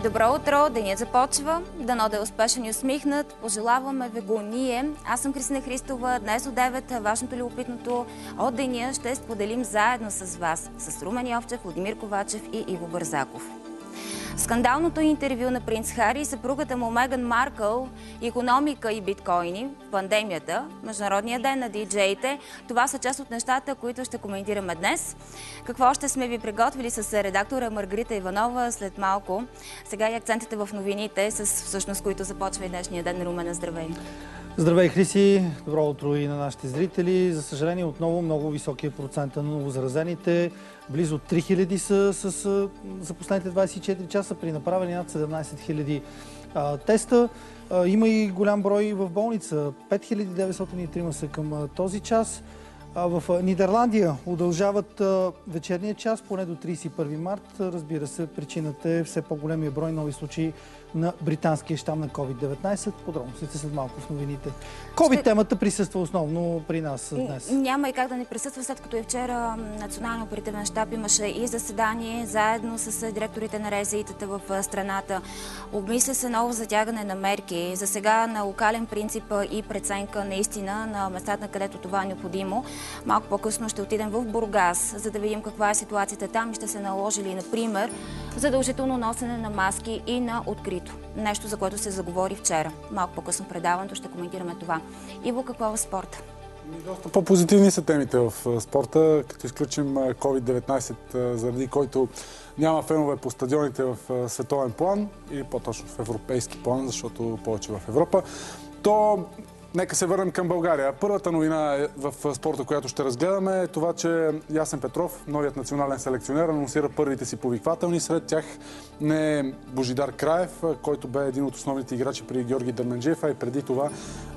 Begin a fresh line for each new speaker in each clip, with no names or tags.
Добро утро, денят започва. Дано да е успешен и усмихнат. Пожелаваме ви го ние. Аз съм Христина Христова. Днес от 9 важното любопитното от деня ще споделим заедно с вас, с Румен Йовчев, Владимир Ковачев и Иво Бързаков. Скандалното интервю на принц Хари и съпругата му Меган Маркъл, икономика и биткоини, пандемията, Международния ден на диджеите. Това са част от нещата, които ще коментираме днес. Какво още сме ви приготвили с редактора Маргарита Иванова след малко. Сега и акцентите в новините, с всъщност които започва и днешния ден. Румена, здравей!
Здравей, Хриси! Добро утро и на нашите зрители. За съжаление, отново много високия процент на новозаразените. Близо 3000 са за последните 24 часа при направени над 17 000 теста. Има и голям брой в болница. 5903 са към този час. В Нидерландия удължават вечерния час поне до 31 март. Разбира се, причината е все по-големия брой нови случаи на британския щам на COVID-19. Подробностите след малко в новините. COVID-темата присъства основно при нас днес.
Няма и как да не присъства, след като и вчера Националния оперативен щаб имаше и заседание заедно с директорите на РЗИ-тата в страната. Обмисля се ново затягане на мерки. За сега на локален принцип и преценка наистина на местата, където това е необходимо. Малко по-късно ще отидем в Бургас, за да видим каква е ситуацията там и ще се наложи ли, например, задължително носене на маски и на открито. Нещо, за което се заговори вчера. Малко по-късно предаването ще коментираме това. Иво, какво в спорта?
Доста по-позитивни са темите в спорта, като изключим COVID-19, заради който няма фенове по стадионите в световен план или по-точно в европейски план, защото повече в Европа. То нека се върнем към България. Първата новина в спорта, която ще разгледаме, е това, че Ясен Петров, новият национален селекционер, анонсира първите си повиквателни. Сред тях не е Божидар Краев, който бе един от основните играчи при Георги Дърменджиев, а и преди това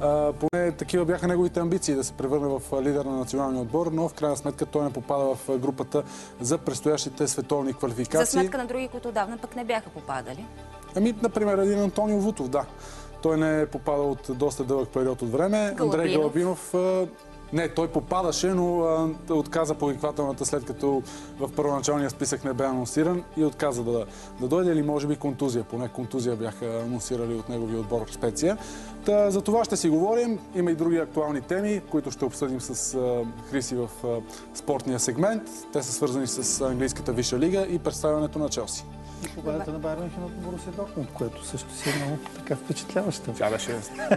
поне такива бяха неговите амбиции да се превърне в лидер на националния отбор, но в крайна сметка той не попада в групата за предстоящите световни квалификации.
За сметка на други, които отдавна пък не бяха попадали.
Например, един Антонио Вутов, да. Той не е попадал от доста дълъг период от време. Андрей Галабинов, не, той попадаше, но отказа повиквателната, след като в първоначалния списък не бе анонсиран и отказа да дойде, или може би контузия. Поне контузия бяха анонсирали от неговия отбор Специя. За това ще си говорим. Има и други актуални теми, които ще обсъдим с Хриси в спортния сегмент. Те са свързани с английската висша лига и представянето на Челси.
И победата на Байерн Мюнхен от Борусия Дортмунд, което също си е много така впечатляващо.
Тя беше...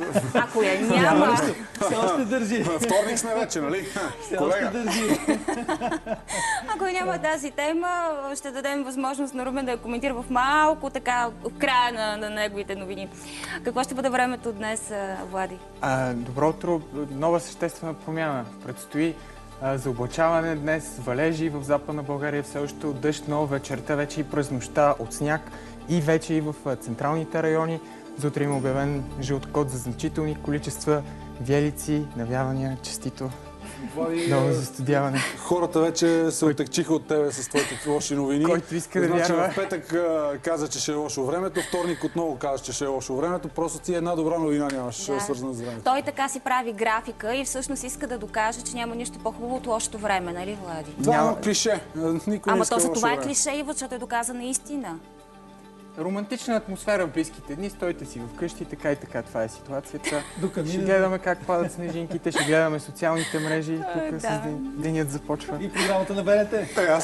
Ако я няма...
Все още държи.
Вторник сме вече, нали?
Все още държи.
Ако няма тази тема, ще дадем възможност на Румен да я коментира в малко така в края на неговите новини. Какво ще бъде времето днес, Влади?
Добро утро. Нова съществена промяна предстои. За облачаване днес, валежи в Западна България, все още от дъжд, но вечерта вече и през нощта от сняг и вече и в централните райони. За утре има обявен жълт код за значителни количества виелици, навявания, честито. Много застудяване.
Хората вече се отекчиха от тебе с твоите лоши новини.
Който иска да вярва.
Значи в петък каза, че ще е лошо времето, вторник отново каза, че ще е лошо времето. Просто ти една добра новина нямаш свързана с времето.
Той така си прави графика и всъщност иска да докаже, че няма нищо по-хубаво от лошото време, нали, Влади?
Това е клише.
Ама то за това е клише, Иво, защото е доказана истина.
Романтична атмосфера в близките дни, стойте си вкъщи, така и така, това е ситуацията. Ще гледаме как падат снежинките, ще гледаме социалните мрежи, тук с денят започва.
И програмата на БНТ.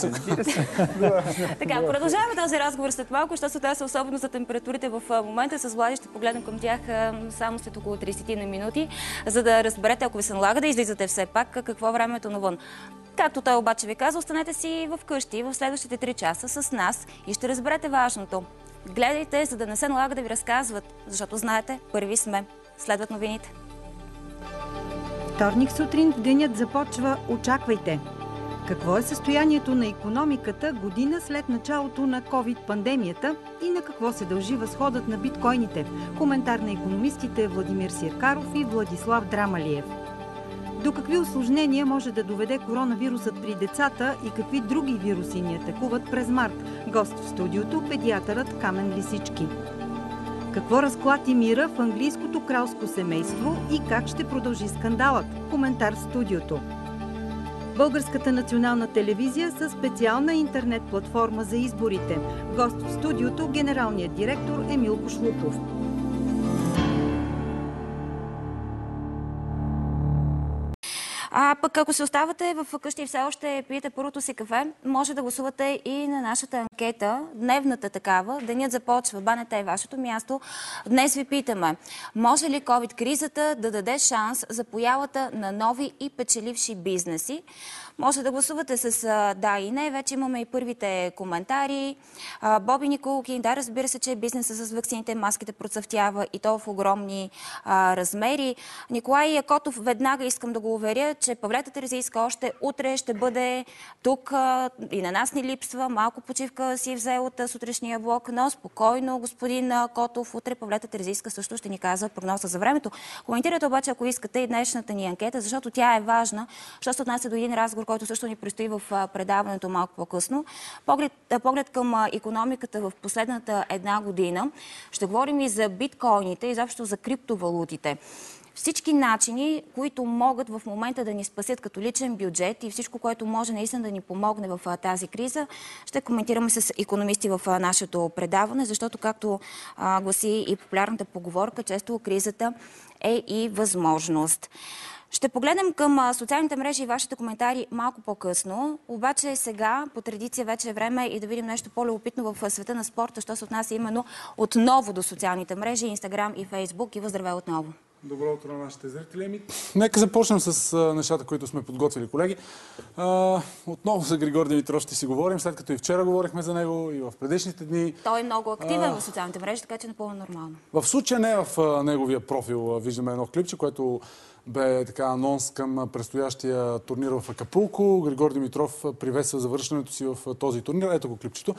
Така, продължаваме този разговор след малко, защото се отнася особено за температурите в момента. С Влади ще погледнем към тях само след около 30 на минути, за да разберете, ако ви се налага да излизате все пак, какво времето навън. Както той обаче ви каза, останете си вкъщи в следващите 3 часа с нас и ще разберете важното. Гледайте, за да не се налага да ви разказват, защото знаете, първи сме. Следват новините.
Вторник сутрин денят започва "Очаквайте". Какво е състоянието на икономиката година след началото на COVID-пандемията и на какво се дължи възходът на биткоините? Коментар на икономистите Владимир Сиркаров и Владислав Драмалиев. До какви усложнения може да доведе коронавирусът при децата и какви други вируси ни атакуват през март? Гост в студиото педиатърът Камен Лисички. Какво разклати мира в английското кралско семейство и как ще продължи скандалът? Коментар в студиото. Българската национална телевизия със специална интернет платформа за изборите. Гост в студиото генералният директор Емил Кошлупов.
А пък ако се оставате в къщи и все още пиете първото си кафе, може да гласувате и на нашата анкета, дневната такава. Денят започва, БНТ е вашето място. Днес ви питаме, може ли COVID-кризата да даде шанс за появата на нови и печеливши бизнеси? Може да гласувате с да и не. Вече имаме и първите коментари. Боби Николкин, да, разбира се, че бизнесът с ваксините, маските процъфтява и то в огромни размери. Николай Якотов, веднага искам да го уверя, че Павлета Терзийска още утре ще бъде тук и на нас ни липсва. Малко почивка си взе от сутрешния блок, но спокойно, господин Котов, утре Павлета Терзийска също ще ни казва прогноза за времето. Коментирайте обаче, ако искате, и днешната ни анкета, защото тя е важна, що се отнася до един разговор, който също ни предстои в предаването малко по-късно. Поглед към икономиката в последната една година. Ще говорим и за биткоините, изобщо за криптовалутите. Всички начини, които могат в момента да ни спасят като личен бюджет и всичко, което може наистина да ни помогне в тази криза, ще коментираме с икономисти в нашето предаване, защото, както гласи и популярната поговорка, често кризата е и възможност. Ще погледнем към социалните мрежи и вашите коментари малко по-късно. Обаче сега, по традиция, вече е време и да видим нещо по-любопитно в света на спорта, що се отнася именно отново до социалните мрежи, Инстаграм и Фейсбук. И здравей отново.
Добро утро на нашите зрители. Нека започнем с нещата, които сме подготвили, колеги. Отново за Григор Димитров ще си говорим, след като и вчера говорихме за него, и в предишните дни.
Той е много активен в социалните мрежи, така че е напълно нормално.
В случая не в неговия профил виждаме едно клипче, което бе така анонс към предстоящия турнир в Акапулко. Григор Димитров приветства завършването си в този турнир. Ето го клипчето.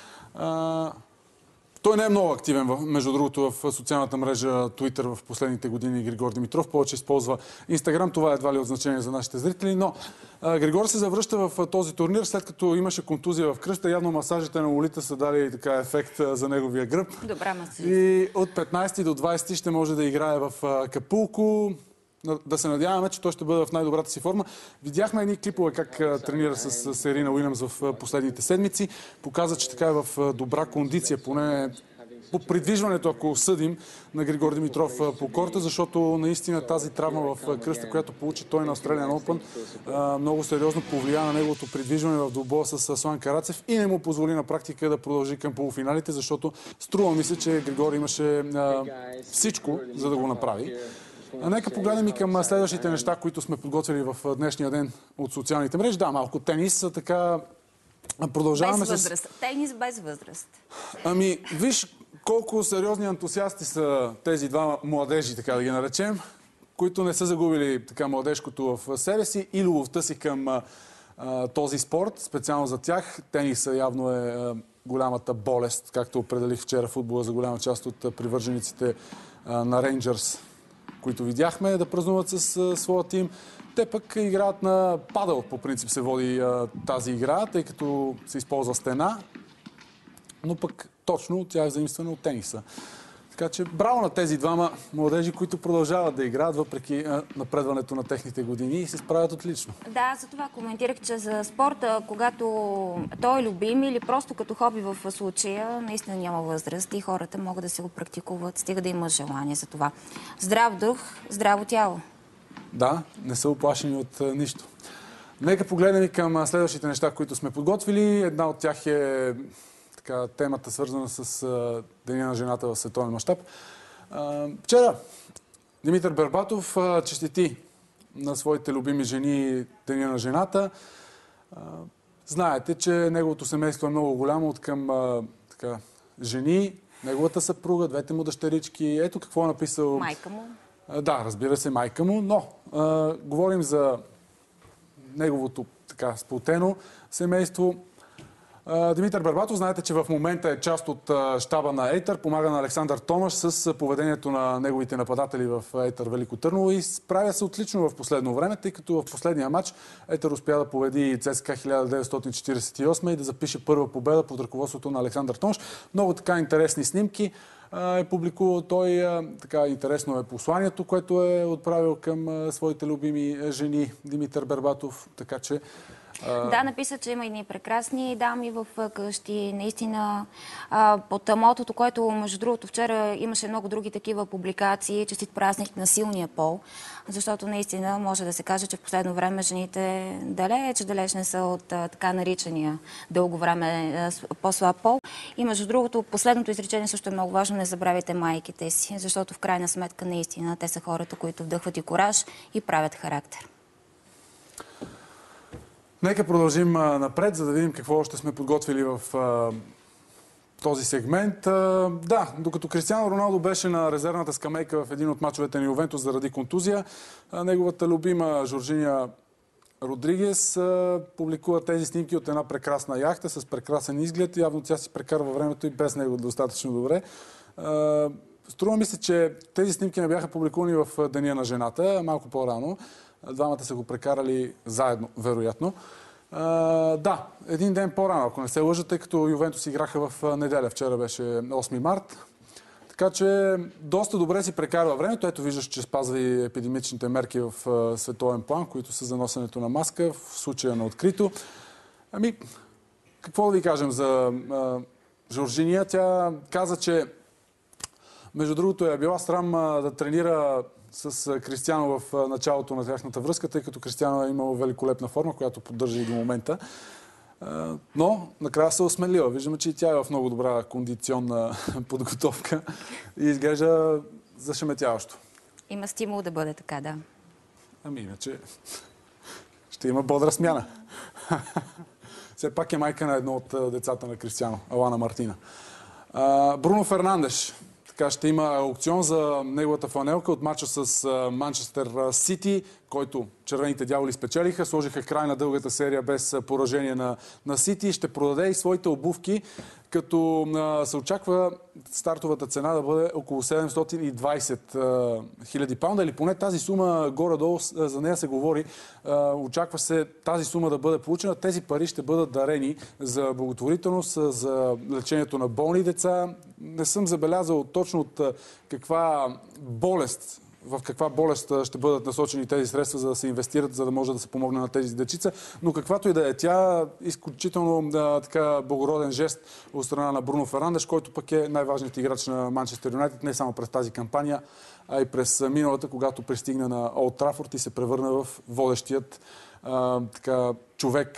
Той не е много активен, между другото, в социалната мрежа Twitter в последните години Григор Димитров. Повече използва Instagram. Това е едва ли от значение за нашите зрители. Но Григор се завръща в този турнир, след като имаше контузия в кръста. Явно масажите на Лолита са дали така ефект за неговия гръб.
Добра масаж.
И от 15 до 20 ще може да играе в Акапулко. Да се надяваме, че той ще бъде в най-добрата си форма. Видяхме едни клипове как тренира с Серина Уилямс в последните седмици. Показа, че така е в добра кондиция, поне по придвижването, ако съдим на Григор Димитров по корта, защото наистина тази травма в кръста, която получи той на Australian Open, много сериозно повлия на неговото придвижване в двубоя с Аслан Карацев и не му позволи на практика да продължи към полуфиналите, защото струва ми се, че Григор имаше всичко, за да го направи. Нека погледнем и към следващите неща, които сме подготвили в днешния ден от социалните мрежи. Да, малко тенис, така продължаваме
без възраст. Тенис без възраст.
Ами, виж колко сериозни ентусиасти са тези два младежи, така да ги наречем, които не са загубили така младежкото в себе си и любовта си към този спорт. Специално за тях тениса явно е голямата болест, както определих вчера футбола за голяма част от привържениците на Рейнджърс, които видяхме да празнуват с своя тим. Те пък играят на падъл, по принцип се води тази игра, тъй като се използва стена, но пък точно тя е заимствана от тениса. Така че браво на тези двама младежи, които продължават да играят въпреки напредването на техните години и се справят отлично.
Да, за това коментирах, че за спорта, когато той е любим или просто като хоби в случая, наистина няма възраст и хората могат да се го практикуват, стига да има желание за това. Здрав дух, здраво тяло.
Да, не са оплашени от нищо. Нека погледнем и към следващите неща, които сме подготвили. Една от тях е темата, свързана с Деня на жената в световен мащаб. Вчера Димитър Бербатов честити на своите любими жени Деня на жената. Знаете, че неговото семейство е много голямо от към жени, неговата съпруга, двете му дъщерички. Ето какво е написал...
Майка му.
Да, разбира се, майка му, но говорим за неговото така сплотено семейство. Димитър Бербатов, знаете, че в момента е част от щаба на Ейтър, помага на Александър Томаш с поведението на неговите нападатели в Ейтър Велико Търново и справя се отлично в последно време, тъй като в последния матч Ейтър успя да победи ЦСКА 1948 и да запише първа победа под ръководството на Александър Томаш. Много така интересни снимки е публикувал той. Така интересно е посланието, което е отправил към своите любими жени Димитър Бербатов, така че
да, написа, че има едни прекрасни дами в къщи. Наистина, под мотото, което, между другото, вчера имаше много други такива публикации, честит празник на силния пол, защото наистина може да се каже, че в последно време жените далеч не са от така наричания дълго време по-слаб пол. И между другото, последното изречение също е много важно, не забравяйте майките си, защото в крайна сметка наистина те са хората, които вдъхват и кураж и правят характер.
Нека продължим напред, за да видим какво още сме подготвили в този сегмент. Да, докато Кристиано Роналдо беше на резервната скамейка в един от мачовете на Ювентус заради контузия, неговата любима Жоржиня Родригес публикува тези снимки от една прекрасна яхта с прекрасен изглед. Явно тя си прекарва времето и без него достатъчно добре. Струва ми се, че тези снимки не бяха публикувани в Деня на жената, малко по-рано. Двамата са го прекарали заедно, вероятно. Да, един ден по-рано, ако не се лъжа, тъй като Ювентус играха в неделя. Вчера беше 8 март. Така че доста добре си прекарва времето. Ето виждаш, че спазва и епидемичните мерки в световен план, които са за носенето на маска, в случая на открито. Ами, какво да ви кажем за Жоржиния? Тя каза, че между другото е била срам да тренира с Кристиано в началото на тяхната връзка, тъй като Кристиано е имал великолепна форма, която поддържа и до момента. Но накрая се осмелила. Виждаме, че и тя е в много добра кондиционна подготовка и изглежда зашеметяващо.
Има стимул да бъде така, да.
Ами иначе ще има бодра смяна. Все пак е майка на едно от децата на Кристиано, Алана Мартина. Бруно Фернандеш. Така ще има аукцион за неговата фланелка от мача с Манчестър Сити, който червените дяволи спечелиха. Сложиха край на дългата серия без поражение на Сити. Ще продаде и своите обувки, като се очаква стартовата цена да бъде около 720 хиляди паунда, или поне тази сума горе-долу за нея се говори. Очаква се тази сума да бъде получена. Тези пари ще бъдат дарени за благотворителност, за лечението на болни деца. Не съм забелязал точно от каква болест, в каква болест ще бъдат насочени тези средства, за да се инвестират, за да може да се помогне на тези дечица. Но каквато и да е тя, изключително така благороден жест от страна на Бруно Фернандеш, който пък е най-важният играч на Манчестър Юнайтед, не само през тази кампания, а и през миналата, когато пристигна на Олд Трафорд и се превърна в водещият човек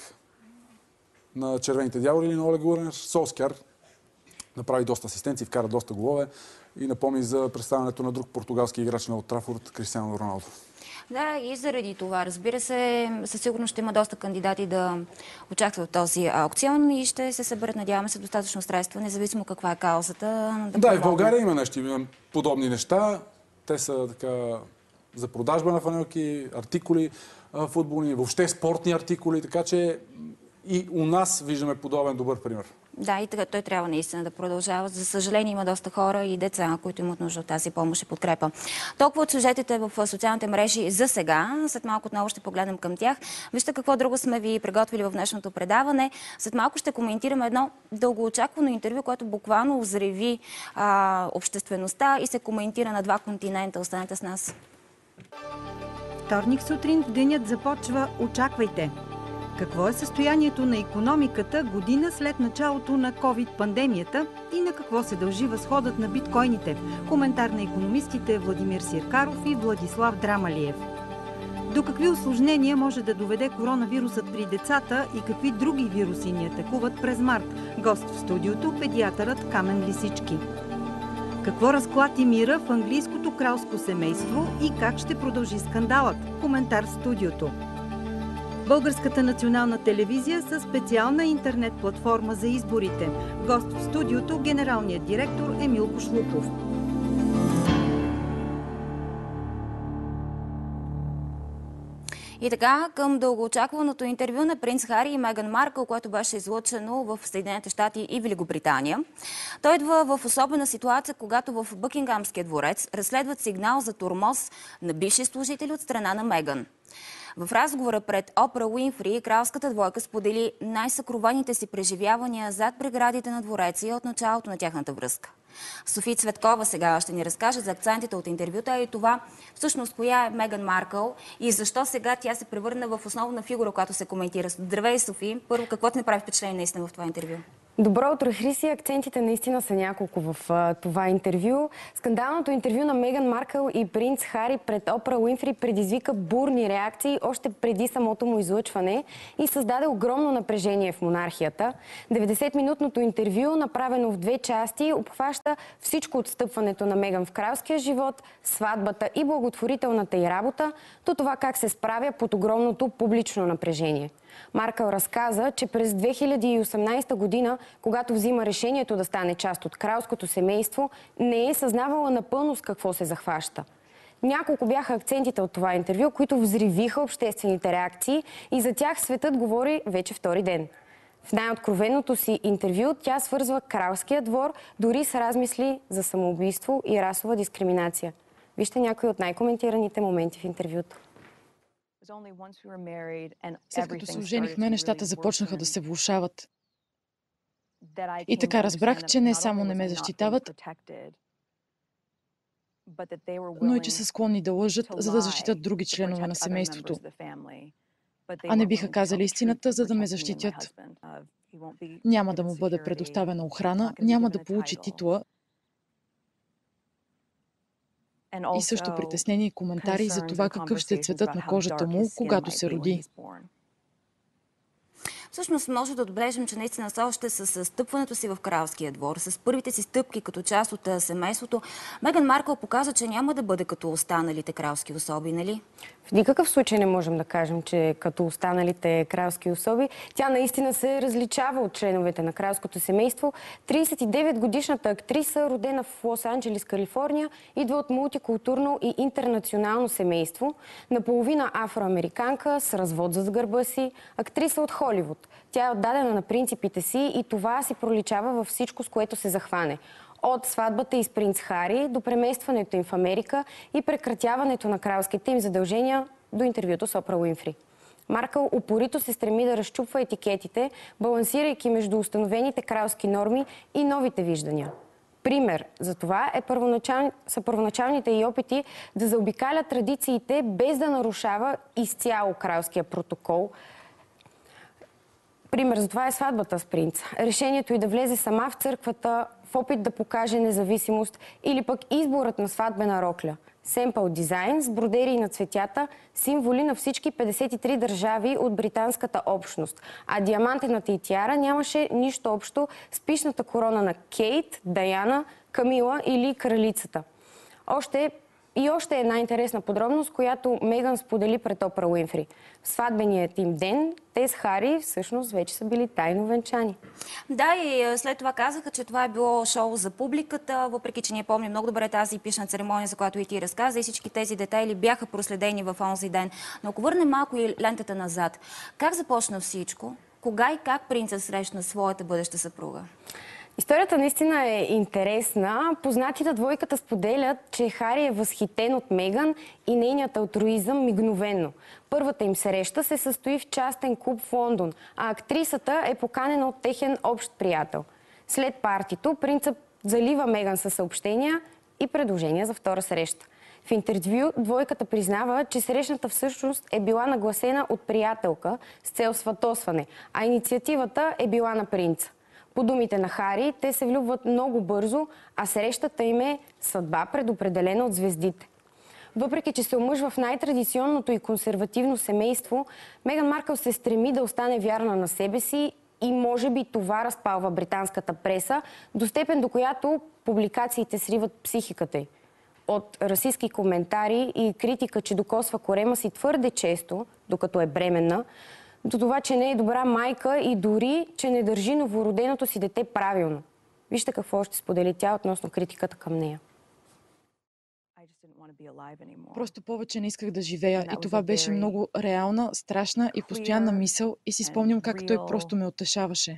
на червените дяволи или на Оле Гунар Солскияр. Направи доста асистенции, вкара доста голове и напомни за представянето на друг португалски играч на Олд Трафорд, Кристиано Роналдо.
Да, и заради това, разбира се, със сигурност ще има доста кандидати да участват в този аукцион и ще се съберат, надяваме се, достатъчно средства, независимо каква е каузата.
Да, и в България има подобни неща. Те са така за продажба на фанелки, артикули футболни, въобще спортни артикули, така че и у нас виждаме подобен добър пример.
Да, и той трябва наистина да продължава. За съжаление има доста хора и деца, които имат нужда от тази помощ и подкрепа. Толкова от сюжетите в социалните мрежи за сега. След малко отново ще погледнем към тях. Вижте какво друго сме ви приготвили в днешното предаване. След малко ще коментираме едно дългоочаквано интервю, което буквално взриви обществеността и се коментира на 2 континента. Останете с нас.
Вторник сутрин денят започва "Очаквайте". Какво е състоянието на икономиката година след началото на COVID-пандемията и на какво се дължи възходът на биткоините? Коментар на икономистите Владимир Сиркаров и Владислав Драмалиев. До какви усложнения може да доведе коронавирусът при децата и какви други вируси ни атакуват през март? Гост в студиото педиатърът Камен Лисички. Какво разклати мира в английското кралско семейство и как ще продължи скандалът? Коментар в студиото. Българската национална телевизия със специална интернет платформа за изборите. Гост в студиото генералният директор Емил Кошлупов.
И така, към дългоочакваното интервю на принц Хари и Меган Маркъл, което беше излъчено в Съединените щати и Великобритания. Той идва в особена ситуация, когато в Бъкингамския дворец разследват сигнал за тормоз на бивши служители от страна на Меган. В разговора пред Опра Уинфри, кралската двойка сподели най-съкровените си преживявания зад преградите на двореца и от началото на тяхната връзка. София Цветкова сега ще ни разкаже за акцентите от интервюта и това всъщност коя е Меган Маркъл и защо сега тя се превърна в основна фигура, която се коментира. Здравей, Софи! Първо, какво ти направи впечатление наистина в това интервю?
Добро утро, Хриси. Акцентите наистина са няколко в това интервю. Скандалното интервю на Меган Маркъл и принц Хари пред Опра Уинфри предизвика бурни реакции още преди самото му излъчване и създаде огромно напрежение в монархията. 90-минутното интервю, направено в 2 части, обхваща всичко от стъпването на Меган в кралския живот, сватбата и благотворителната й работа, до това как се справя под огромното публично напрежение. Маркъл разказа, че през 2018 година, когато взима решението да стане част от кралското семейство, не е съзнавала напълно с какво се захваща. Няколко бяха акцентите от това интервю, които взривиха обществените реакции и за тях светът говори вече втори ден. В най-откровеното си интервю тя свързва кралския двор дори с размисли за самоубийство и расова дискриминация. Вижте някои от най-коментираните моменти в интервюто.
След като се оженихме, нещата започнаха да се влошават. И така разбрах, че не само не ме защитават, но и че са склонни да лъжат, за да защитат други членове на семейството. А не биха казали истината, за да ме защитят. Няма да му бъде предоставена охрана, няма да получи титла и също притеснени и коментари за това какъв ще е цветът на кожата му, когато се роди.
Всъщност може да отбележим, че наистина все още с стъпването си в кралския двор, с първите си стъпки като част от семейството, Меган Маркъл показа, че няма да бъде като останалите кралски особи, нали?
В никакъв случай не можем да кажем, че като останалите кралски особи. Тя наистина се различава от членовете на кралското семейство. 39-годишната актриса, родена в Лос-Анджелис, Калифорния, идва от мултикултурно и интернационално семейство. Наполовина афроамериканка, с развод зад гърба си, актриса от Холивуд. Тя е отдадена на принципите си и това си проличава във всичко, с което се захване. От сватбата и с принц Хари до преместването им в Америка и прекратяването на кралските им задължения до интервюто с Опра Уинфри. Маркъл упорито се стреми да разчупва етикетите, балансирайки между установените кралски норми и новите виждания. Пример за това са първоначалните й опити да заобикаля традициите без да нарушава изцяло кралския протокол. Пример за това е сватбата с принц. Решението й да влезе сама в църквата в опит да покаже независимост или пък изборът на сватбена рокля. Семпъл дизайн с бродери на цветята, символи на всички 53 държави от британската общност. А диамантената й тиара нямаше нищо общо с пишната корона на Кейт, Даяна, Камила или кралицата. Още една интересна подробност, която Меган сподели пред Опра Уинфри. В сватбеният им ден те с Хари всъщност вече са били тайно венчани.
Да, и след това казаха, че това е било шоу за публиката, въпреки че ние помним много добре тази пишна церемония, за която и ти разказа, и всички тези детайли бяха проследени в онзи ден. Но ако върнем малко и лентата назад, как започна всичко? Кога и как принцът срещна своята бъдеща съпруга?
Историята наистина е интересна. Познатите двойката споделят, че Хари е възхитен от Меган и нейният алтруизъм мигновено. Първата им среща се състои в частен клуб в Лондон, а актрисата е поканена от техен общ приятел. След партито принцът залива Меган със съобщения и предложения за втора среща. В интервю двойката признава, че срещната всъщност е била нагласена от приятелка с цел сватосване, а инициативата е била на принца. По думите на Хари, те се влюбват много бързо, а срещата им е съдба, предопределена от звездите. Въпреки че се омъжва в най-традиционното и консервативно семейство, Меган Маркъл се стреми да остане вярна на себе си и може би това разпалва британската преса, до степен до която публикациите сриват психиката й. От расистки коментари и критика, че докосва корема си твърде често, докато е бременна, до това, че не е добра майка и дори, че не държи новороденото си дете правилно. Вижте какво ще сподели тя относно критиката към нея.
Просто повече не исках да живея и това беше много реална, страшна и постоянна мисъл и си спомням как той просто ме утешаваше.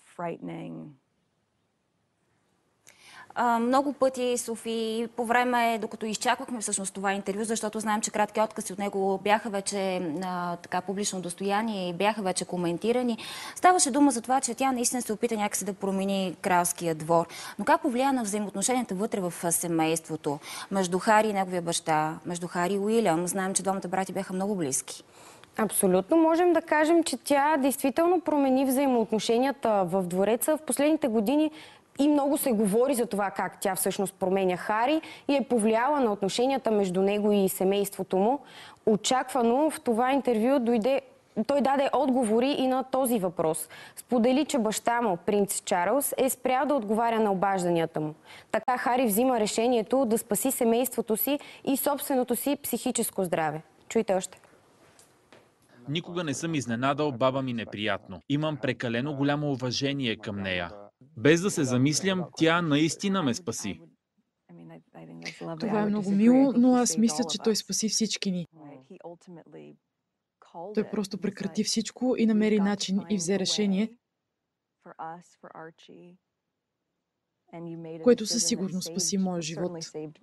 Много пъти, Софи, по време, докато изчаквахме всъщност това интервю, защото знаем, че кратки откази от него бяха вече така публично достояние и бяха вече коментирани, ставаше дума за това, че тя наистина се опита някакси да промени кралския двор. Но как повлия на взаимоотношенията вътре в семейството? Между Хари и неговия баща, между Хари и Уилям? Знаем, че двамата брати бяха много близки.
Абсолютно. Можем да кажем, че тя действително промени взаимоотношенията в двореца. В последните години и много се говори за това как тя всъщност променя Хари и е повлияла на отношенията между него и семейството му. Очаквано в това интервю той даде отговори и на този въпрос. Сподели, че баща му, принц Чарлз, е спрял да отговаря на обажданията му. Така Хари взима решението да спаси семейството си и собственото си психическо здраве. Чуйте още.
Никога не съм изненадал баба ми неприятно. Имам прекалено голямо уважение към нея. Без да се замислям, тя наистина ме спаси.
Това е много мило, но аз мисля, че той спаси всички ни. Той просто прекрати всичко и намери начин и взе решение, което със сигурност спаси моя живот.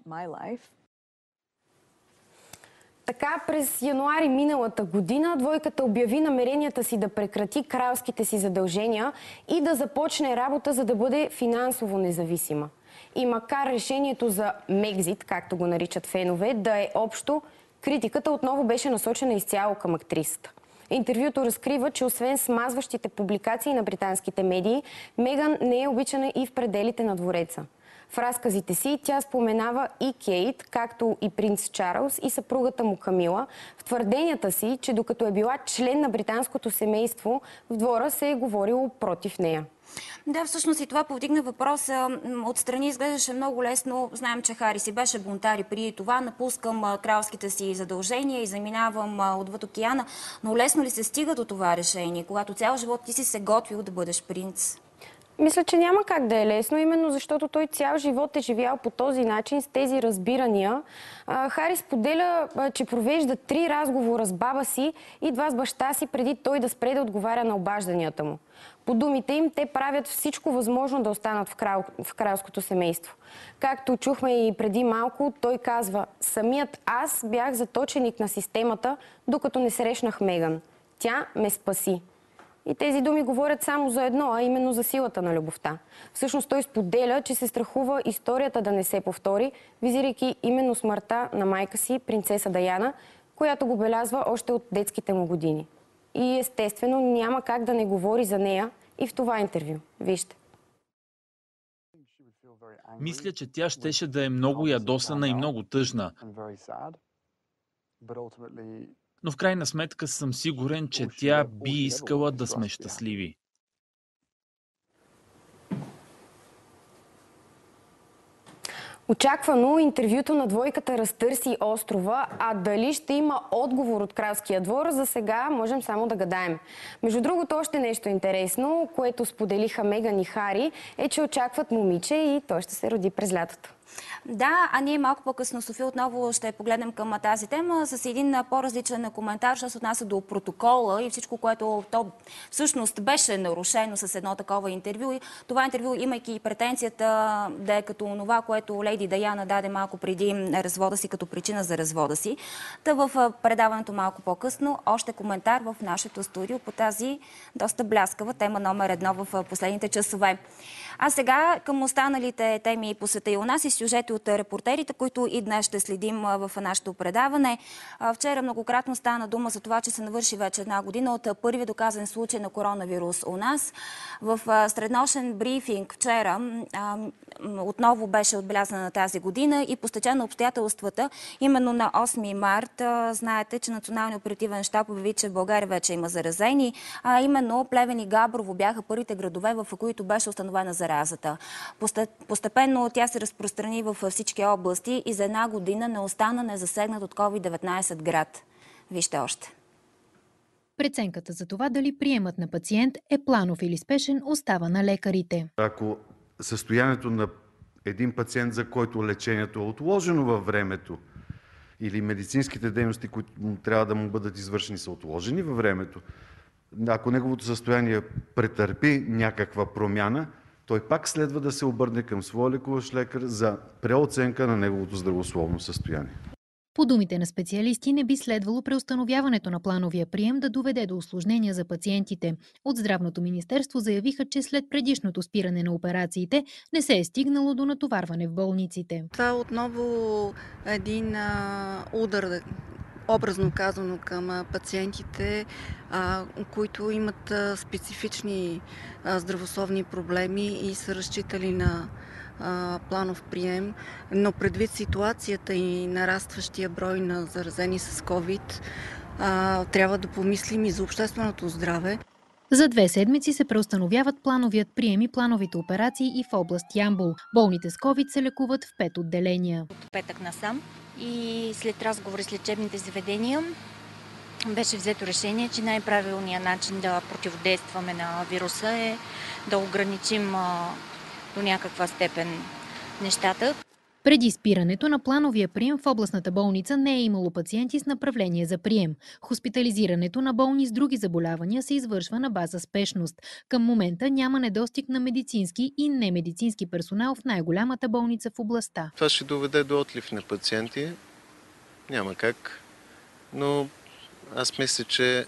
Така през януари миналата година двойката обяви намеренията си да прекрати кралските си задължения и да започне работа, за да бъде финансово независима. И макар решението за Мекзит, както го наричат фенове, да е общо, критиката отново беше насочена изцяло към актрисата. Интервюто разкрива, че освен смазващите публикации на британските медии, Меган не е обичана и в пределите на двореца. В разказите си тя споменава и Кейт, както и принц Чарлз и съпругата му Камила, в твърденията си, че докато е била член на британското семейство, в двора се е говорило против нея.
Да, всъщност и това повдигна въпроса. Отстрани изглеждаше много лесно. Знаем, че Хари си беше бунтар и преди това. Напускам кралските си задължения и заминавам отвъд океана. Но лесно ли се стига до това решение, когато цял живот ти си се готвил да бъдеш принц?
Мисля, че няма как да е лесно, именно защото той цял живот е живял по този начин, с тези разбирания. Хари споделя, че провежда 3 разговора с баба си и 2 с баща си, преди той да спре да отговаря на обажданията му. По думите им, те правят всичко възможно да останат в кралското семейство. Както чухме и преди малко, той казва: самият аз бях заточеник на системата, докато не срещнах Меган. Тя ме спаси. И тези думи говорят само за едно, а именно за силата на любовта. Всъщност той споделя, че се страхува историята да не се повтори, визирайки именно смъртта на майка си, принцеса Даяна, която го белязва още от детските му години. И естествено няма как да не говори за нея и в това интервю. Вижте.
Мисля, че тя щеше да е много ядосана и много тъжна. Но в крайна сметка съм сигурен, че тя би искала да сме щастливи.
Очаквано интервюто на двойката разтърси острова, а дали ще има отговор от кралския двор, за сега можем само да гадаем. Между другото, още нещо интересно, което споделиха Меган и Хари, е, че очакват момиче и той ще се роди през лятото.
Да, а ние малко по-късно, София, отново ще погледнем към тази тема с един по-различен коментар, що се отнася до протокола и всичко, което то всъщност беше нарушено с едно такова интервю. И това интервю, имайки претенцията да е като това, което леди Даяна даде малко преди развода си, като причина за развода си. Та в предаването малко по-късно още коментар в нашето студио по тази доста бляскава тема номер 1 в последните часове. А сега към останалите теми по света и у нас и сюжети от репортерите, които и днес ще следим в нашето предаване. Вчера многократно стана дума за това, че се навърши вече 1 година от първи доказан случай на коронавирус у нас. В среднощен брифинг вчера отново беше отбелязана на тази година и по стечение на обстоятелствата, именно на 8 март, знаете, че Националният оперативен щаб обяви, че в България вече има заразени, а именно Плевен и Габрово бяха първите градове, в които беше установена заразата. Постепенно тя се разпространи във всички области и за 1 година не остана незасегнат от COVID-19 град. Вижте още.
Преценката за това дали приемът на пациент е планов или спешен остава на лекарите.
Ако състоянието на един пациент, за който лечението е отложено във времето или медицинските дейности, които трябва да му бъдат извършени, са отложени във времето, ако неговото състояние претърпи някаква промяна, той пак следва да се обърне към своя лекуващ лекар за преоценка на неговото здравословно състояние.
По думите на специалисти, не би следвало преустановяването на плановия прием да доведе до усложнения за пациентите. От Здравното министерство заявиха, че след предишното спиране на операциите не се е стигнало до натоварване в болниците.
Това е отново един удар, образно казано, към пациентите, които имат специфични здравословни проблеми и са разчитали на планов прием, но предвид ситуацията и нарастващия брой на заразени с COVID, трябва да помислим и за общественото здраве.
За 2 седмици се преустановяват плановият прием и плановите операции и в област Ямбол. Болните с COVID се лекуват в 5 отделения.
От петък насам и след разговори с лечебните заведения беше взето решение, че най-правилният начин да противодействаме на вируса е да ограничим до някаква степен нещата.
Преди спирането на плановия прием в областната болница не е имало пациенти с направление за прием. Хоспитализирането на болни с други заболявания се извършва на база спешност. Към момента няма недостиг на медицински и немедицински персонал в най-голямата болница в областта.
Това ще доведе до отлив на пациенти. Няма как. Но аз мисля, че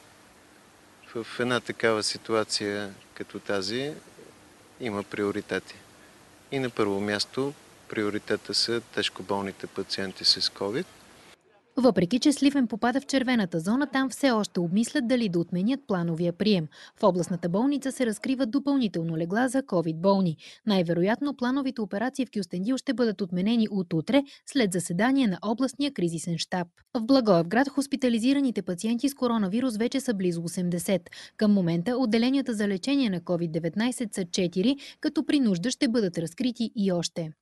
в една такава ситуация като тази има приоритети. И на първо място приоритета са тежкоболните пациенти с COVID.
Въпреки че Сливен попада в червената зона, там все още обмислят дали да отменят плановия прием. В областната болница се разкриват допълнително легла за COVID болни. Най-вероятно плановите операции в Кюстендил ще бъдат отменени от утре след заседание на областния кризисен щаб. В Благоевград хоспитализираните пациенти с коронавирус вече са близо 80. Към момента отделенията за лечение на COVID-19 са 4, като при нужда ще бъдат разкрити и още.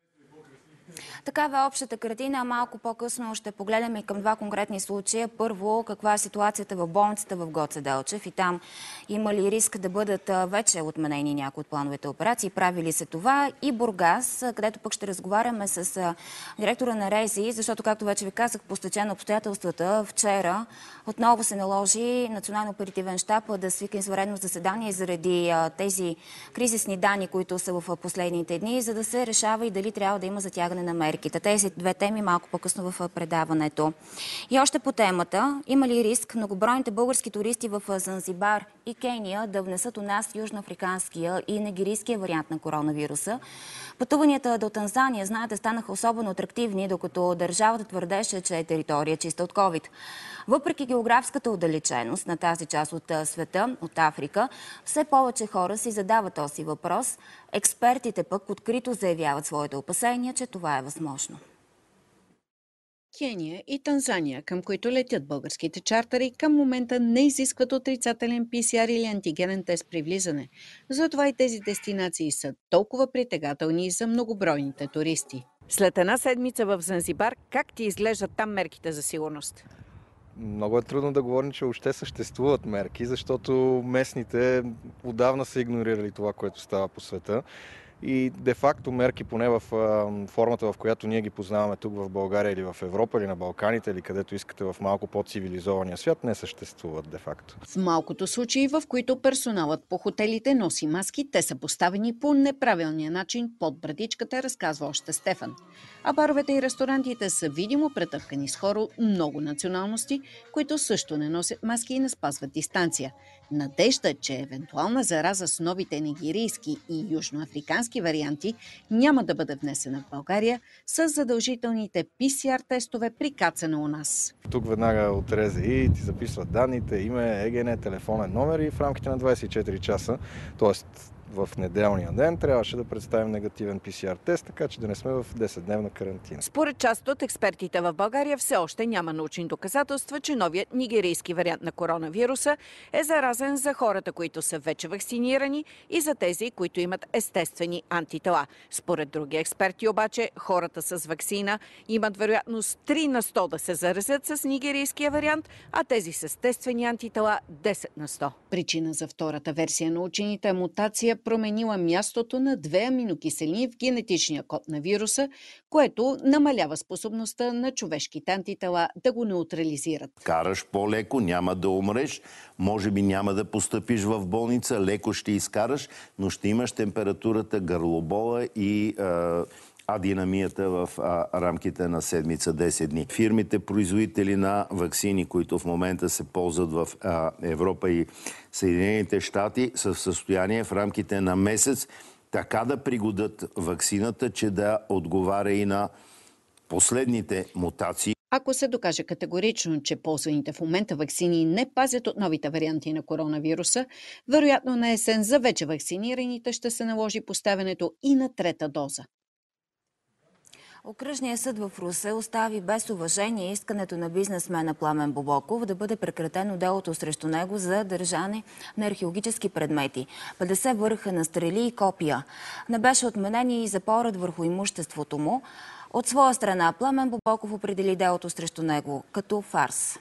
Такава е общата картина. Малко по-късно ще погледнем и към 2 конкретни случая. Първо, каква е ситуацията в болницата в Гоце Делчев и там има ли риск да бъдат вече отменени някои от плановите операции, прави ли се това, и Бургас, където пък ще разговаряме с директора на РЗИ, защото, както вече ви казах, по стечение на обстоятелствата, вчера отново се наложи Национален оперативен щаб да свика извънредно заседание заради тези кризисни данни, които са в последните дни, за да се решава и дали трябва да има затягане на мерките. Тези 2 теми малко по-късно в предаването. И още по темата, има ли риск многобройните български туристи в Занзибар и Кения да внесат у нас южноафриканския и нигерийския вариант на коронавируса? Пътуванията до Танзания, знаете, станаха особено атрактивни, докато държавата твърдеше, че е територия чиста от COVID. Въпреки географската отдалеченост на тази част от света, от Африка, все повече хора си задават този въпрос. Експертите пък открито заявяват своите опасения, че това е възможно.
Кения и Танзания, към които летят българските чартери, към момента не изискват отрицателен PCR или антигенен тест при влизане. Затова и тези дестинации са толкова притегателни за многобройните туристи. След една седмица в Занзибар, как ти изглеждат там мерките за сигурност?
Много е трудно да говорим, че още съществуват мерки, защото местните отдавна са игнорирали това, което става по света. И де-факто мерки, поне в формата, в която ние ги познаваме тук в България или в Европа, или на Балканите, или където искате в малко по-цивилизования свят, не съществуват де-факто.
В малкото случаи, в които персоналът по хотелите носи маски, те са поставени по неправилния начин под брадичката, разказва още Стефан. А баровете и ресторантите са видимо претъпкани с хора много националности, които също не носят маски и не спазват дистанция. Надежда, че евентуална зараза с новите нигерийски и южноафрикански варианти няма да бъде внесена в България с задължителните PCR тестове при кацане у нас.
Тук веднага от РЗИ ти записват данните, име, ЕГН, телефонен номер и в рамките на 24 часа, т.е. в неделния ден трябваше да представим негативен PCR тест, така че да не сме в 10-дневна карантина.
Според част от експертите в България все още няма научни доказателства, че новият нигерийски вариант на коронавируса е заразен за хората, които са вече вакцинирани и за тези, които имат естествени антитела. Според други експерти обаче, хората с ваксина имат вероятност 3 на 100 да се заразят с нигерийския вариант, а тези с естествени антитела 10 на 100. Причина за втората версия на учените е мутация, променила мястото на 2 аминокиселини в генетичния код на вируса, което намалява способността на човешките антитела да го неутрализират.
Караш по-леко, няма да умреш, може би няма да постъпиш в болница, леко ще изкараш, но ще имаш температурата, гърлобола и адинамията в рамките на седмица, 10 дни. Фирмите, производители на ваксини, които в момента се ползват в Европа и Съединените щати, са в състояние в рамките на месец така да пригодят ваксината, че да отговаря и на последните мутации.
Ако се докаже категорично, че ползваните в момента ваксини не пазят от новите варианти на коронавируса, вероятно на есен за вече вакцинираните ще се наложи поставянето и на трета доза.
Окръжният съд в Русе остави без уважение искането на бизнесмена Пламен Бобоков да бъде прекратено делото срещу него за държане на археологически предмети. 50 върха на стрели и копия. Не беше отменен и запорът върху имуществото му. От своя страна Пламен Бобоков определи делото срещу него като фарс.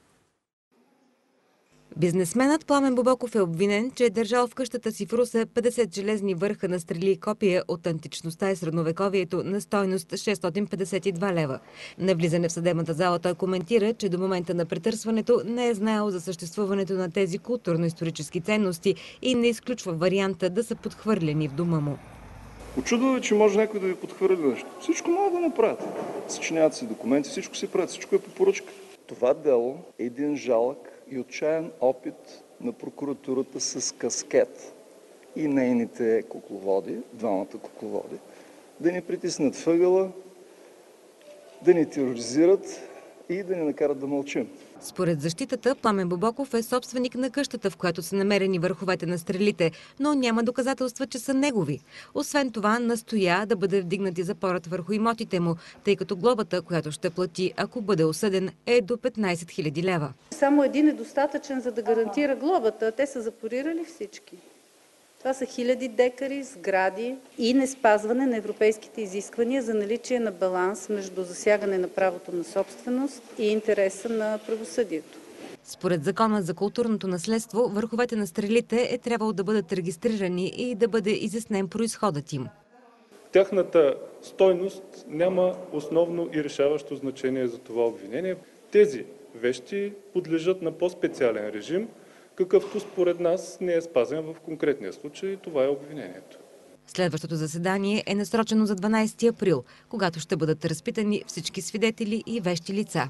Бизнесменът Пламен Бобоков е обвинен, че е държал в къщата си в Русе 50 железни върха на стрели и копия от античността и средновековието на стойност 652 лева. На влизане в съдебната зала той коментира, че до момента на претърсването не е знаел за съществуването на тези културно-исторически ценности и не изключва варианта да са подхвърлени в дома му.
Очудва, че може някой да ви подхвърли нещо. Всичко могат да направят. Съчиняват си документи, всичко си правят, всичко е по поръчка. Това дело е един жалък и отчаян опит на прокуратурата с каскет и нейните кукловоди, двамата кукловоди, да ни притиснат въгъла, да ни тероризират и да ни накарат да мълчим.
Според защитата, Пламен Бобоков е собственик на къщата, в която са намерени върховете на стрелите, но няма доказателства, че са негови. Освен това, настоя да бъде вдигнат и запорът върху имотите му, тъй като глобата, която ще плати, ако бъде осъден, е до 15 000 лева.
Само един е достатъчен, за да гарантира глобата. Те са запорирали всички. Това са хиляди декари, сгради и неспазване на европейските изисквания за наличие на баланс между засягане на правото на собственост и интереса на правосъдието.
Според закона за културното наследство, върховете на стрелите е трябвало да бъдат регистрирани и да бъде изяснен произходът им.
Тяхната стойност няма основно и решаващо значение за това обвинение. Тези вещи подлежат на по-специален режим, какъвто според нас не е спазен в конкретния случай. Това е обвинението.
Следващото заседание е насрочено за 12 април, когато ще бъдат разпитани всички свидетели и вещи лица.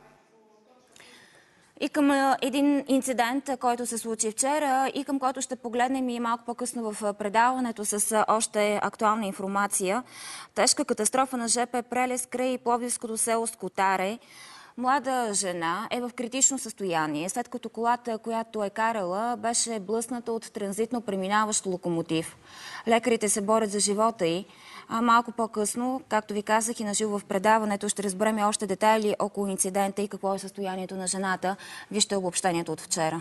И към един инцидент, който се случи вчера и към който ще погледнем и малко по-късно в предаването с още актуална информация. Тежка катастрофа на ЖП Прелез край пловдивското село Скотаре. Млада жена е в критично състояние, след като колата, която е карала, беше блъсната от транзитно преминаващ локомотив. Лекарите се борят за живота й. Малко по-късно, както ви казах и наживо в предаването, ще разберем още детайли около инцидента и какво е състоянието на жената. Вижте обобщението от вчера.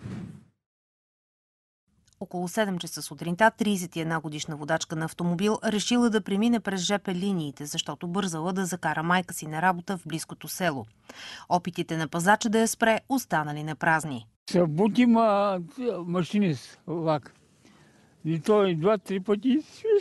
Около 7 часа сутринта 31-годишна водачка на автомобил решила да премине през ЖП линиите, защото бързала да закара майка си на работа в близкото село. Опитите на пазача да я спре останали напразни.
Събуди машинист влак. И той 2-3 пъти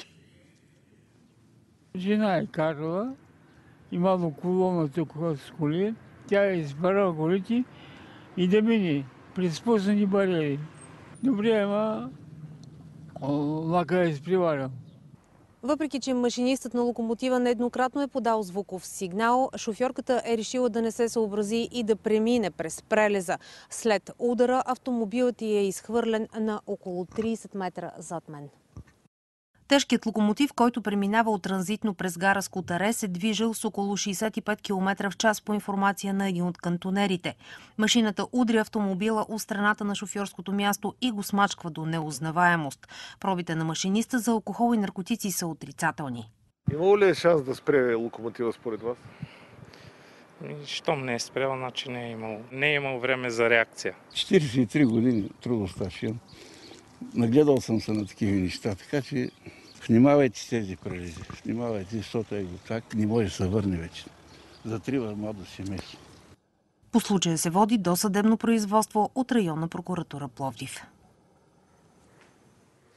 жена е карала, имало колона тук с коли, тя е избрала колите и да мине през спусани бариери. Добре, ама влака е изпреварил.
Въпреки че машинистът на локомотива нееднократно е подал звуков сигнал, шофьорката е решила да не се съобрази и да премине през прелеза. След удара автомобилът ѝ е изхвърлен на около 30 метра зад мен.
Тежкият локомотив, който преминава от транзитно през гара Скотаре, се движил с около 65 км в час по информация на един от кантонерите. Машината удря автомобила от страната на шофьорското място и го смачква до неузнаваемост. Пробите на машиниста за алкохол и наркотици са отрицателни.
Имало ли е шанс да спре локомотива според вас?
Щом не е спрял, значи не е имало. Не е имало време за реакция.
43 години трудостаж имам. Нагледал съм се на такива неща, така че внимавайте с тези прелези. Внимавайте, защото так не може да се върне вече. Затрива младо семейство.
По случая се води досъдебно производство от районна прокуратура Пловдив.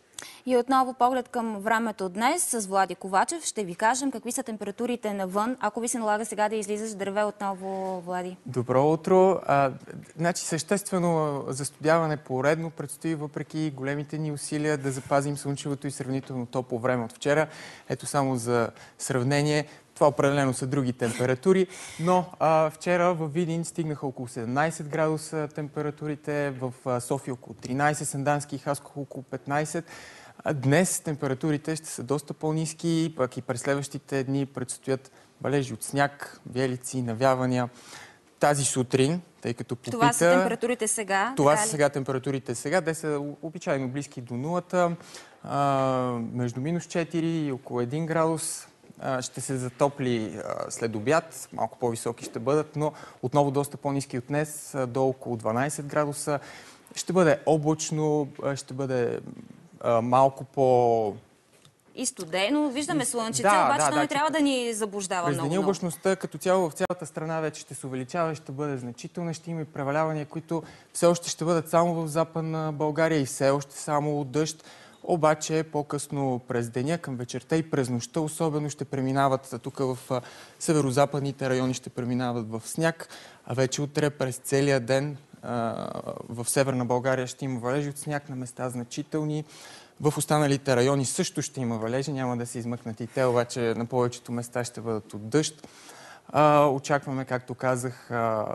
И отново поглед към времето днес с Влади Ковачев. Ще ви кажем какви са температурите навън, ако ви се налага сега да излизаш дърве отново, Влади.
Добро утро. Значи съществено застудяване поредно предстои, въпреки големите ни усилия да запазим слънчевото и сравнително топло време от вчера. Ето само за сравнение. Това определено са други температури, но вчера във Видин стигнаха около 17 градуса температурите, в София около 13, Сандански и Хасково около 15. Днес температурите ще са доста по-ниски, пък и през следващите дни предстоят валежи от сняг, виелици, навявания. Тази сутрин, тъй като попита...
Това са температурите сега?
Това са сега температурите сега. Те са обичайно близки до нулата, между минус 4 и около 1 градус. Ще се затопли след обяд, малко по-високи ще бъдат, но отново доста по-ниски от днес, до около 12 градуса. Ще бъде облачно, ще бъде малко по...
И студено. Виждаме слънчице, обаче не трябва да ни заблуждава много.
През деня облачността като цяло в цялата страна вече ще се увеличава и ще бъде значителна. Ще има и превалявания, които все още ще бъдат само в Западна България и все още само от дъжд. Обаче по-късно през деня, към вечерта и през нощта особено ще преминават, тук в северо-западните райони ще преминават в сняг, а вече утре през целия ден в Северна България ще има валежи от сняг, на места значителни. В останалите райони също ще има валежи, няма да се измъкнат и те, обаче на повечето места ще бъдат от дъжд. Очакваме, както казах,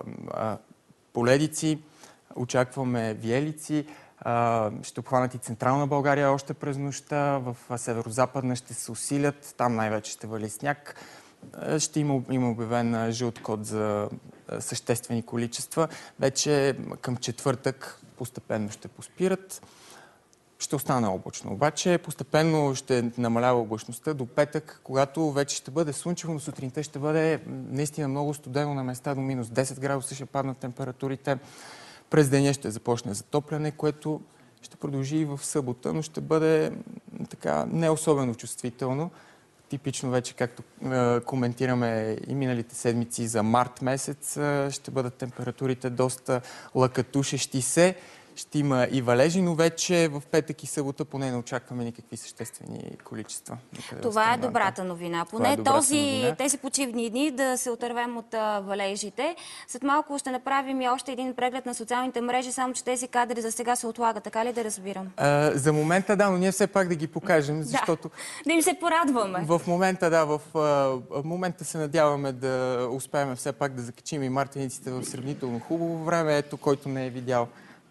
поледици, очакваме виелици. Ще обхванат и Централна България още през нощта, в Северо-Западна ще се усилят, там най-вече ще вали сняг. Ще има обявен жълт код за съществени количества. Вече към четвъртък постепенно ще поспират. Ще остане облачно. Обаче постепенно ще намалява облачността до петък, когато вече ще бъде слънчево, но сутринта ще бъде наистина много студено, на места до минус 10 градуса ще паднат температурите. През деня ще започне затопляне, което ще продължи и в събота, но ще бъде така не особено чувствително. Типично вече, както коментираме и миналите седмици за март месец, ще бъдат температурите доста лъкатушещи се. Ще има и валежи, но вече в петък и събота поне не очакваме никакви съществени количества.
Това е добрата новина. Поне тези почивни дни да се отървем от валежите. След малко ще направим и още един преглед на социалните мрежи, само че тези кадри за сега се отлагат. Така ли да разбирам?
За момента да, но ние все пак да ги покажем, защото...
Да им се порадваме.
В момента се надяваме да успеем все пак да закачим и мартениците в сравнително хубаво време. Ето, който не е видял,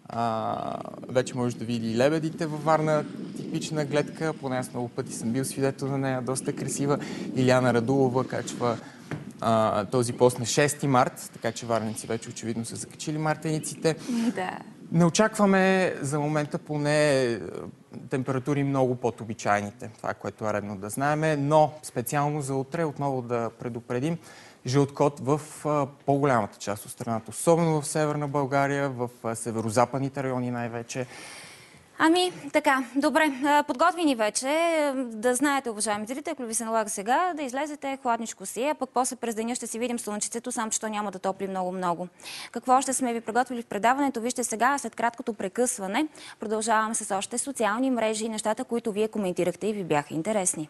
вече може да види и лебедите във Варна, типична гледка, поне аз много пъти съм бил свидетел на нея, доста красива. Иляна Радулова качва този пост на 6 март, така че варненци вече очевидно са закачили мартениците.
Да.
Не очакваме за момента поне температури много под обичайните, това, което е редно да знаем, но специално за утре отново да предупредим жълт код в по-голямата част от страната, особено в Северна България, в северо-западните райони най-вече.
Ами, така, добре. Подготвени вече. Да знаете, уважаеми зрители, ако ви се налага сега, да излезете хладничко си, а пък после през деня ще си видим слънчицето, само че то няма да топли много-много. Какво още сме ви приготвили в предаването? Вижте сега, след краткото прекъсване, продължаваме с още социални мрежи и нещата, които вие коментирахте и ви бяха интересни.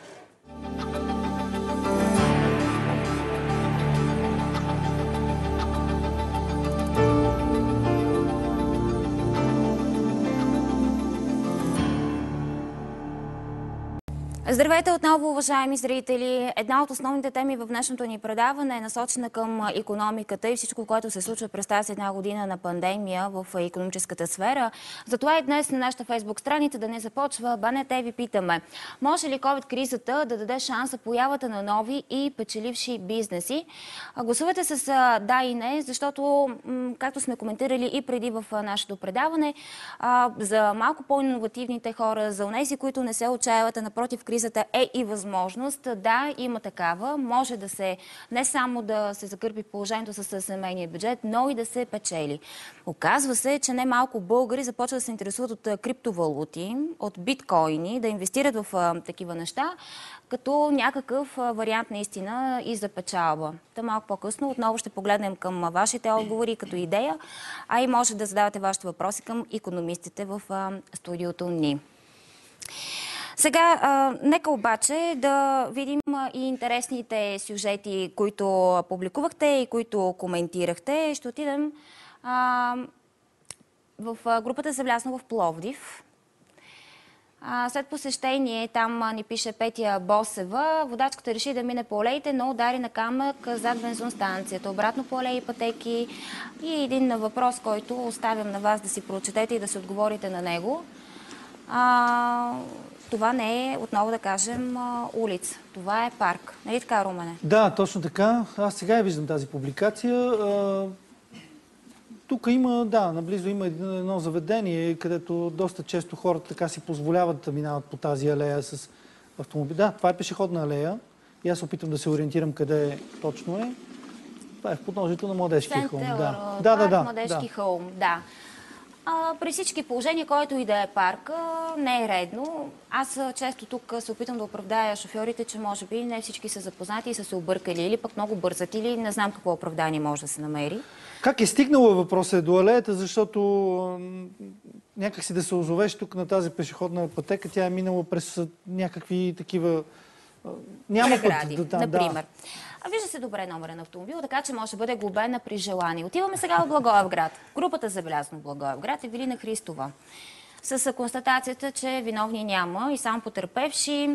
Здравейте отново, уважаеми зрители! Една от основните теми в днешното ни предаване е насочена към икономиката и всичко, което се случва през тази една година на пандемия в икономическата сфера. Затова и днес на нашата фейсбук страница да не започва БНТ ви питаме: може ли COVID-кризата да даде шанс за появата на нови и печеливши бизнеси? Гласувате с да и не, защото, както сме коментирали и преди в нашето предаване, за малко по-инновативните хора, за онези, които не се отчаяват, а напротив, кризата е и възможност. Да, има такава. Може да се, не само да се закърпи положението с семейния бюджет, но и да се печели. Оказва се, че не малко българи започват да се интересуват от криптовалути, от биткоини, да инвестират в такива неща, като някакъв вариант наистина и за печалба. Та малко по-късно отново ще погледнем към вашите отговори като идея, а и може да задавате вашите въпроси към икономистите в студиото ни. Сега, нека обаче да видим и интересните сюжети, които публикувахте и които коментирахте. Ще отидем в групата Забелясно в Пловдив. След посещение, там ни пише Петя Босева, водачката реши да мине по алеите, но удари на камък зад бензостанцията. Обратно по алеи, пътеки и един въпрос, който оставям на вас да си прочетете и да си отговорите на него. Това не е, отново да кажем, улица. Това е парк. Нали така, Румене?
Да, точно така. Аз сега я виждам тази публикация. Тук има, да, наблизо има едно заведение, където доста често хората така си позволяват да минават по тази алея с автомобили. Да, това е пешеходна алея. И аз опитам да се ориентирам къде точно е. Това е в подножието на Младежкия хълм.
Младежки хълм, да. При всички положения, който и да е парк, не е редно. Аз често тук се опитам да оправдая шофьорите, че може би не всички са запознати и са се объркали или пък много бързат, или не знам какво оправдание може да се намери.
Как е стигнало въпросът до алеята, защото някак си да се озовеш тук на тази пешеходна пътека, тя е минала през някакви такива... Няма
прегради,
път,
например. Вижда се добре номера на автомобил, така че може да бъде глобена при желание. Отиваме сега в Благоевград. Групата Забелясно в Благоевград, Евелина Христова. С констатацията, че виновни няма и само потърпевши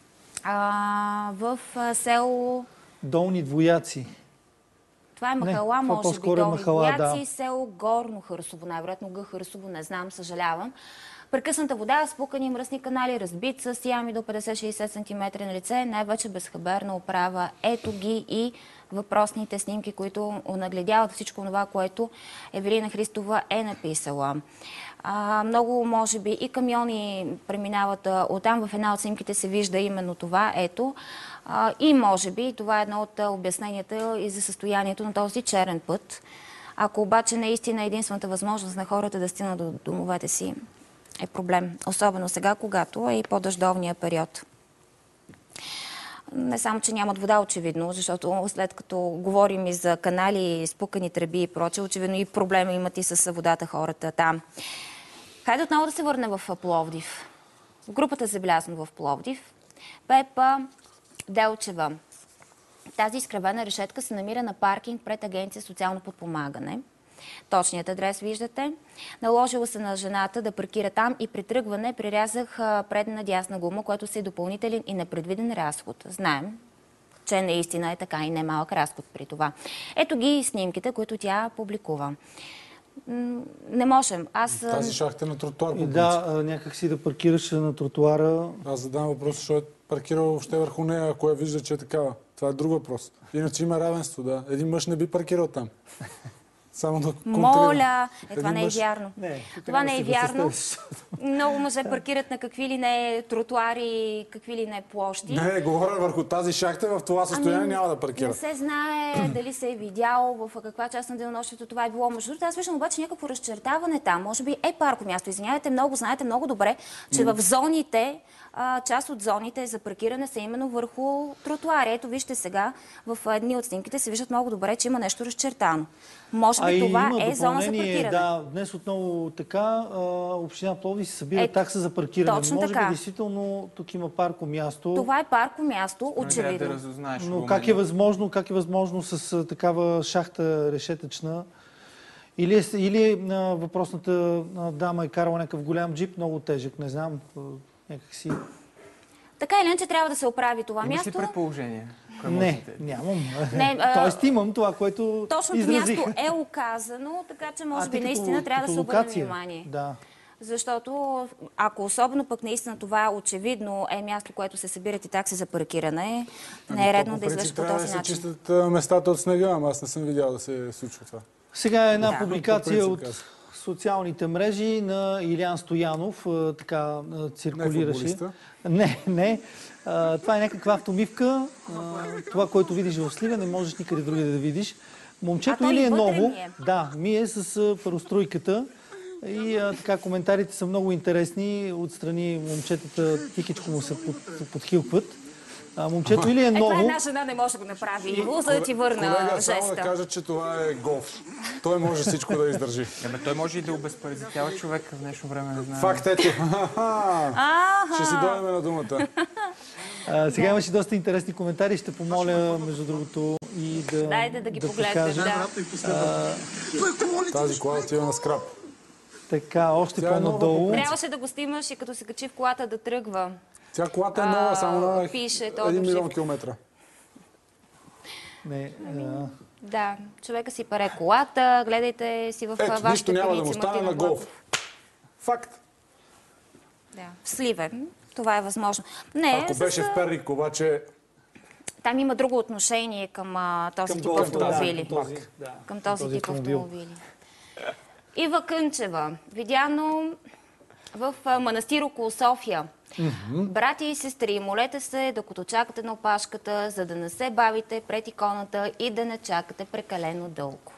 в село...
Долни Двояци.
Това е Махала, може би Долни Двояци,
да.
село Горно Хърсово, най-вероятно Г. Хърсово, не знам, съжалявам. Прекъсната вода, спукани мръсни канали, разбит с ями до 50-60 см на лице, най-вече безхаберна управа. Ето ги и въпросните снимки, които нагледяват всичко това, което Евелина Христова е написала. Много, може би, и камиони преминават оттам. В една от снимките се вижда именно това. Ето. И може би това е едно от обясненията и за състоянието на този черен път. Ако обаче наистина единствената възможност на хората да стигнат до домовете си е проблем. Особено сега, когато е и по-дъждовния период. Не само, че нямат вода, очевидно, защото след като говорим и за канали, спукани тръби и прочее, очевидно и проблеми имат и с водата хората там. Хайде отново да се върне в Пловдив. В групата Забелясно в Пловдив. Пепа Делчева. Тази изкривена решетка се намира на паркинг пред Агенция социално подпомагане. Точният адрес виждате. Наложила се на жената да паркира там и при тръгване прирязах предна дясна гума, което се е допълнителен и непредвиден разход. Знаем, че наистина е така и немалък разход при това. Ето ги снимките, които тя публикува. Не можем.
Тази шахта на тротуар.
Да, някак си да паркираш на тротуара.
Аз задавам въпрос, защото е паркирал въобще върху нея, ако я вижда, че е такава. Това е друг въпрос. Иначе има равенство, да. Един мъж не би паркирал там. Само да
моля! Това не е вярно. Това не е вярно. Много мъже паркират на какви ли не тротуари, какви ли не площи.
Не, говоря върху тази шахта, в това състояние няма да паркира.
Не се знае дали се е видял в каква част на денонощието това е било. Между другото, аз виждам обаче някакво разчертаване там. Може би е парко място. Извинявайте, знаете много добре, че в зоните, част от зоните за паркиране са именно върху тротуари. Ето вижте сега, в едни от снимките се виждат много добре, че има нещо разчертано. Може би това е зона за паркиране.
Да, днес отново така, община Пловдив си събира такса за паркиране.
Точно
може
така.
Би действително тук има парко място.
Това е парко място, очевидно.
Но как е възможно с такава шахта решетъчна? Или въпросната дама е карала някакъв голям джип, много тежък, не знам, някакси...
Така или иначе трябва да се оправи това място.
Имаш ли предположение?
Не, нямам. Тоест имам това, което
точното място е оказано, така че може би наистина трябва да се обърне внимание.
Да.
Защото ако особено пък наистина това очевидно е място, което се събират и такси за паркиране, не е редно да изглежда по този начин.
Трябва да се чистят местата от снега, ама аз не съм видял да се случва това.
Сега е една публикация от социалните мрежи на Илян Стоянов, така циркулираше. Не. Това е някаква автомивка. Това, което видиш в Сливен, не можеш никъде други да видиш. Момчето или е ново, да, мие с паростройката. И така коментарите са много интересни. Отстрани момчетата тихичко му се подхилкват. Момчето или е ново...
Това една жена не може да го направи. Иво, за да ти върна
колега,
жеста.
само да кажа, че това е голф. Той може всичко да издържи.
Той може и да обезпаразитява човека в днешно време, не знам.
Факт, ето. Ще си дойдем на думата.
Сега имаше доста интересни коментари. Ще помоля, между другото, и да...
Дайте да ги погледнете,
Тази кола отива на скрап.
Така, още по-надолу.
Трябваше да го снимаш и като се качи в колата да тръгва.
Тя колата е нова, само на
пише
1 милион километра.
Да, човека си паре колата, гледайте си в вашата
нищо няма да му стане на голф. Факт.
Да, в Сливен. Това е възможно.
Ако беше в Перник, обаче...
Там има друго отношение към този тип автомобили. Към този тип автомобили. Ива Кънчева, видяно в манастир около София. Брати и сестри, молете се, докато чакате на опашката, за да не се бавите пред иконата и да не чакате прекалено дълго.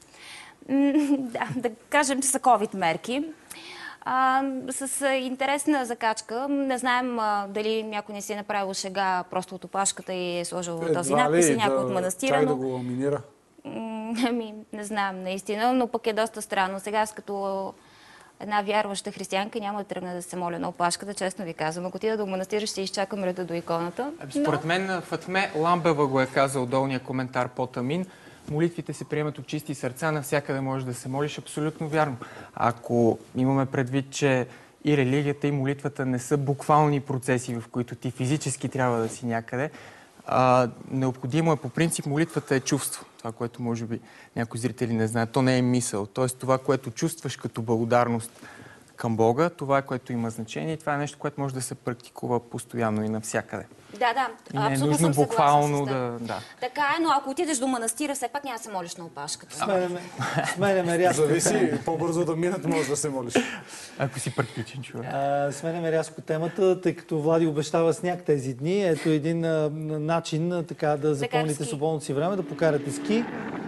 Да кажем, че са COVID мерки. С интересна закачка. Не знаем дали някой не си е направил шега просто от опашката и е сложил този надпис и някой от манастира.
Чай да го ламинира?
Не знам, наистина, но пък е доста странно. Сега аз като една вярваща християнка няма да тръгна да се моля на опашката, честно ви казвам. Ако отида до манастира, ще изчакам реда до иконата.
Според мен Фатме Ламбева го е казал долния коментар под Амин. Молитвите се приемат от чисти сърца, навсякъде можеш да се молиш, абсолютно вярно. Ако имаме предвид, че и религията, и молитвата не са буквални процеси, в които ти физически трябва да си някъде, необходимо е по принцип, молитвата е чувство. Това, което може би някои зрители не знаят, то не е мисъл. Тоест това, което чувстваш като благодарност към Бога, това е което има значение и това е нещо, което може да се практикува постоянно и навсякъде.
Да,
и не е
абсолютно
нужно
съм
буквално
да. Така е, но ако отидеш до манастира, все пак няма да се молиш на опашката.
Сменяме рязко.
Зависи, по-бързо да минат, може да се молиш.
Ако си практичен човек.
Сменяме рязко темата, тъй като Влади обещава сняг тези дни. Ето един начин така да запълните свободното си време, да покарате ски.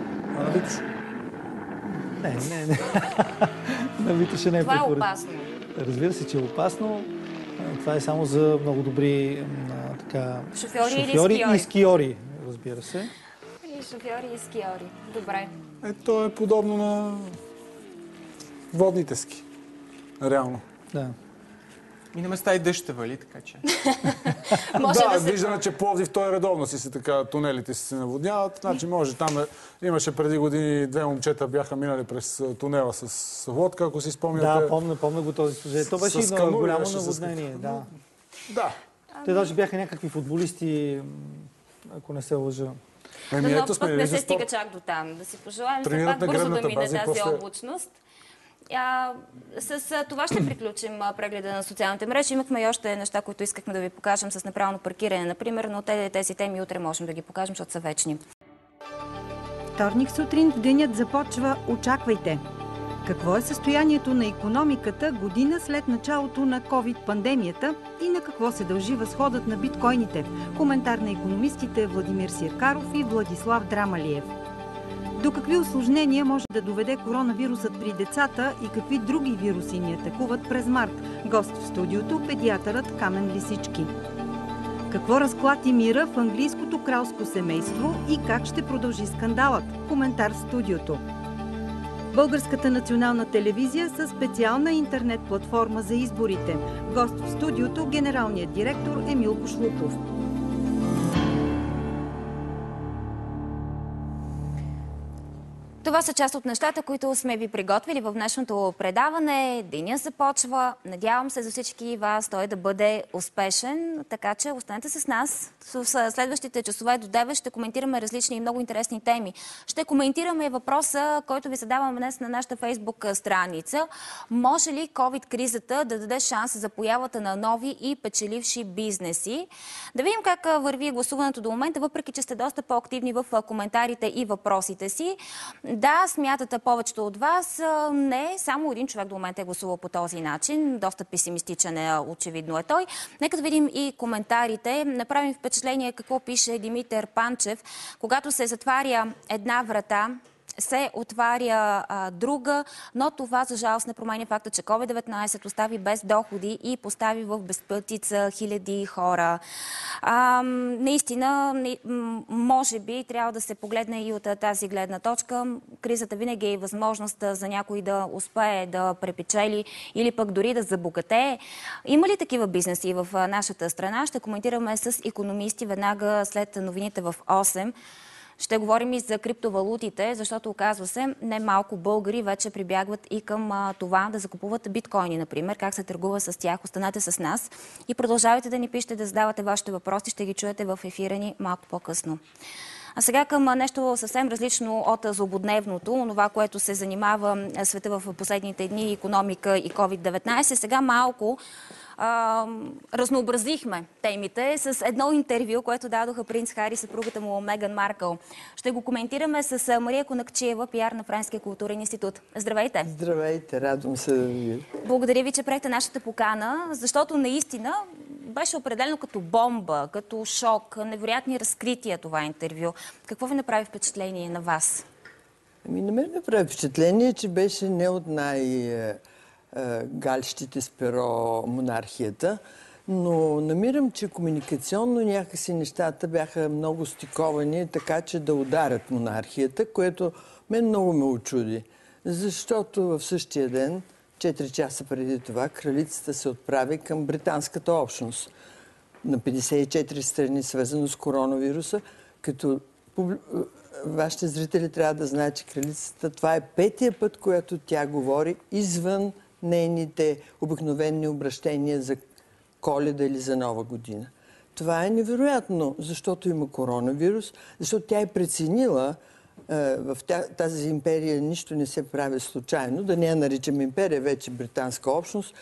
Не. На Витоша не е
това е опасно.
Разбира се, че е опасно. Това е само за много добри шофьори и скиори, разбира се.
И шофьори и скиори. Добре.
То е подобно на водните ски. Реално.
Да.
И на места и дъжд ще вали, така че...
Виждаме, че Пловдив той редовно си така, тунелите си се наводняват. Значи може, там имаше преди години 2 момчета бяха минали през тунела с лодка, ако си спомняте.
Да, помня го този сюжет. То беше и много голямо наводнение. Да. Те даже бяха някакви футболисти, ако не се лъжа.
Но пък не се стига чак до там. Да си пожелаем все пак бързо да мине тази облачност. С това ще приключим прегледа на социалните мрежи. Имахме и още неща, които искахме да ви покажем с неправилно паркиране, например, но тези теми утре можем да ги покажем, защото са вечни.
Вторник сутрин денят започва "Очаквайте". Какво е състоянието на икономиката година след началото на COVID-пандемията и на какво се дължи възходът на биткоините? Коментар на икономистите Владимир Сиркаров и Владислав Драмалиев. До какви усложнения може да доведе коронавирусът при децата и какви други вируси ни атакуват през март? Гост в студиото педиатърът Камен Лисички. Какво разклати мира в английското кралско семейство и как ще продължи скандалът? Коментар в студиото. Българската национална телевизия със специална интернет платформа за изборите. Гост в студиото генералният директор Емил Кошлупов.
Това са част от нещата, които сме ви приготвили в днешното предаване. Деня започва. Надявам се за всички вас той да бъде успешен, така че останете с нас. В следващите часове до 9 ще коментираме различни и много интересни теми. Ще коментираме въпроса, който ви задаваме днес на нашата Фейсбук страница. Може ли COVID-кризата да даде шанс за появата на нови и печеливши бизнеси? Да видим как върви гласуването до момента, въпреки че сте доста по-активни в коментарите и въпросите си. Да, смятате повечето от вас. Не, само един човек до момента е гласувал по този начин. Доста песимистичен очевидно е той. Нека да видим и коментарите. Направим впечатление какво пише Димитър Панчев. Когато се затваря една врата, се отваря друга, но това за жалост не променя факта, че COVID-19 остави без доходи и постави в безпътица хиляди хора. Наистина, може би трябва да се погледне и от тази гледна точка. Кризата винаги е възможност за някой да успее да препечели или пък дори да забогатее. Има ли такива бизнеси в нашата страна? Ще коментираме с икономисти веднага след новините в 8. Ще говорим и за криптовалутите, защото оказва се, не малко българи вече прибягват и към това да закупуват биткоини, например. Как се търгува с тях? Останете с нас и продължавайте да ни пишете, да задавате вашите въпроси. Ще ги чуете в ефира ни малко по-късно. А сега към нещо съвсем различно от злободневното, онова, което се занимава света в последните дни, икономика и COVID-19. Сега малко разнообразихме темите с едно интервю, което дадоха принц Хари, съпругата му Меган Маркъл. Ще го коментираме с Мария Конакчиева, пиар на Френския културен институт. Здравейте!
Здравейте, радвам се да ви.
Благодаря ви, че приехте нашата покана, защото наистина беше определено като бомба, като шок, невероятни разкрития това интервю. Какво ви направи впечатление на вас?
На мен направи впечатление, че беше не от галщите с перо монархията, но намирам, че комуникационно някакси нещата бяха много стиковани, така че да ударят монархията, което мен много ме очуди. Защото в същия ден, 4 часа преди това, кралицата се отправи към британската общност на 54 страни, свързано с коронавируса, като вашите зрители трябва да знаят, че кралицата, това е 5-тия път, която тя говори извън нейните обикновени обращения за Коледа или за Нова година. Това е невероятно, защото има коронавирус, защото тя е преценила, в тази империя нищо не се прави случайно, да не я наричам империя, вече британска общност.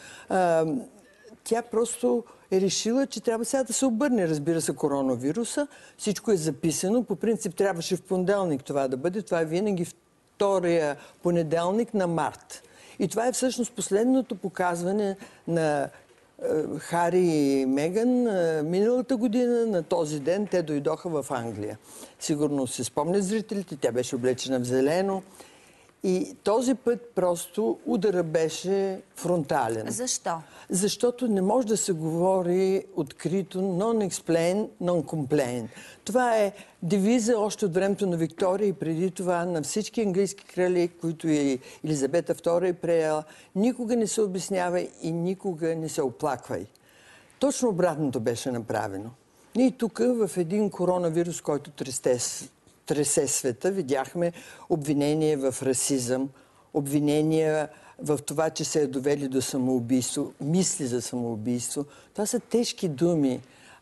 Тя просто е решила, че трябва сега да се обърне, разбира се, коронавируса. Всичко е записано. По принцип трябваше в понеделник това да бъде. Това е винаги втория понеделник на март. И това е всъщност последното показване на Хари и Меган миналата година. На този ден те дойдоха в Англия. Сигурно се спомнят зрителите, тя беше облечена в зелено. И този път просто удара беше фронтален.
Защо?
Защото не може да се говори открито non-explain, non-complain. Това е девиза още от времето на Виктория и преди това на всички английски крали, които и Елизабета II е приела. Никога не се обяснявай и никога не се оплаквай. Точно обратното беше направено. Ние тук в един коронавирус, който тресе света, видяхме обвинения в расизъм, обвинения в това, че се е довели до самоубийство, мисли за самоубийство. Това са тежки думи.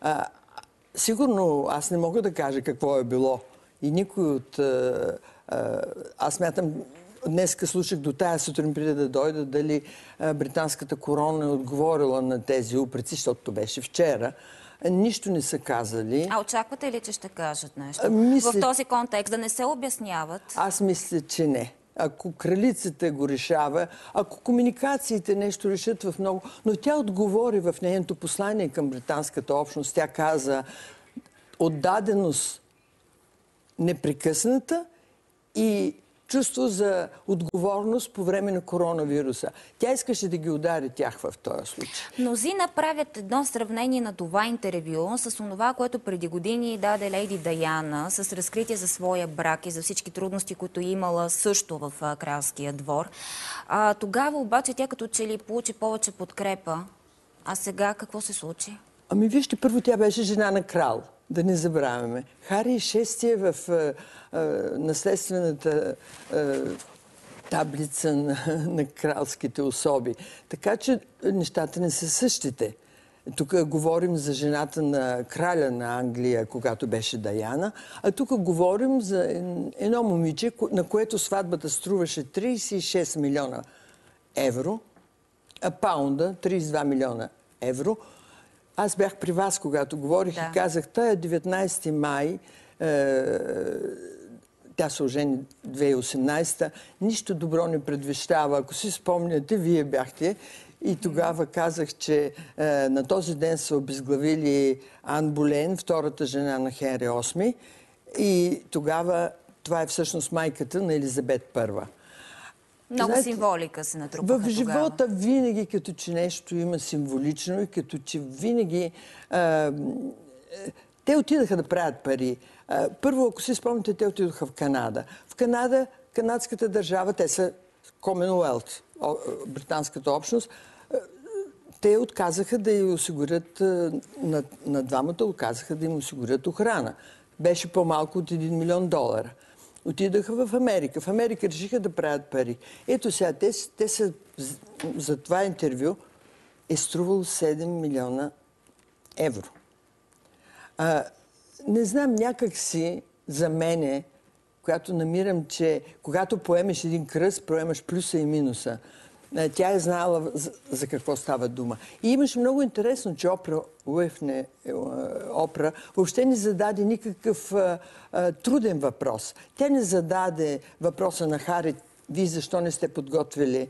Сигурно аз не мога да кажа какво е било. И никой от... Аз мятам, днеска слушах до тая сутрин преди да дойда, дали британската корона е отговорила на тези упреци, защото то беше вчера. Нищо не са казали.
А очаквате ли, че ще кажат нещо? В този контекст да не се обясняват?
Аз мисля, че не. Ако кралицата го решава, ако комуникациите нещо решат в много... Но тя отговори в нейното послание към британската общност. Тя каза отдаденост непрекъсната и чувство за отговорност по време на коронавируса. Тя искаше да ги удари тях в този случай.
Мнозина правят едно сравнение на това интервю с онова, което преди години даде лейди Даяна, с разкритие за своя брак и за всички трудности, които имала също в кралския двор. Тогава обаче тя като че ли получи повече подкрепа. А сега какво се случи?
Ами вижте, първо тя беше жена на крал. Да не забравяме. Хари е шестия в наследствената таблица на кралските особи. Така че нещата не са същите. Тук говорим за жената на краля на Англия, когато беше Даяна, а тук говорим за едно момиче, на което сватбата струваше 36 милиона евро, а паунда 32 милиона евро. Аз бях при вас, когато говорих и казах, тая 19 май, тя се ожени 2018, нищо добро не предвещава. Ако си спомняте, вие бяхте и тогава казах, че на този ден са обезглавили Ан Болейн, втората жена на Хенри VIII, и тогава това е всъщност майката на Елизабет I.
Много символика се натрупаха
в живота винаги, като че нещо има символично и като че винаги... те отидаха да правят пари. Първо, ако си спомните, те отидоха в Канада. В Канада, канадската държава, те са Commonwealth, британската общност, те отказаха да й осигурят, на двамата отказаха да им осигурят охрана. Беше по-малко от $1 милион. Отидаха в Америка. В Америка решиха да правят пари. Ето сега, те са за това интервю е струвало 7 милиона евро. Не знам, някак си за мене, когато намирам, че когато поемеш един кръст, поемаш плюса и минуса. Тя е знаела за какво става дума. И имаше много интересно, че Опра въобще не зададе никакъв труден въпрос. Тя не зададе въпроса на Хари, вие защо не сте подготвили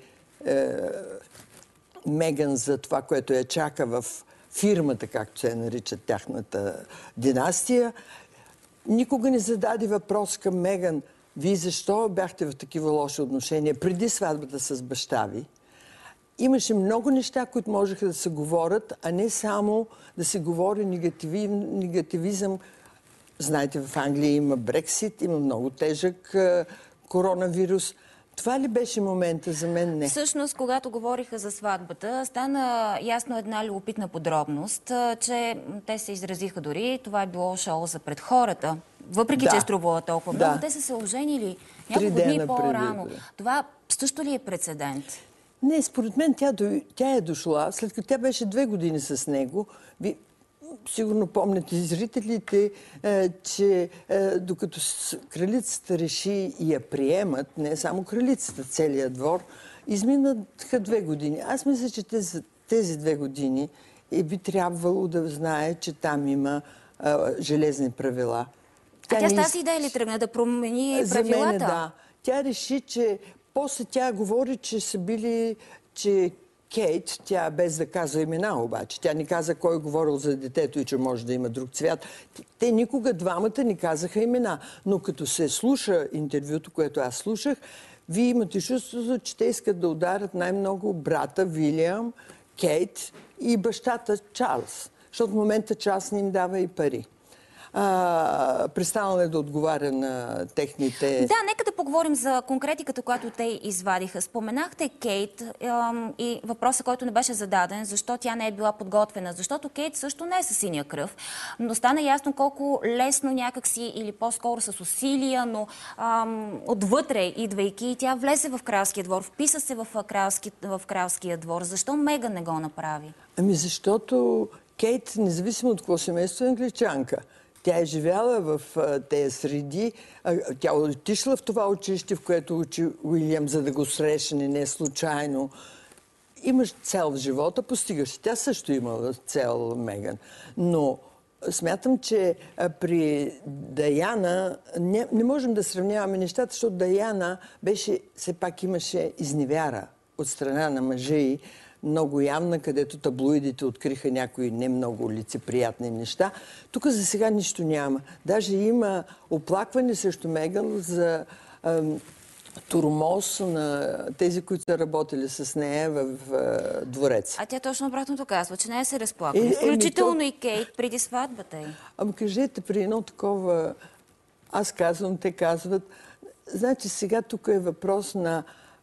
Меган за това, което я чака в фирмата, както се нарича тяхната династия. Никога не зададе въпрос към Меган, вие защо бяхте в такива лоши отношения преди сватбата с баща ви? Имаше много неща, които можеха да се говорят, а не само да се говори негативизъм. Знаете, в Англия има Брексит, има много тежък коронавирус. Това ли беше момента? За мен не.
Всъщност, когато говориха за сватбата, стана ясно една любопитна подробност, че те се изразиха дори, това е било шоу за пред хората. Въпреки, че е струвала толкова много, те са се оженили няколко дни по-рано. Това също ли е прецедент?
Не, според мен тя е дошла, след като тя беше 2 години с него. Сигурно помните зрителите, че докато кралицата реши и я приемат, не само кралицата, целият двор, изминаха 2 години. Аз мисля, че тези 2 години би трябвало да знае, че там има железни правила.
Тя с тази идея ли тръгна да промени правилата?
За мен, да. Тя реши, че после тя говори, че са били, че Кейт, тя без да казва имена обаче, тя не каза кой е говорил за детето и че може да има друг цвят. Те никога двамата не казаха имена. Но като се слуша интервюто, което аз слушах, вие имате чувството, че те искат да ударят най-много брата Вилиам, Кейт и бащата Чарлз. Защото в момента Чарлз не им дава и пари. Престанала да отговаря на техните...
Да, нека да поговорим за конкретиката, която те извадиха. Споменахте Кейт и въпроса, който не беше зададен, защо тя не е била подготвена. Защото Кейт също не е със синя кръв, но стана ясно колко лесно някакси, или по-скоро с усилия, но отвътре идвайки, тя влезе в кралския двор, вписа се в кралския двор. Защо Меган не го направи?
Ами защото Кейт, независимо от какво семейство, е англичанка. Тя е живяла в тези среди. Тя отишла в това училище, в което учи Уилям, за да го срещне, не случайно. Имаш цел в живота, постигаш. Тя също имала цел, Меган. Но смятам, че при Даяна не можем да сравняваме нещата, защото Даяна все пак имаше изневяра от страна на мъжа й, много явна, където таблоидите откриха някои не много лицеприятни неща. Тук за сега нищо няма. Даже има оплакване срещу Меган за тормоз на тези, които са работили с нея в двореца.
А тя точно обратното казва, че не се разплакали. Включително и Кейт преди сватбата й.
Ама кажете, при едно такова... Аз казвам, те казват... Значи сега тук е въпрос на...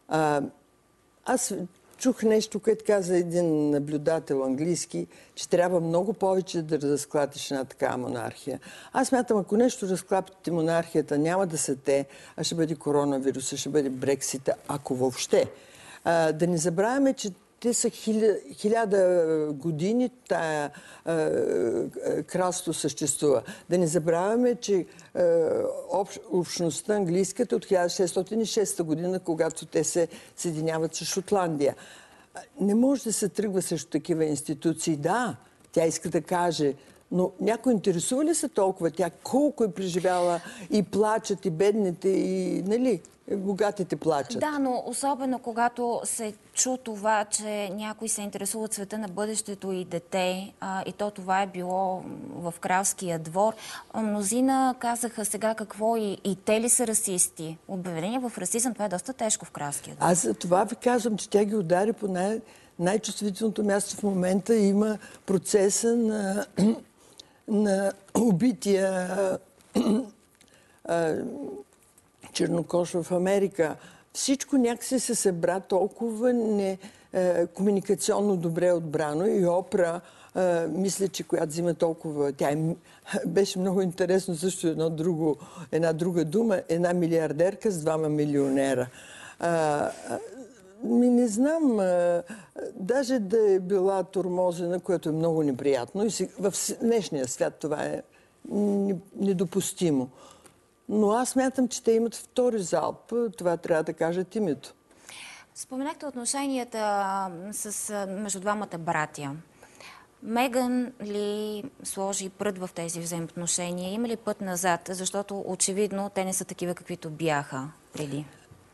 Аз чух нещо, което каза един наблюдател английски, че трябва много повече да разклатиш една такава монархия. Аз смятам, ако нещо разклапите монархията, няма да са те, а ще бъде коронавируса, ще бъде Брексита, ако въобще. Да не забравяме, че те са 1000 години тая кралство съществува. Да не забравяме, че общността английската от 1606 година, когато те се съединяват с Шотландия. Не може да се тръгва срещу такива институции. Да, тя иска да каже, Но някой интересува ли се толкова тя колко е преживяла и плачат и бедните, и нали, богатите плачат?
Да, но особено когато се чу това, че някой се интересува от света на бъдещето и дете, и то това е било в кралския двор, мнозина казаха сега какво и те ли са расисти? Обвинение в расизъм, това е доста тежко в кралския двор.
Аз за това ви казвам, че тя ги удари по най-чувствителното място в момента. Има процеса на убития чернокож в Америка. Всичко някакси се събра толкова комуникационно добре отбрано и Опра, мисля, че която взима толкова... Беше много интересно също една друга дума, една милиардерка с 2 милионера. Не знам, даже да е била тормозена, което е много неприятно. И в днешния свят това е недопустимо. Но аз смятам, че те имат втори залп. Това трябва да кажат името.
Споменахте отношенията между двамата братя. Меган ли сложи прът в тези взаимоотношения? Има ли път назад? Защото очевидно те не са такива, каквито бяха преди.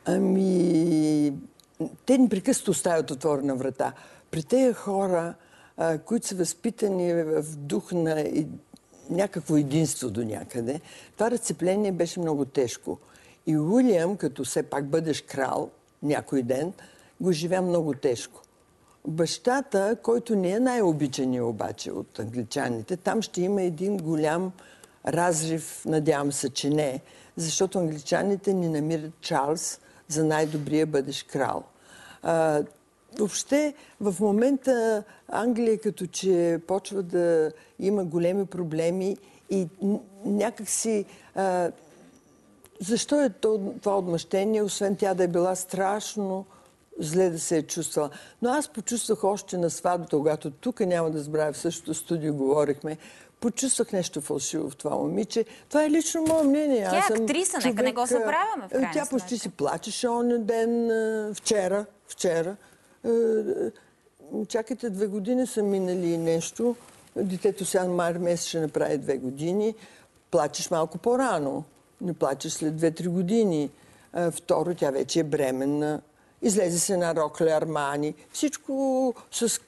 Те непрекъснато оставят отворена врата. При тези хора, които са възпитани в дух на някакво единство до някъде, това разцепление беше много тежко. И Уилям, като все пак бъдеш крал някой ден, го живя много тежко. Бащата, който не е най-обичания обаче от англичаните, там ще има един голям разрив, надявам се, че не, защото англичаните ни намират Чарлз за най-добрия бъдещ крал. Въобще, в момента Англия като че почва да има големи проблеми и някакси... защо е това отмъщение, освен тя да е била страшно зле да се е чувствала. Но аз почувствах още на сватбата, когато тук, няма да забравя, в същото студио говорихме, почувствах нещо фалшиво в това момиче. Това е лично мое мнение.
Тя е актриса, нека не го забравяме в крайна
Тя почти си плачеше оня ден, вчера. Чакайте, 2 години са минали и нещо. Детето сега март месец ще направи 2 години. Плачеш малко по-рано. Не плачеш след 2-3 години. Второ, тя вече е бременна. Излезе се на Рокле Армани. Всичко с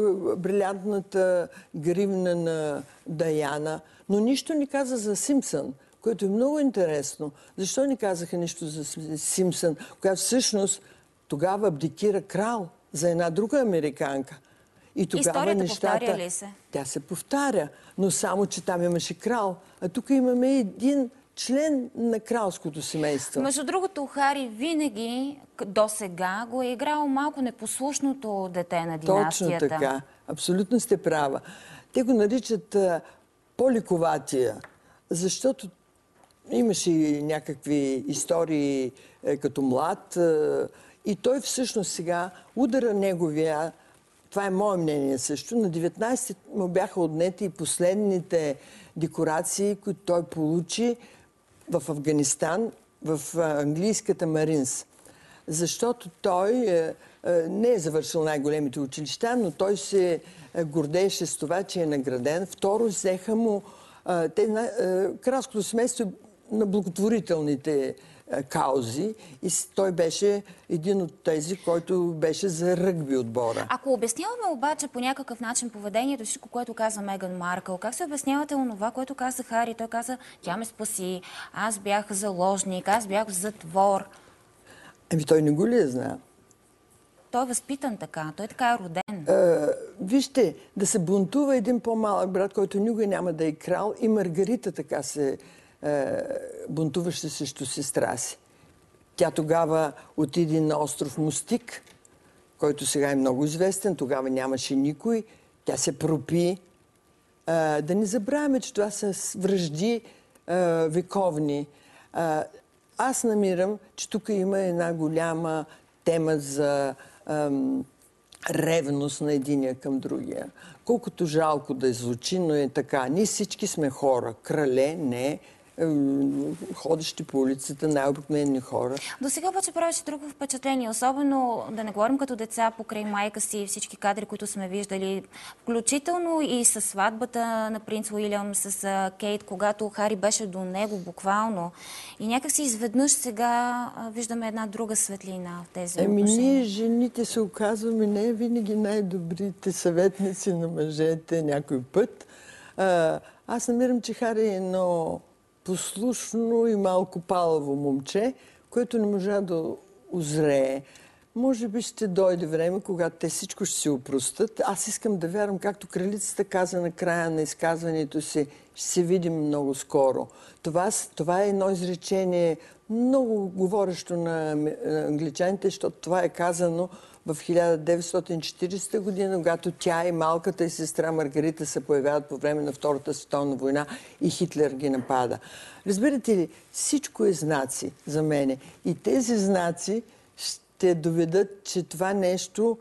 брилянтната гривна на Даяна. Но нищо не каза за Симпсън, което е много интересно. Защо не казаха нищо за Симпсън, която всъщност тогава абдикира крал за една друга американка. И тогава
историята повтаря ли се?
Тя се повтаря, но само, че там имаше крал. А тук имаме един член на кралското семейство.
Между другото, Хари винаги до сега го е играл малко непослушното дете на династията.
Точно така. Абсолютно сте права. Те го наричат по-лековатия, защото имаше и някакви истории като млад. И той всъщност сега, удара неговия, това е мое мнение също, на 19 му бяха отнети и последните декорации, които той получи в Афганистан, в английската Маринс. Защото той не е завършил най-големите училища, но той се гордееше с това, че е награден. Второ, взеха му кралското семейство на благотворителните каузи и той беше един от тези, който беше за ръгби отбора.
Ако обясняваме обаче по някакъв начин поведението, всичко, което каза Меган Маркъл, как се обяснявате онова, което каза Хари? Той каза, тя ме спаси, аз бях заложник, аз бях в затвор.
Той не го ли е знал?
Той е възпитан така, той така е роден.
Вижте, да се бунтува един по-малък брат, който никога няма да е крал, и Маргарита така се бунтуваше срещу сестра си. Тя тогава отиде на остров Мустик, който сега е много известен. Тогава нямаше никой. Тя се пропи. Да не забравяме, че това са вражди вековни. Аз намирам, че тук има една голяма тема за ревност на единия към другия. Колкото жалко да звучи, но е така. Ние всички сме хора. Крале, не. ходещи по улицата, най-обикновени хора.
До сега обаче правеше друго впечатление, особено да не говорим като деца покрай майка си, всички кадри, които сме виждали, включително и с сватбата на принц Уилям с Кейт, когато Хари беше до него буквално. И някакси изведнъж сега виждаме една друга светлина в тези отношения.
Ние жените се оказваме не винаги най-добрите съветници на мъжете някой път. Аз намирам, че Хари е едно послушно и малко палаво момче, което не можа да озрее. Може би ще дойде време, когато те всичко ще си опростат. Аз искам да вярвам, както кралицата каза на края на изказването си, ще се видим много скоро. Това е едно изречение много говорещо на англичаните, защото това е казано в 1940 година, когато тя и малката и сестра Маргарита се появяват по време на Втората световна война и Хитлер ги напада. Разбирате ли, всичко е знаци за мене. И тези знаци ще доведат, че това нещо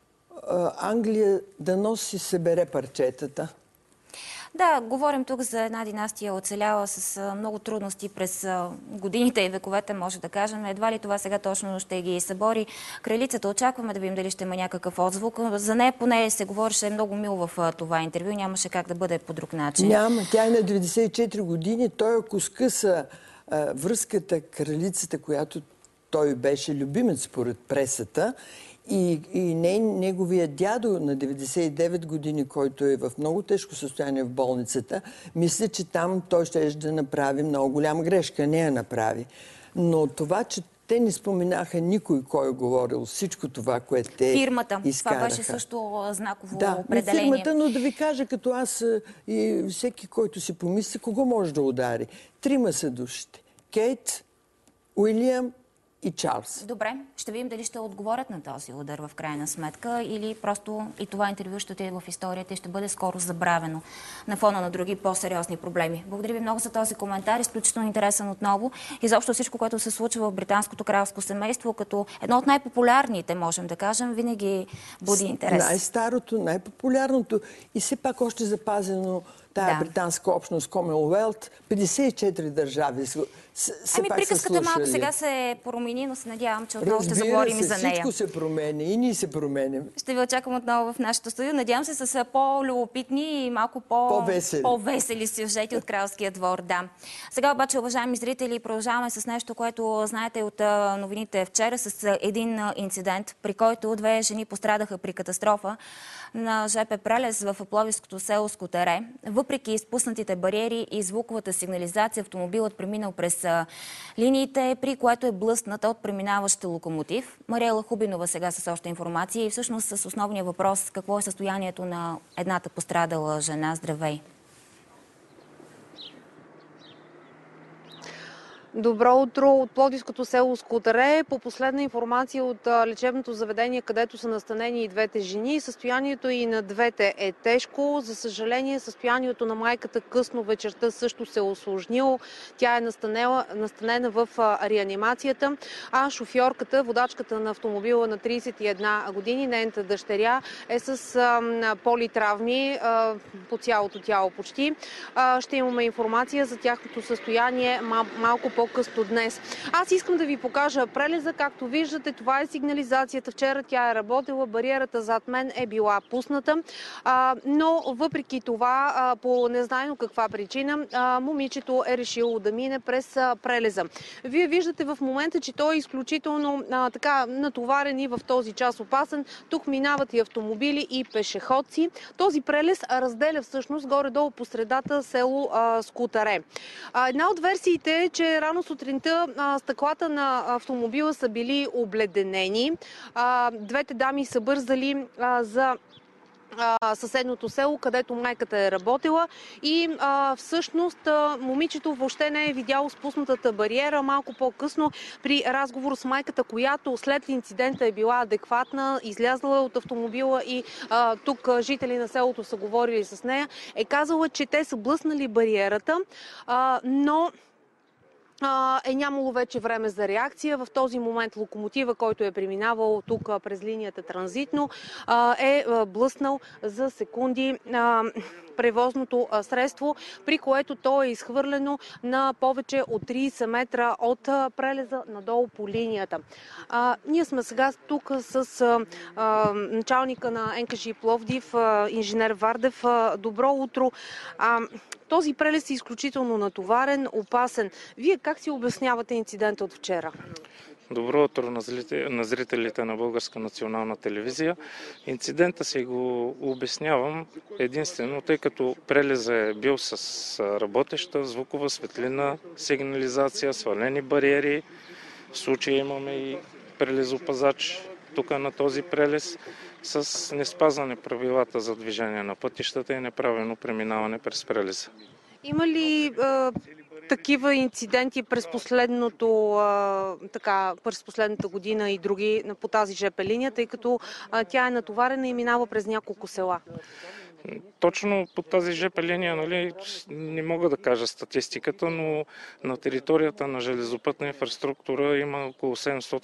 Англия дано си събере парчетата.
Да, говорим тук за една династия оцеляла с много трудности през годините и вековете, може да кажем. Едва ли това сега точно ще ги събори. Кралицата очакваме да видим дали ще има някакъв отзвук. За нея поне се говореше много мило в това интервю. Нямаше как да бъде по друг начин.
Няма. Тя е на 94 години. Той, ако скъса връзката кралицата, която той беше любимец според пресата, и неговия дядо на 99 години, който е в много тежко състояние в болницата, мисля, че там той ще да направи много голяма грешка. Не я направи. Но това, че те не споменаха никой, кой е говорил всичко това, което те
фирмата.
изкараха.
Това беше също знаково определение.
Да, фирмата, но да ви кажа, като аз и всеки, който си помисли, кого може да удари. 3 са душите. Кейт, Уилям и Чарлз.
Добре, ще видим дали ще отговорят на този удар в крайна сметка или просто и това интервю ще отиде в историята и ще бъде скоро забравено на фона на други по-сериозни проблеми. Благодаря ви много за този коментар, изключително интересен отново. Изобщо всичко, което се случва в британското кралско семейство, като едно от най-популярните, можем да кажем, винаги буди интерес.
Най-старото, най-популярното и все пак още запазено тая британска общност Commonwealth, 54 държави
приказката малко сега се промени, но се надявам, че отново ще заговорим и за нея.
Всичко се променя и ние се променим.
Ще ви очаквам отново в нашото студио. Надявам се с по-любопитни и малко по-весели сюжети от кралския двор. Да. Сега обаче, уважаеми зрители, продължаваме с нещо, което знаете от новините вчера, с един инцидент, при който 2 жени пострадаха при катастрофа на ЖП Прелез в пловдивското село Скутере. Въпреки изпуснатите бариери и звуковата сигнализация, автомобилът преминал през линиите, при което е блъснат от преминаващ локомотив. Мариела Хубинова сега с още информация и всъщност с основния въпрос: какво е състоянието на едната пострадала жена? Здравей!
Добро утро от пловдивското село Скутере. По последна информация от лечебното заведение, където са настанени и 2 жени, състоянието и на 2 е тежко. За съжаление, състоянието на майката късно вечерта също се е усложнило. Тя е настанена в реанимацията, а шофьорката, водачката на автомобила на 31 години, нейната дъщеря, е с политравми по цялото тяло почти. Ще имаме информация за тяхното състояние малко по-късно днес. Аз искам да ви покажа прелеза. Както виждате, това е сигнализацията. Вчера тя е работила, бариерата зад мен е била пусната, но въпреки това, по незнайно каква причина, момичето е решило да мине през прелеза. Вие виждате в момента, че той е изключително натоварен и в този час опасен. Тук минават и автомобили, и пешеходци. Този прелез разделя всъщност горе-долу по средата село Скутере. Една от версиите е, че рано сутринта стъклата на автомобила са били обледенени. 2 дами са бързали за съседното село, където майката е работила и всъщност момичето въобще не е видяло спуснатата бариера. Малко по-късно при разговор с майката, която след инцидента е била адекватна, излязла от автомобила и тук жители на селото са говорили с нея, е казала, че те са блъснали бариерата, но е нямало вече време за реакция. В този момент локомотива, който е преминавал тук през линията транзитно, е блъснал за секунди превозното средство, при което то е изхвърлено на повече от 30 метра от прелеза надолу по линията. Ние сме сега тук с началника на НКЖИ Пловдив, инженер Вардев. Добро утро! Този прелез е изключително натоварен, опасен. Вие как си обяснявате инцидента от вчера?
Добро утро на зрителите на Българска национална телевизия. Инцидента си го обяснявам единствено, тъй като прелезът е бил с работеща звукова светлина, сигнализация, свалени бариери. В случая имаме и прелезопазач тук на този прелез с неспазване правилата за движение на пътищата и неправилно преминаване през прелеза.
Има ли такива инциденти през през последната година и други по тази ЖП линия, тъй като тя е натоварена и минава през няколко села?
Точно по тази ЖП линия, не мога да кажа статистиката, но на територията на железопътна инфраструктура има около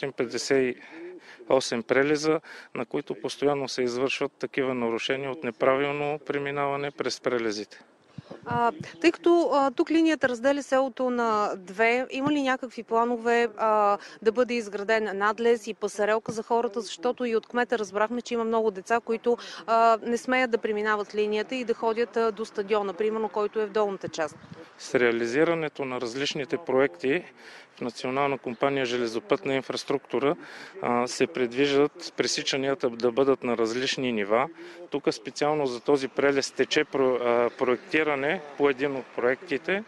758 прелеза, на които постоянно се извършват такива нарушения от неправилно преминаване през прелезите.
Тъй като тук линията разделя селото на две, има ли някакви планове да бъде изграден надлез и пасарелка за хората, защото и от кмета разбрахме, че има много деца, които не смеят да преминават линията и да ходят до стадиона, примерно, който е в долната част.
С реализирането на различните проекти в Национална компания железопътна инфраструктура се предвиждат пресичанията да бъдат на различни нива. Тук специално за този прелез тече проектиране по един от проектите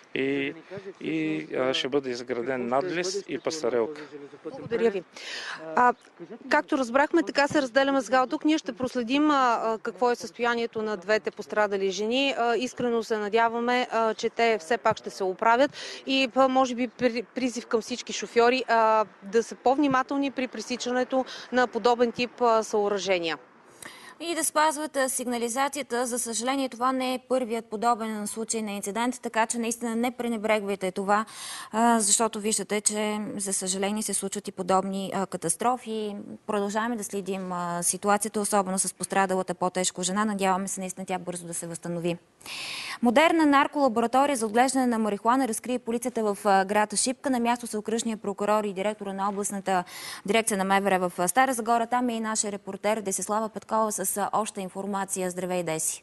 и ще бъде изграден надлез и пасарелка.
Благодаря ви. Както разбрахме, така се разделяме сега. Тук ние ще проследим какво е състоянието на двете пострадали жени. Искрено се надяваме, че те все пак ще се оправят и може би призив към всички шофьори да са по-внимателни при пресичането на подобен тип съоръжения.
И да спазват сигнализацията. За съжаление, това не е първият подобен случай на инцидент, така че наистина не пренебрегвайте това, защото виждате, че за съжаление се случват и подобни катастрофи. Продължаваме да следим ситуацията, особено с пострадалата по-тежко жена. Надяваме се наистина тя бързо да се възстанови. Модерна нарколаборатория за отглеждане на марихуана разкрие полицията в град Шипка. На място са окръжния прокурор и директора на областната дирекция на МВР в Стара Загора. Там е и нашия репортер Десислава Петкова с още информация. Здравей, Деси!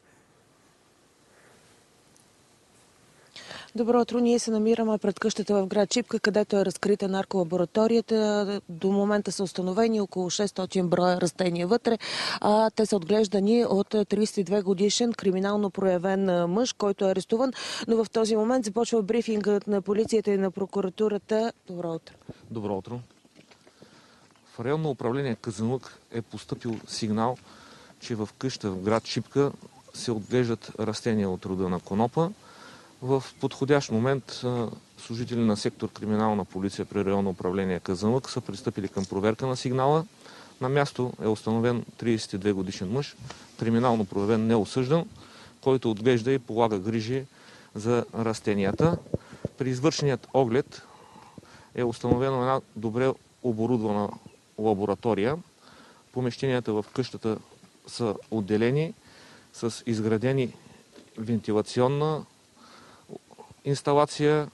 Добро утро! Ние се намираме пред къщата в град Шипка, където е разкрита нарколабораторията. До момента са установени около 600 броя растения вътре. Те са отглеждани от 32 годишен криминално проявен мъж, който е арестуван. Но в този момент започва брифингът на полицията и на прокуратурата. Добро утро!
Добро утро! В районно управление Казанлък е поступил сигнал, че в къща в град Шипка се отглеждат растения от рода на конопа. В подходящ момент служители на сектор криминална полиция при районно управление Казанлък са пристъпили към проверка на сигнала. На място е установен 32 годишен мъж, криминално проявен неосъждан, който отглежда и полага грижи за растенията. При извършеният оглед е установена една добре оборудвана лаборатория. Помещенията в къщата са отделени с изградени вентилационна инсталация,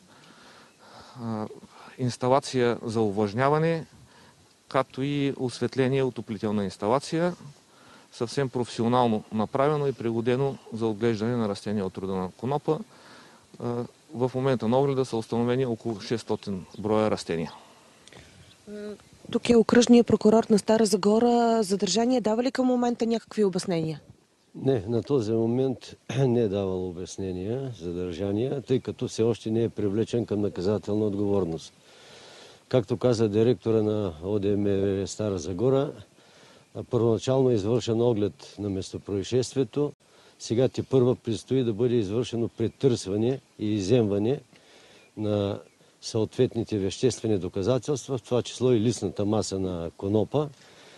инсталация за увлажняване, както и осветление, отоплителна инсталация, съвсем професионално направено и пригодено за отглеждане на растения от рода на конопа. В момента на огледа са установени около 600 броя растения.
Тук е окръжният прокурор на Стара Загора. Задържание дава ли към момента някакви обяснения?
Не, на този момент не е давал обяснения, задържания, тъй като все още не е привлечен към наказателна отговорност. Както каза директора на ОДМВ Стара Загора, първоначално е извършен оглед на местопроизшествието. Сега тепърва предстои да бъде извършено претърсване и изземване на съответните веществени доказателства, в това число и листната маса на конопа.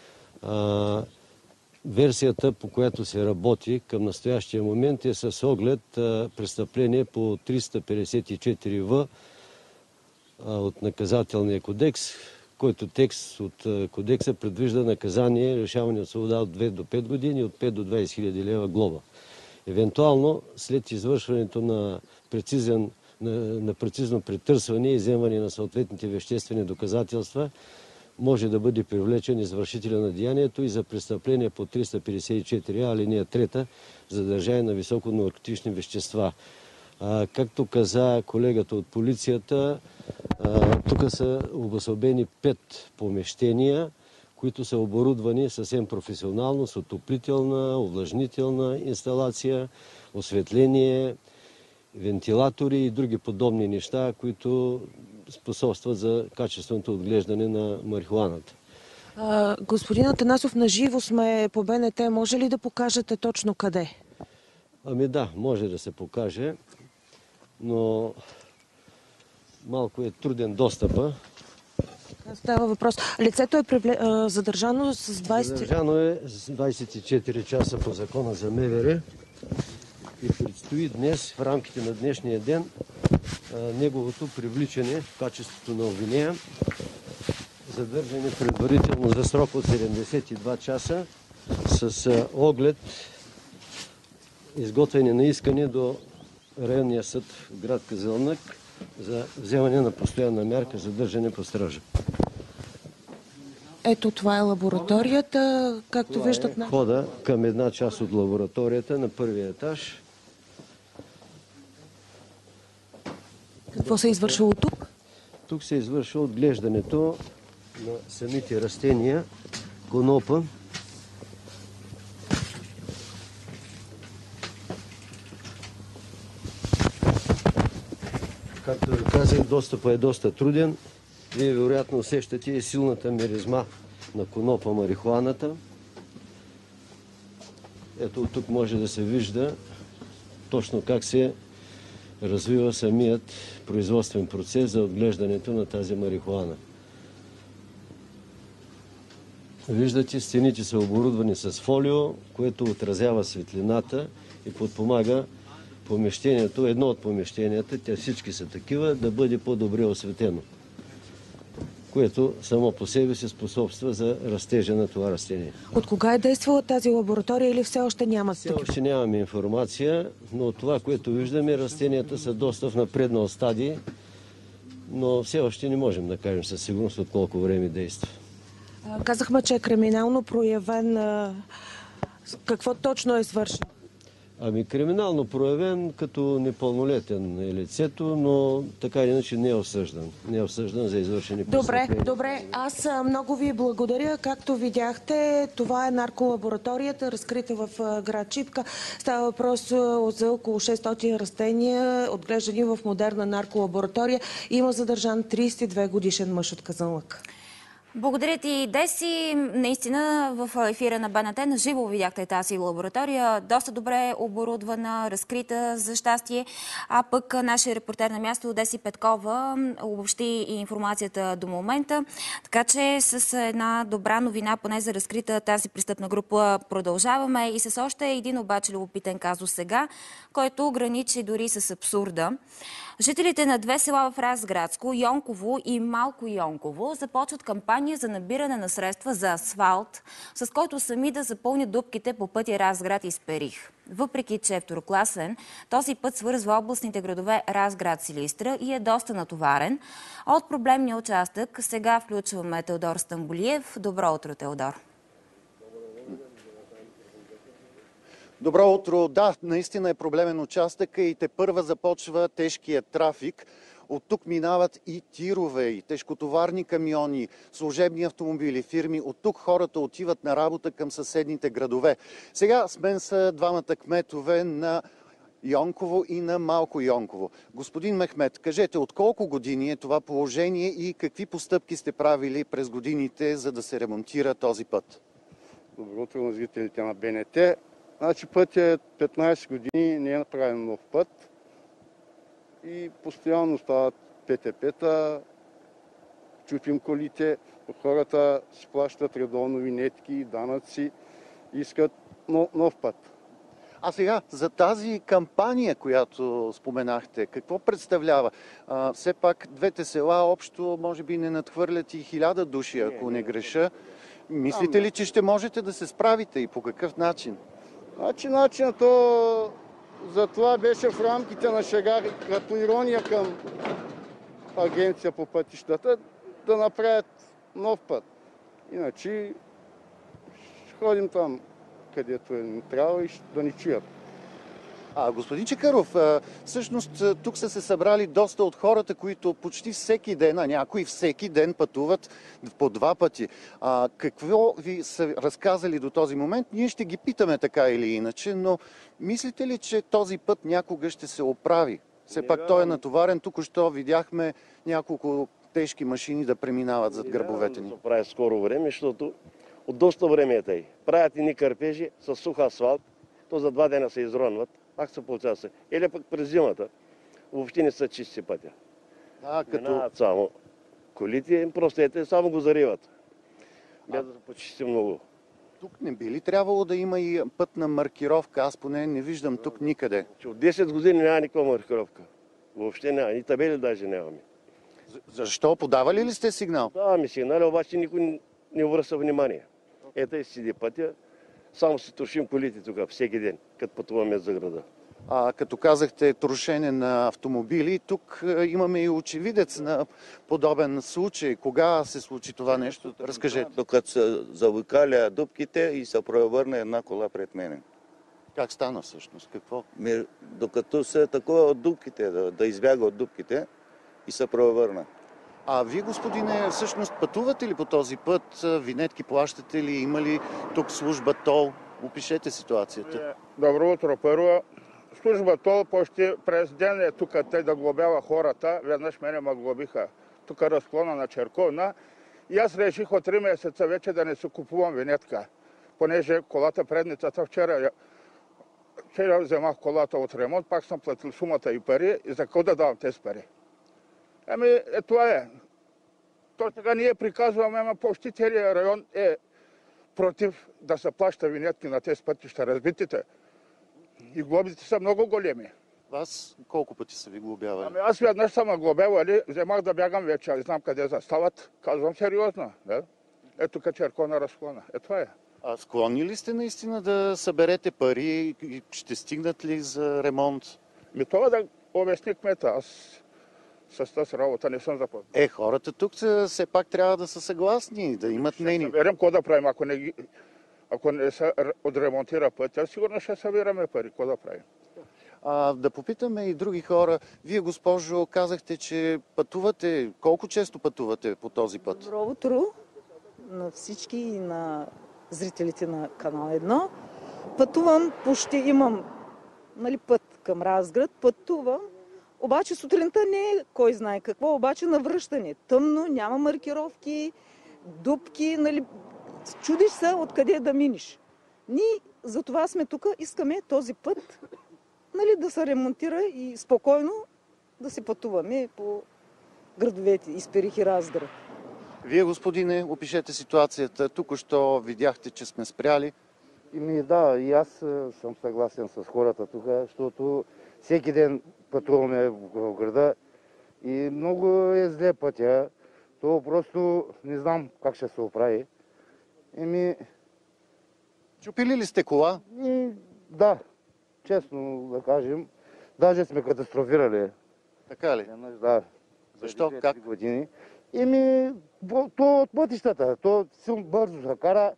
Версията, по която се работи към настоящия момент, е с оглед престъпление по 354В от наказателния кодекс, който текст от кодекса предвижда наказание лишаване от свобода от 2 до 5 години, от 5 до 20 000 лева глоба. Евентуално, след извършването на прецизно претърсване и вземане на съответните веществени доказателства, може да бъде привлечен извършителя на деянието и за престъпление по 354а, алинея 3, задържание на високо наркотични вещества. Както каза колегата от полицията, тук са обособени 5 помещения, които са оборудвани съвсем професионално с отоплителна, увлажнителна инсталация, осветление, вентилатори и други подобни неща, които способстват за качественото отглеждане на марихуаната.
Господин Атанасов, наживо сме по БНТ. Може ли да покажете точно къде?
Ами да, може да се покаже, но малко е труден достъпа.
Става въпрос. Лицето е задържано с 20...
Задържано е с 24 часа по закона за МВР и предстои днес, в рамките на днешния ден, неговото привличане в качеството на обвиняем, задържане предварително за срок от 72 часа с оглед изготвяне на искане до районния съд в град Казанлък за вземане на постоянна мярка задържане по стража.
Ето това е лабораторията, както виждат.
Това е входа към една част от лабораторията на първия етаж.
Какво се е извършило тук?
Тук се извършва отглеждането на самите растения, конопа. Както ви казах, достъпът е доста труден. Вие вероятно усещате и силната миризма на конопа марихуаната. Ето от тук може да се вижда точно как се развива самият производствен процес за отглеждането на тази марихуана. Виждате, стените са оборудвани с фолио, което отразява светлината и подпомага помещението, едно от помещенията, те всички са такива, да бъде по-добре осветено, което само по себе се способства за растежа на това растение.
От кога е действала тази лаборатория или все още няма?
Все още нямаме информация, но от това, което виждаме, растенията са доста в напреднал стадий, но все още не можем да кажем със сигурност от колко време действа.
Казахме, че е криминално проявен. Какво точно е свършил?
Ами криминално проявен като непълнолетен е лицето, но така или иначе не е осъждан. Не е осъждан за извършени престъпления.
Добре. Аз много ви благодаря. Както видяхте, това е нарколабораторията, разкрита в град Чипка. Става въпрос за около 600 растения, отглеждани в модерна нарколаборатория. Има задържан 32 годишен мъж от Казанлък.
Благодаря ти, Деси. Наистина в ефира на БНТ на живо видяхте тази лаборатория. Доста добре оборудвана, разкрита за щастие. А пък нашия репортер на място Деси Петкова обобщи и информацията до момента. Така че с една добра новина, поне за разкрита тази престъпна група, продължаваме. И с още един обаче любопитен казус сега, който граничи дори с абсурда. Жителите на две села в Разградско, Йонково и Малко Йонково, започват кампания за набиране на средства за асфалт, с който сами да запълнят дупките по пътя Разград и Сперих. Въпреки че е второкласен, този път свързва областните градове Разград, Силистра и е доста натоварен. От проблемния участък сега включваме Теодор Стамболиев. Добро утро, Теодор.
Добро утро. Да, наистина е проблемен участък и тепърва започва тежкият трафик. От тук минават и тирове, и тежкотоварни камиони, служебни автомобили, фирми. От тук хората отиват на работа към съседните градове. Сега с мен са двамата кметове на Йонково и на Малко Йонково. Господин Мехмет, кажете, от колко години е това положение и какви постъпки сте правили през годините, за да се ремонтира този път?
Добро утро на зрителите на БНТ. Значи път е 15 години, не е направен нов път и постоянно стават ПТП-та, чупим колите, хората си плащат редовно винетки, данъци, искат нов път.
А сега, за тази кампания, която споменахте, какво представлява? Все пак двете села общо, може би, не надхвърлят и 1000 души, ако не греша. Мислите ли, че ще можете да се справите и по какъв начин?
Начинът то за това беше в рамките на шега, като ирония към агенция по пътищата, да направят нов път. Иначе ще ходим там, където не трябва и да ни чуят.
Господин Чакъров, всъщност тук са се събрали доста от хората, които почти всеки ден, а някои всеки ден пътуват по 2 пъти. Какво ви са разказали до този момент? Ние ще ги питаме така или иначе, но мислите ли, че този път някога ще се оправи? Все пак той е натоварен. Тук-що видяхме няколко тежки машини да преминават зад гърбовете ни.
Да се прави скоро време, защото от доста време е тъй. Правят едни кърпежи с сух асфалт, то за 2 дена се изронват, пак се получава се. Или пък през зимата въобще не са чисти пътя. Минават само колите, просто само го зариват. Без да се почисти много.
Тук не би ли трябвало да има и пътна маркировка? Аз поне не виждам тук никъде.
От 10 години няма никаква маркировка. Въобще няма. И табели даже нямаме.
Защо? Подавали ли сте сигнал?
Даваме сигнали, обаче никой не обръща внимание. Ето и седи пътя. Само се трошим колите тук всеки ден, като пътуваме за града.
Като казахте трошене на автомобили, тук имаме и очевидец на подобен случай. Кога се случи това нещо? Разкажете.
Докато се заобикаля дупките и се превърна една кола пред мене.
Как стана всъщност? Какво?
Докато се такова от дупките, да избяга от дупките и се превърна.
Вие, господине, всъщност пътувате ли по този път? Винетки плащате ли? Има ли тук служба ТОЛ? Опишете ситуацията.
Добро утро. Първо, служба ТОЛ почти през ден е тук те да глобява хората. Веднъж мене ме глобиха. Тук разклона на Черковна. И аз реших от 3 месеца вече да не си купувам винетка. Понеже колата предницата вчера вземах колата от ремонт, пак съм платил сумата и пари. И за какво да давам тези пари? Това е. То сега ние приказваме, ама почти целият район е против да се плаща винетки на тези пътища, разбитите. И глобите са много големи.
Вас колко пъти са ви глобявали?
Аз веднъж съм глобявали, вземах да бягам вече, не знам къде застават. Казвам сериозно. Да? Ето Черковна разклона. Това е.
Склонни ли сте наистина да съберете пари? Ще стигнат ли за ремонт?
Това да обясни кмета. Аз с тази работа не съм запознат.
Хората тук все пак трябва да са съгласни, да имат мнение.
Ще съберем какво да правим, ако не се отремонтира пътя, сигурно ще събираме пари. Какво да правим?
Да попитаме и други хора. Вие, госпожо, казахте, че пътувате. Колко често пътувате по този път?
Добро утро на всички и на зрителите на Канал 1. Пътувам, почти имам път към Разград, пътувам. Обаче сутринта не е кой знае какво, обаче навръщане. Тъмно, няма маркировки, дупки, чудиш се откъде да минеш. Ние за това сме тук, искаме този път да се ремонтира и спокойно да се пътуваме по градовете Исперих и Разград.
Вие, господине, опишете ситуацията. Тук-що видяхте, че сме спряли.
Да, и аз съм съгласен с хората тук, защото всеки ден пътуваме в града и много е зле пътя. То просто не знам как ще се оправи.
Чупили ли сте кола?
Да, честно да кажем. Даже сме катастрофирали.
Така ли?
Да.
Защо? Как?
Години. То от пътищата. То силно бързо се кара.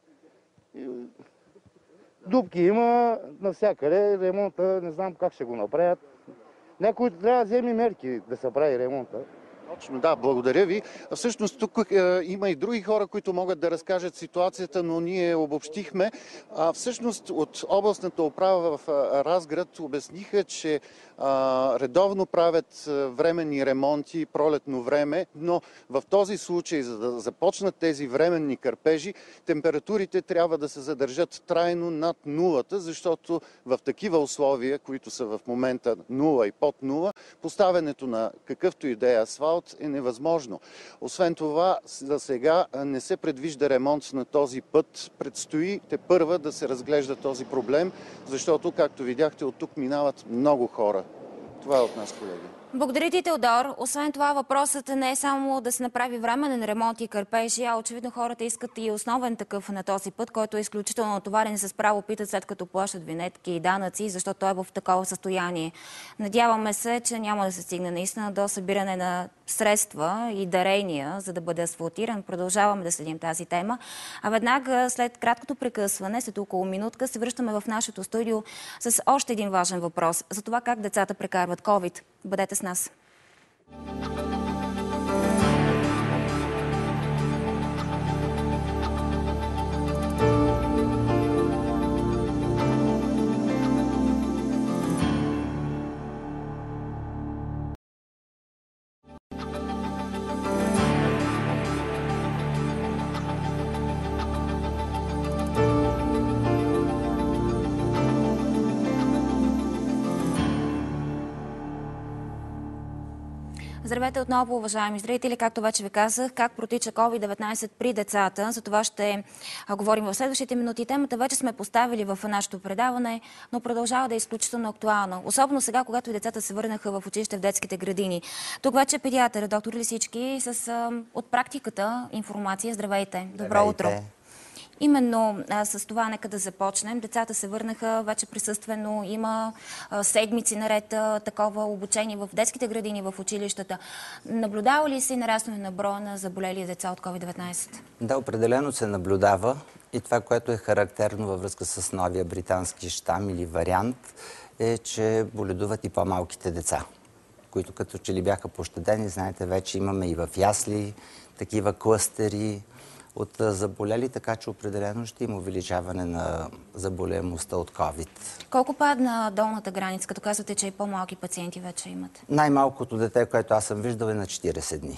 Дупки има навсякъде. Ремонта не знам как ще го направят. Някой трябва да вземе мерки да се прави ремонта.
Точно, да, благодаря ви. Всъщност тук има и други хора, които могат да разкажат ситуацията, но ние обобщихме. Всъщност от областната управа в Разград обясниха, че редовно правят временни ремонти, пролетно време, но в този случай, за да започнат тези временни кърпежи, температурите трябва да се задържат трайно над нулата, защото в такива условия, които са в момента 0 и под 0, поставянето на какъвто и да е асфалт асфалт е невъзможно. Освен това, за сега не се предвижда ремонт на този път. Предстои тепърва да се разглежда този проблем, защото, както видяхте, от тук минават много хора. Това е от нас, колеги.
Благодаря ти, Теодор. Освен това, въпросът не е само да се направи временен ремонт и кърпежи, а очевидно хората искат и основен такъв на този път, който е изключително натоварен и с право питат, след като плащат винетки и данъци, защото той е в такова състояние. Надяваме се, че няма да се стигне наистина до събиране на средства и дарения, за да бъде асфалтиран. Продължаваме да следим тази тема. А веднага след краткото прекъсване, след около минутка, се връщаме в нашето студио с още един важен въпрос за това как децата прекарват COVID. Бъдете с нас. Здравейте отново, уважаеми зрители. Както вече ви казах, как протича COVID-19 при децата. За това ще говорим в следващите минути. Темата вече сме поставили в нашето предаване, но продължава да е изключително актуална. Особено сега, когато и децата се върнаха в училище в детските градини. Тук вече е педиатър, доктор Лисички, с от практиката информация. Здравейте. Добро утро. Именно с това нека да започнем. Децата се върнаха вече присъствено. Има седмици наред такова обучение в детските градини, в училищата. Наблюдава ли се нарастване на броя на заболели деца от COVID-19?
Да, определено се наблюдава. И това, което е характерно във връзка с новия британски щам или вариант, е, че боледуват и по-малките деца, които като че ли бяха пощадени. Знаете, вече имаме и в ясли такива клъстери от заболели, така че определено ще има увеличаване на заболемостта от COVID.
Колко падна долната граница, като казвате, че и по-малки пациенти вече имат?
Най-малкото дете, което аз съм виждал, е на 40 дни.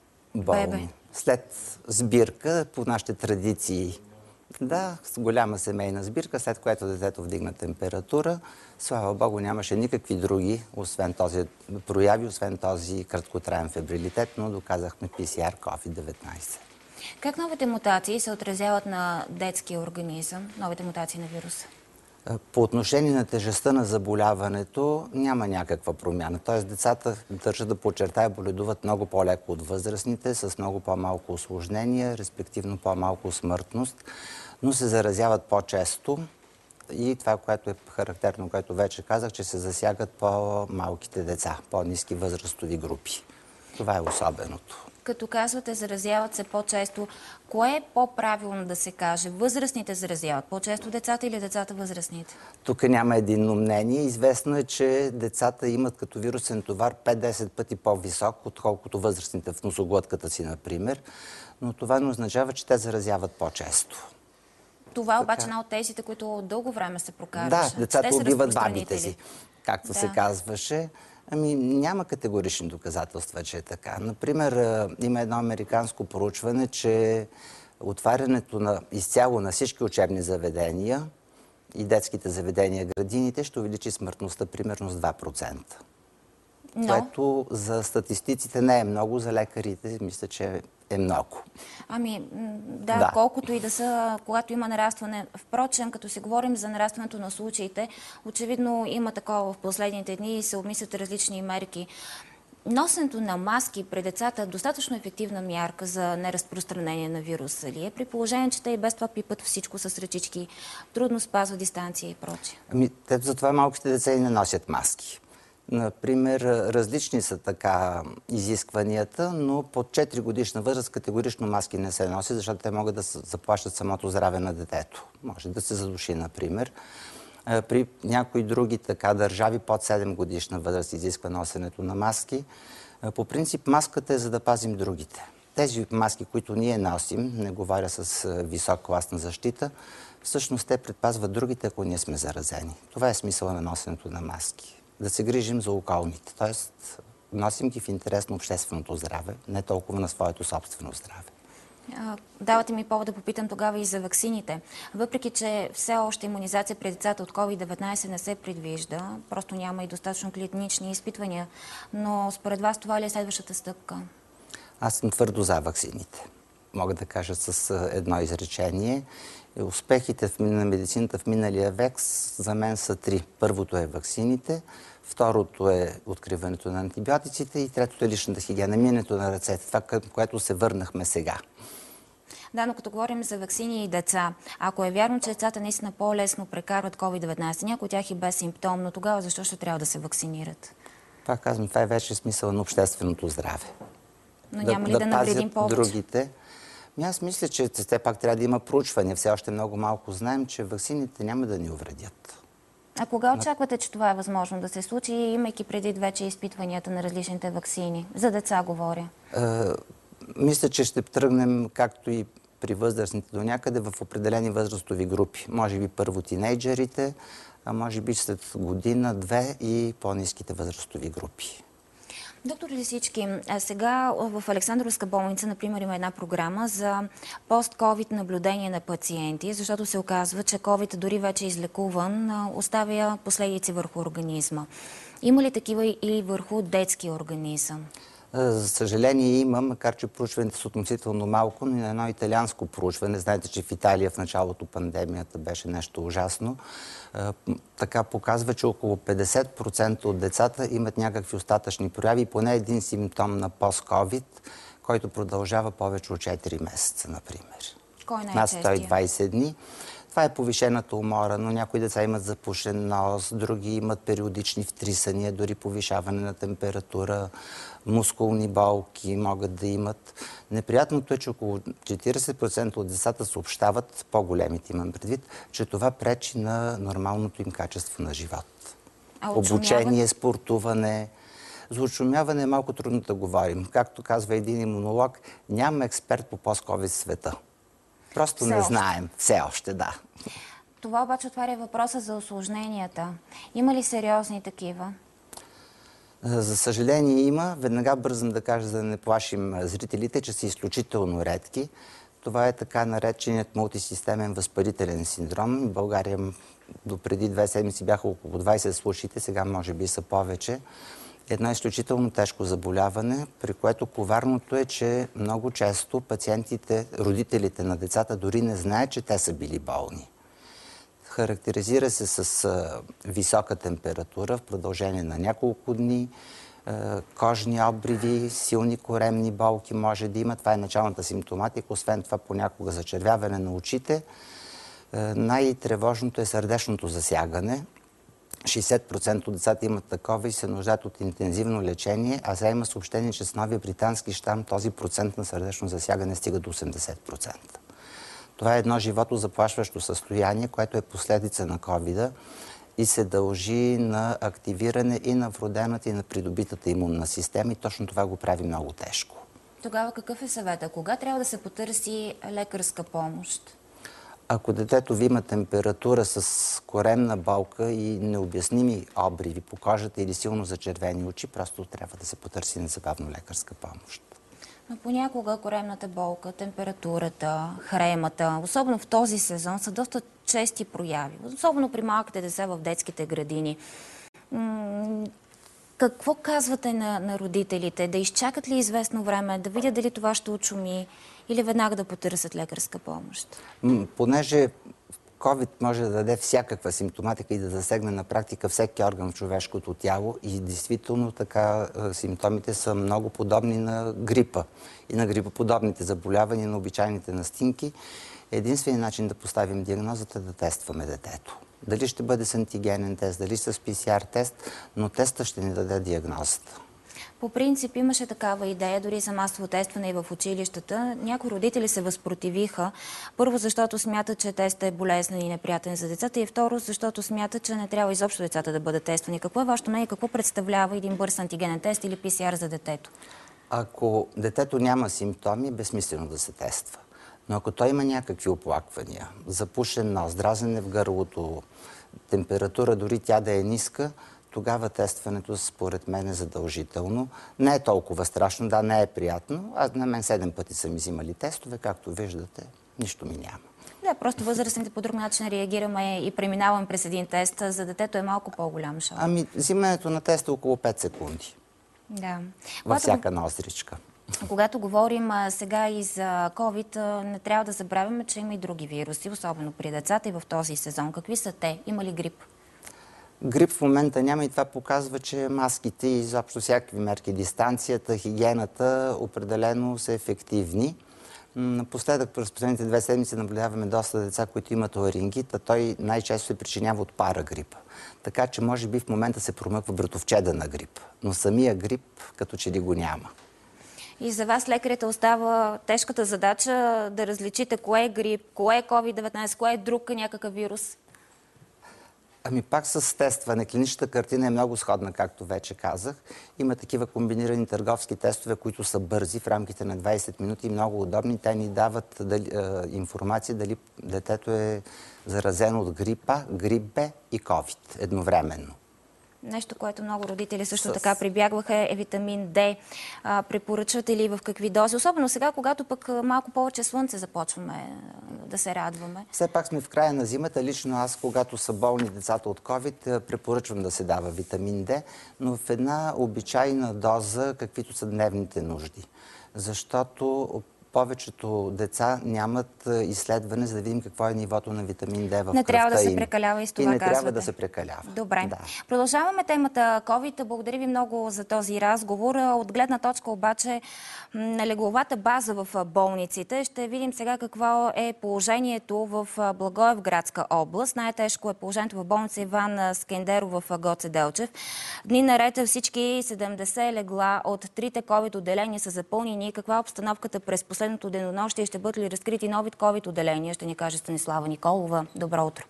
Болно. След сбирка, по нашите традиции, да, с голяма семейна сбирка, след което детето вдигна температура. Слава Богу, нямаше никакви други, освен този прояви, освен този краткотраен фебрилитет, но доказахме PCR COVID-19.
Как новите мутации се отразяват на детския организъм, новите мутации на вируса?
По отношение на тежестта на заболяването няма някаква промяна. Тоест децата, държа да подчертая, боледуват много по-леко от възрастните, с много по-малко усложнения, респективно по-малко смъртност, но се заразяват по-често и това, което е характерно, което вече казах, че се засягат по-малките деца, по-ниски възрастови групи. Това е особеното.
Като казвате, заразяват се по-често, кое е по-правилно да се каже? Възрастните заразяват по-често децата или децата възрастните?
Тук няма единно мнение. Известно е, че децата имат като вирусен товар 5-10 пъти по-висок, отколкото възрастните в носоглътката си, например. Но това не означава, че те заразяват по-често.
Това е обаче една от тезите, които дълго време се прокарваше.
Да, децата убиват бабите си, както се казваше. Ами няма категорични доказателства, че е така. Например, има едно американско проучване, че отварянето изцяло на всички учебни заведения и детските заведения, градините, ще увеличи смъртността примерно с 2%. Което за статистиците не е много, за лекарите мисля, че е много.
Ами, да, колкото и да са, когато има нарастване. Впрочем, като си говорим за нарастването на случаите, очевидно има такова в последните дни и се обмислят различни мерки. Носенето на маски при децата е достатъчно ефективна мярка за неразпространение на вируса ли е? При положение, че те и без това пипат всичко с ръчички, трудно спазват дистанция и прочее.
Ами, те затова малките деца и не носят маски. Например, различни са така изискванията, но под 4 годишна възраст категорично маски не се носят, защото те могат да заплашат самото здраве на детето. Може да се задуши, например. При някои други така държави под 7 годишна възраст изисква носенето на маски. По принцип маската е за да пазим другите. Тези маски, които ние носим, не говоря с висок клас на защита, всъщност те предпазват другите, ако ние сме заразени. Това е смисъла на носенето на маски. Да се грижим за околните. Тоест, носим ги в интерес на общественото здраве, не толкова на своето собствено здраве.
Давате ми повод да попитам тогава и за ваксините. Въпреки че все още имунизация при децата от COVID-19 не се предвижда, просто няма и достатъчно клинични изпитвания, но според вас това ли е следващата стъпка?
Аз съм твърдо за ваксините. Мога да кажа с едно изречение. Успехите на медицината в миналия век за мен са три. Първото е ваксините, второто е откриването на антибиотиците и третото е личната хигиена, миенето на ръцете. Това, към което се върнахме сега.
Да, но като говорим за ваксини и деца, ако е вярно, че децата наистина по-лесно прекарват COVID-19, някои от тях и безсимптомно, тогава защо ще трябва да се вакцинират?
Пак казвам, това е вече смисъл на общественото здраве.
Но няма ли да навредим повече?
Другите. Аз мисля, че все пак трябва да има проучване. Все още много малко знаем, че ваксините няма да ни увредят.
А кога очаквате, че това е възможно да се случи, имайки предвид вече изпитванията на различните ваксини? За деца говоря.
Мисля, че ще тръгнем, както и при възрастните до някъде, в определени възрастови групи. Може би първо тинейджерите, а може би след година, две и по-ниските възрастови групи.
Доктор Лисички, сега в Александровска болница, например, има една програма за пост-ковид наблюдение на пациенти, защото се оказва, че ковид дори вече излекуван оставя последици върху организма. Има ли такива и върху детския организъм?
За съжаление има, макар че проучването са относително малко, но и на едно италианско проучване. Знаете, че в Италия в началото пандемията беше нещо ужасно. Така показва, че около 50% от децата имат някакви остатъчни прояви, поне един симптом на пост-ковид, който продължава повече от 4 месеца, например.
Кой най-честия?
Над 120 дни. Това е повишената умора, но някои деца имат запушен нос, други имат периодични втрисания, дори повишаване на температура, мускулни болки могат да имат. Неприятното е, че около 40% от децата съобщават, по-големите имам предвид, че това пречи на нормалното им качество на живот. Обучение, спортуване. За очумяване е малко трудно да говорим. Както казва един имунолог, няма експерт по пост-ковид света. Просто не знаем. Все още, да.
Това обаче отваря въпроса за усложненията. Има ли сериозни такива?
За съжаление има. Веднага бързам да кажа, за да не плашим зрителите, че са изключително редки. Това е така нареченият мултисистемен възпалителен синдром. В България до преди 2 седмици бяха около 20 случаите, сега може би са повече. Едно изключително тежко заболяване, при което коварното е, че много често пациентите, родителите на децата дори не знаят, че те са били болни. Характеризира се с висока температура в продължение на няколко дни, кожни обриви, силни коремни болки може да има. Това е началната симптоматика. Освен това понякога зачервяване на очите. Най-тревожното е сърдечното засягане. 60% от децата имат такова и се нуждаят от интензивно лечение, а сега има съобщение, че с новия британски щам този процент на сърдечно засягане стига до 80%. Това е едно животозаплашващо състояние, което е последица на ковида и се дължи на активиране и на вродената и на придобитата имунна система и точно това го прави много тежко.
Тогава какъв е съветът? Кога трябва да се потърси лекарска помощ?
Ако детето ви има температура с коремна болка и необясними обриви по кожата или силно зачервени очи, просто трябва да се потърси незабавно лекарска помощ.
Но понякога коремната болка, температурата, хремата, особено в този сезон, са доста чести прояви. Особено при малките деца в детските градини. Какво казвате на родителите? Да изчакат ли известно време, да видят дали това ще отшуми или веднага да потърсят лекарска помощ?
Понеже COVID може да даде всякаква симптоматика и да засегне на практика всеки орган в човешкото тяло и действително така симптомите са много подобни на грипа и на грипоподобните заболявания, на обичайните настинки. Единственият начин да поставим диагнозата е да тестваме детето. Дали ще бъде с антигенен тест, дали с PCR тест, но тестът ще ни даде диагнозата.
По принцип имаше такава идея, дори за масово тестване и в училищата. Някои родители се възпротивиха. Първо, защото смятат, че тестът е болезнен и неприятен за децата и второ, защото смятат, че не трябва изобщо децата да бъдат тествани. Какво е вашето мнение? Какво представлява един бърз антигенен тест или PCR за детето?
Ако детето няма симптоми, е безсмислено да се тества. Но ако той има някакви оплаквания, запушен нос, дразене в гърлото, температура, дори тя да е ниска, тогава тестването според мен е задължително. Не е толкова страшно, да, не е приятно. Аз на мен 7 пъти са ми взимали тестове, както виждате, нищо ми няма.
Да, просто възрастните по друг начин реагираме и преминаваме през един тест. За детето е малко по-голям шок.
Ами, взимането на теста е около 5 секунди.
Да.
Във всяка ноздричка.
Когато говорим сега и за COVID, не трябва да забравяме, че има и други вируси, особено при децата и в този сезон. Какви са те? Има ли грип?
Грип в момента няма и това показва, че маските и изобщо всякакви мерки, дистанцията, хигиената определено са ефективни. Напоследък, през последните 2 седмици наблюдаваме доста деца, които имат ларингит, а той най-често се причинява от парагрип. Така че може би в момента се промъква братовчеда на грип, но самия грип като че ли го няма.
И за вас, лекарите, остава тежката задача да различите кое е грип, кое е COVID-19, кое е друг някакъв вирус?
Ами пак с тестване. Клиничната картина е много сходна, както вече казах. Има такива комбинирани търговски тестове, които са бързи в рамките на 20 минути и много удобни. Те ни дават информация дали детето е заразено от грипа, грип Б и COVID едновременно.
Нещо, което много родители също така прибягваха, е витамин Д. Препоръчвате ли в какви дози? Особено сега, когато пък малко повече слънце започваме да се радваме.
Все пак сме в края на зимата. Лично аз, когато са болни децата от COVID, препоръчвам да се дава витамин Д, но в една обичайна доза, каквито са дневните нужди. Защото повечето деца нямат изследване, за да видим какво е нивото на витамин Д в кръвта им.
Не трябва да се прекалява и с това
казвате.
И не
трябва да се прекалява.
Добре.
Да.
Продължаваме темата COVID. Благодаря ви много за този разговор. От гледна точка обаче на легловата база в болниците ще видим сега какво е положението в Благоевградска област. Най-тежко е положението в болница Иван Скендеров в Гоце Делчев. Дни наред всички 70 легла от 3-те COVID отделения са запълнени. Каква е обстановката през последното денонощие? Ще бъдат ли разкрити нови COVID отделения? Ще ни каже Станислава Николова. Добро утро.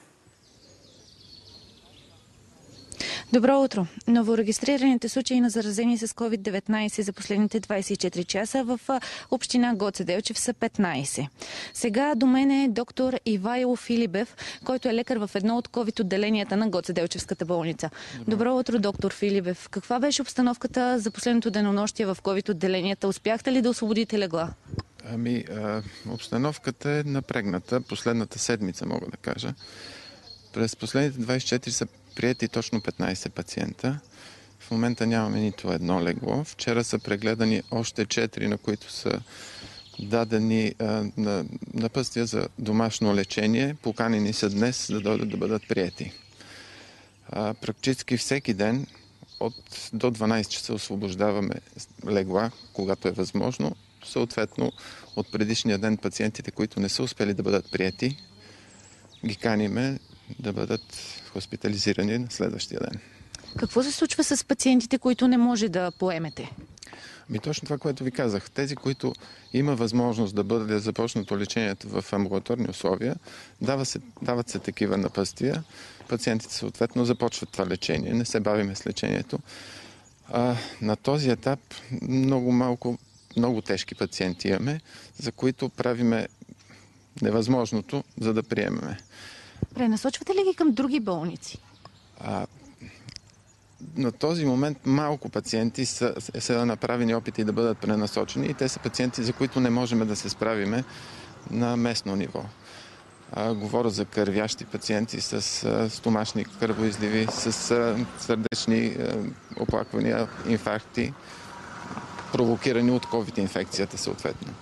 Добро утро! Новорегистрираните случаи на заразени с COVID-19 за последните 24 часа в община Гоце Делчев са 15. Сега до мен е доктор Ивайло Филибев, който е лекар в едно от COVID отделенията на Гоце Делчевската болница. Добро утро, доктор Филибев. Каква беше обстановката за последното денонощие в COVID отделенията? Успяхте ли да освободите легла?
Ами, обстановката е напрегната. Последната седмица, мога да кажа. През последните 24 са приети точно 15 пациента. В момента нямаме нито едно легло. Вчера са прегледани още 4, на които са дадени напътствия за домашно лечение. Поканени са днес да дойдат да бъдат приети. Практически всеки ден до 12 часа освобождаваме легла, когато е възможно. Съответно, от предишния ден пациентите, които не са успели да бъдат приети, ги каниме да бъдат хоспитализирани на следващия ден.
Какво се случва с пациентите, които не може да поемете?
Точно това, което ви казах. Тези, които има възможност да бъде започнато лечението в амбулаторни условия, дават се такива напътствия. Пациентите съответно започват това лечение. Не се бавиме с лечението. На този етап много тежки пациенти имаме, за които правиме невъзможното, за да приемеме.
Пренасочвате ли ги към други болници?
На този момент малко пациенти са направени опити да бъдат пренасочени и те са пациенти, за които не можем да се справиме на местно ниво. Говоря за кървящи пациенти с стомашни кръвоизливи, с сърдечни оплаквания, инфаркти, провокирани от COVID-инфекцията съответно.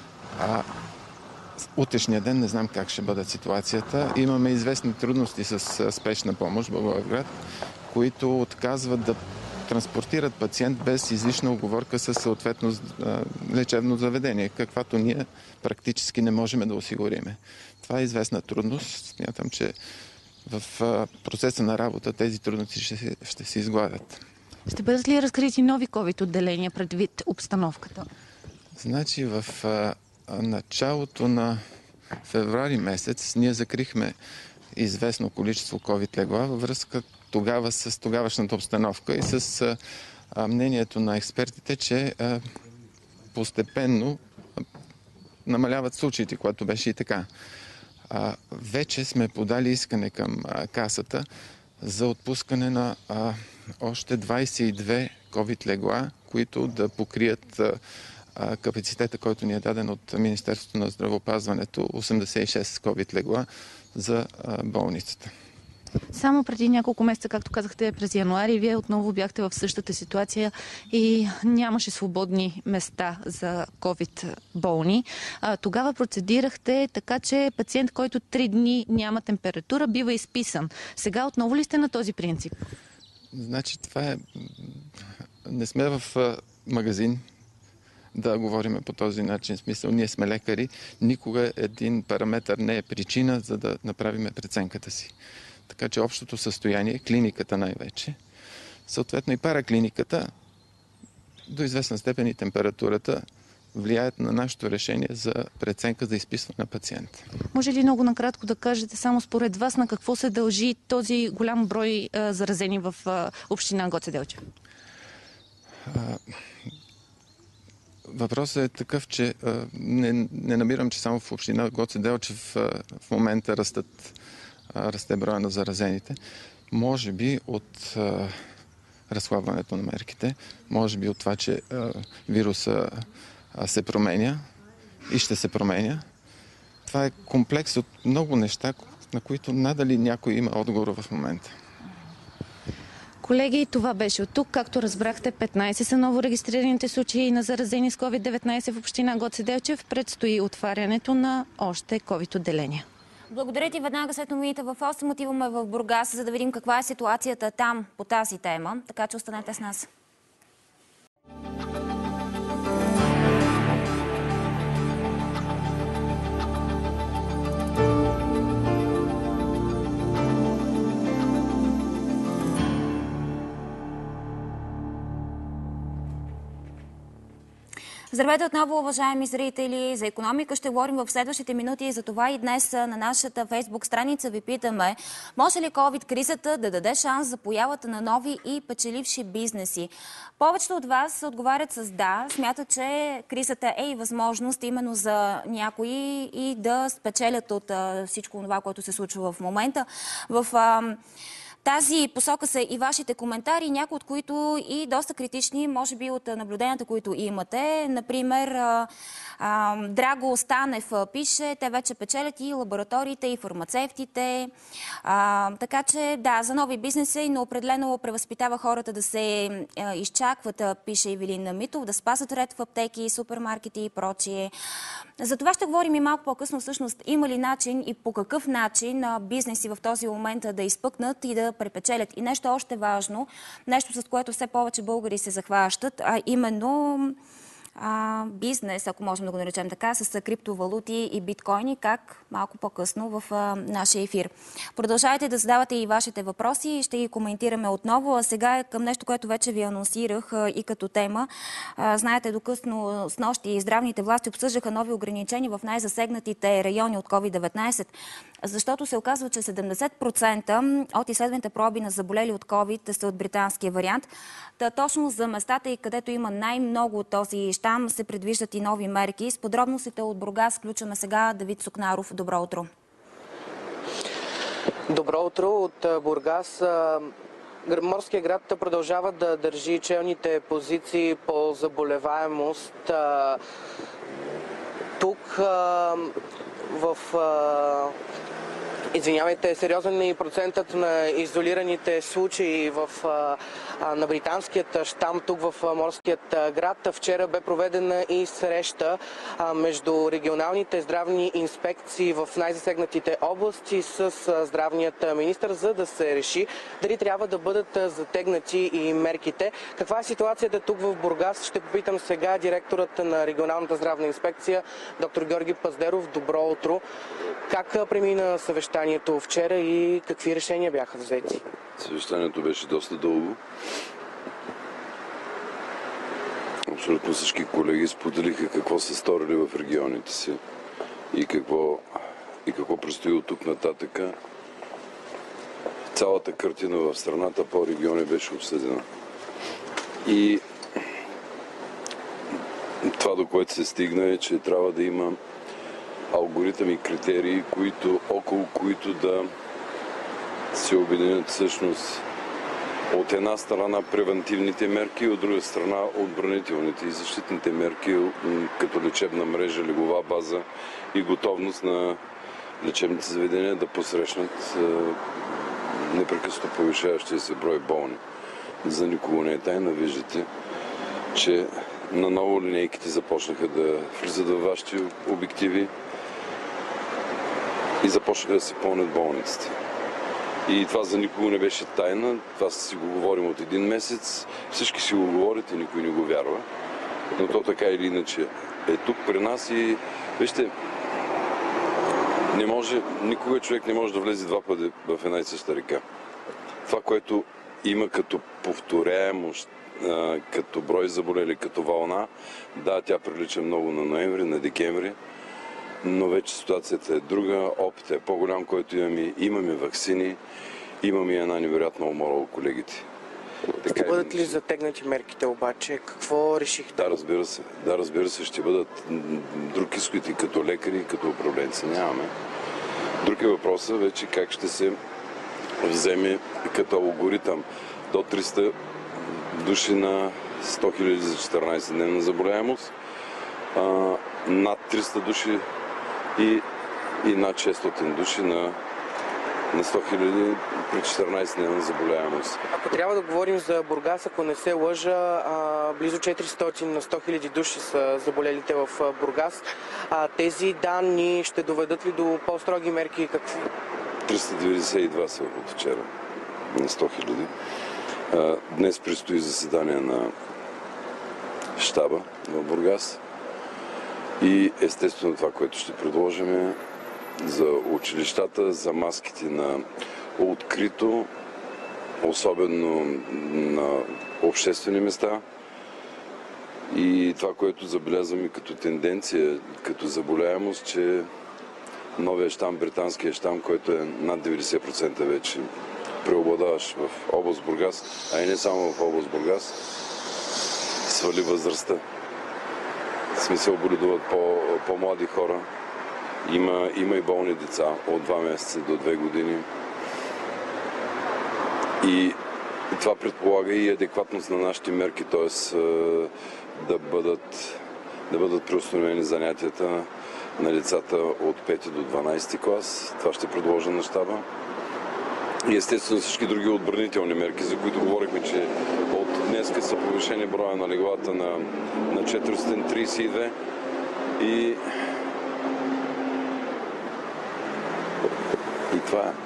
Утрешния ден не знам как ще бъде ситуацията. Имаме известни трудности с спешна помощ в Благоевград, които отказват да транспортират пациент без излишна уговорка със съответно лечебно заведение, каквато ние практически не можем да осигуриме. Това е известна трудност. Смятам, че в процеса на работа тези трудности ще се изгладят.
Ще бъдат ли разкрити нови COVID отделения предвид обстановката?
Значи в началото на февруари месец ние закрихме известно количество COVID легла във връзка тогава с тогавашната обстановка и с мнението на експертите, че постепенно намаляват случаите, което беше и така. Вече сме подали искане към касата за отпускане на още 22 COVID легла, които да покрият капацитета, който ни е даден от Министерството на здравеопазването, 86 COVID легла за болницата.
Само преди няколко месеца, както казахте, през януари, вие отново бяхте в същата ситуация и нямаше свободни места за COVID болни. Тогава процедирахте така, че пациент, който 3 дни няма температура, бива изписан. Сега отново ли сте на този принцип?
Значи това е... Не сме в магазин да говорим по този начин. В смисъл, ние сме лекари. Никога един параметър не е причина, за да направим преценката си. Така че общото състояние, клиниката най-вече, съответно и параклиниката, до известна степен и температурата, влияят на нашето решение за преценка за изписване на пациента.
Може ли много накратко да кажете само според вас на какво се дължи този голям брой заразени в община Гоце Делчев?
Въпросът е такъв, че не намирам, че само в община Гоце Делчев в момента расте броя на заразените. Може би от разхлабването на мерките, може би от това, че вируса се променя и ще се променя. Това е комплекс от много неща, на които надали някой има отговор в момента.
Колеги, това беше от тук. Както разбрахте, 15 са ново регистрираните случаи на заразени с COVID-19 в община Гоце Делчев. Предстои отварянето на още COVID отделения.
Благодаря ти. Веднага след новините в 8 отиваме в Бургас, за да видим каква е ситуацията там по тази тема. Така че останете с нас. Здравейте отново, уважаеми зрители! За икономика ще говорим в следващите минути и за това и днес на нашата фейсбук страница ви питаме: може ли COVID-кризата да даде шанс за появата на нови и печеливши бизнеси? Повечето от вас отговарят с да, смятат, че кризата е и възможност именно за някои и да спечелят от всичко това, което се случва в момента. Тази посока са и вашите коментари, някои от които и доста критични, може би от наблюденията, които имате. Например, Драго Станев пише: те вече печелят и лабораториите, и фармацевтите. Така че, да, за нови бизнеси, но определено превъзпитава хората да се изчакват, пише Ивелин Митов, да спазват ред в аптеки, супермаркети и прочие. За това ще говорим и малко по-късно, всъщност, има ли начин и по какъв начин бизнеси в този момент да изпъкнат и да препечелят. И нещо още важно, нещо с което все повече българи се захващат, а именно бизнес, ако можем да го наречем така, с криптовалути и биткоини, как малко по-късно в нашия ефир. Продължавайте да задавате и вашите въпроси и ще ги коментираме отново. А сега е към нещо, което вече ви анонсирах и като тема. Знаете, докъсно с нощи здравните власти обсъждаха нови ограничения в най-засегнатите райони от COVID-19, защото се оказва, че 70% от изследваните проби на заболели от COVID са от британския вариант. Точно за местата, и където има най-много от този щам, се предвиждат и нови мерки. С подробностите от Бургас включваме сега Давид Сукнаров. Добро утро!
Добро утро от Бургас. Морския град продължава да държи челните позиции по заболеваемост. Тук сериозен е и процентът на изолираните случаи на британският щам тук в морският град. Вчера бе проведена и среща между регионалните здравни инспекции в най-засегнатите области с здравният министър, за да се реши дали трябва да бъдат затегнати и мерките. Каква е ситуацията тук в Бургас? Ще попитам сега директорът на регионалната здравна инспекция, доктор Георги Паздеров. Добро утро! Как премина съвещанието вчера и какви решения бяха взети?
Съвещанието беше доста дълго. Абсолютно всички колеги споделиха какво са сторили в регионите си и какво предстои от тук нататъка. Цялата картина в страната по региони беше обсъдена. И това, до което се стигна, е, че трябва да има алгоритъм и критерии, около които да се обединят всъщност от една страна превентивните мерки и от друга страна отбранителните и защитните мерки, като лечебна мрежа, леглова база и готовност на лечебните заведения да посрещнат непрекъснато повишаващия се брой болни. За никого не е тайна, виждате, че наново линейките започнаха да влизат във вашите обективи и започнаха да се пълнят болниците. И това за никого не беше тайна, това си го говорим от един месец, всички си го говорят и никой не го вярва, но то така или иначе е тук при нас и вижте, никога човек не може да влезе два пъти в една и съща река. Това, което има като повторяемост, като брой заболели, като вълна, да, тя прилича много на ноември, на декември, но вече ситуацията е друга, опитът е по-голям, който имаме ваксини, имаме една невероятна умора от колегите.
Ще бъдат ли затегнати мерките обаче? Какво решихте?
Да, разбира се, ще бъдат. Друг изход и като лекари, и като управленци нямаме. Друг е въпросът вече как ще се вземе като алгоритъм до 300 души на 100 000 за 14-дневна заболяемост, над 300 души и над 600 души на 100 000 при 14-дневна заболяемост.
Ако трябва да говорим за Бургас, ако не се лъжа, близо 400 на 100 000 души са заболелите в Бургас. Тези данни ще доведат ли до по-строги мерки и какви?
392 са от вчера на 100 000. Днес предстои заседание на щаба в Бургас и естествено това, което ще предложим за училищата, за маските на открито, особено на обществени места и това, което забелязваме като тенденция, като заболяемост, че новия щам, британския щам, който е над 90% вече преобладаващ в област Бургас, а и не само в област Бургас, свали възрастта. В смисъл боледуват по-млади хора. Има и болни деца от 2 месеца до 2 години. И това предполага и адекватност на нашите мерки, т.е. да бъдат преустановени занятията на децата от 5 до 12 клас. Това ще предложа на щаба. И естествено всички други отбранителни мерки, за които говорихме, че от днеска са повишени броя на леглата на 432 и това е.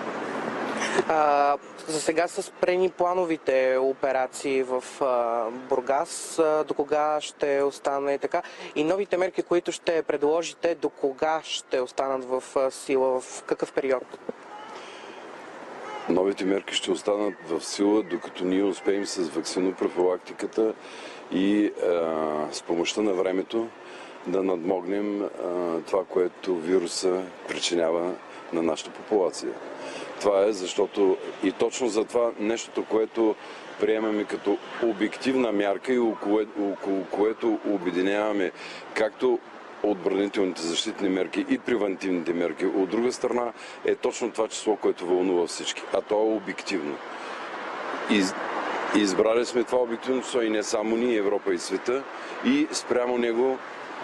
За сега са спрени плановите операции в Бургас. До кога ще остане така? И новите мерки, които ще предложите, до кога ще останат в сила? В какъв период?
Новите мерки ще останат в сила, докато ние успеем с ваксинопрофилактиката и с помощта на времето да надмогнем това, което вируса причинява на нашата популация. Това е защото и точно за това нещото, което приемаме като обективна мярка и около което обединяваме както отбранителните защитни мерки и превентивните мерки. От друга страна е точно това число, което вълнува всички, а то е обективно. Избрали сме това обективно число и не само ние, Европа и света, и спрямо него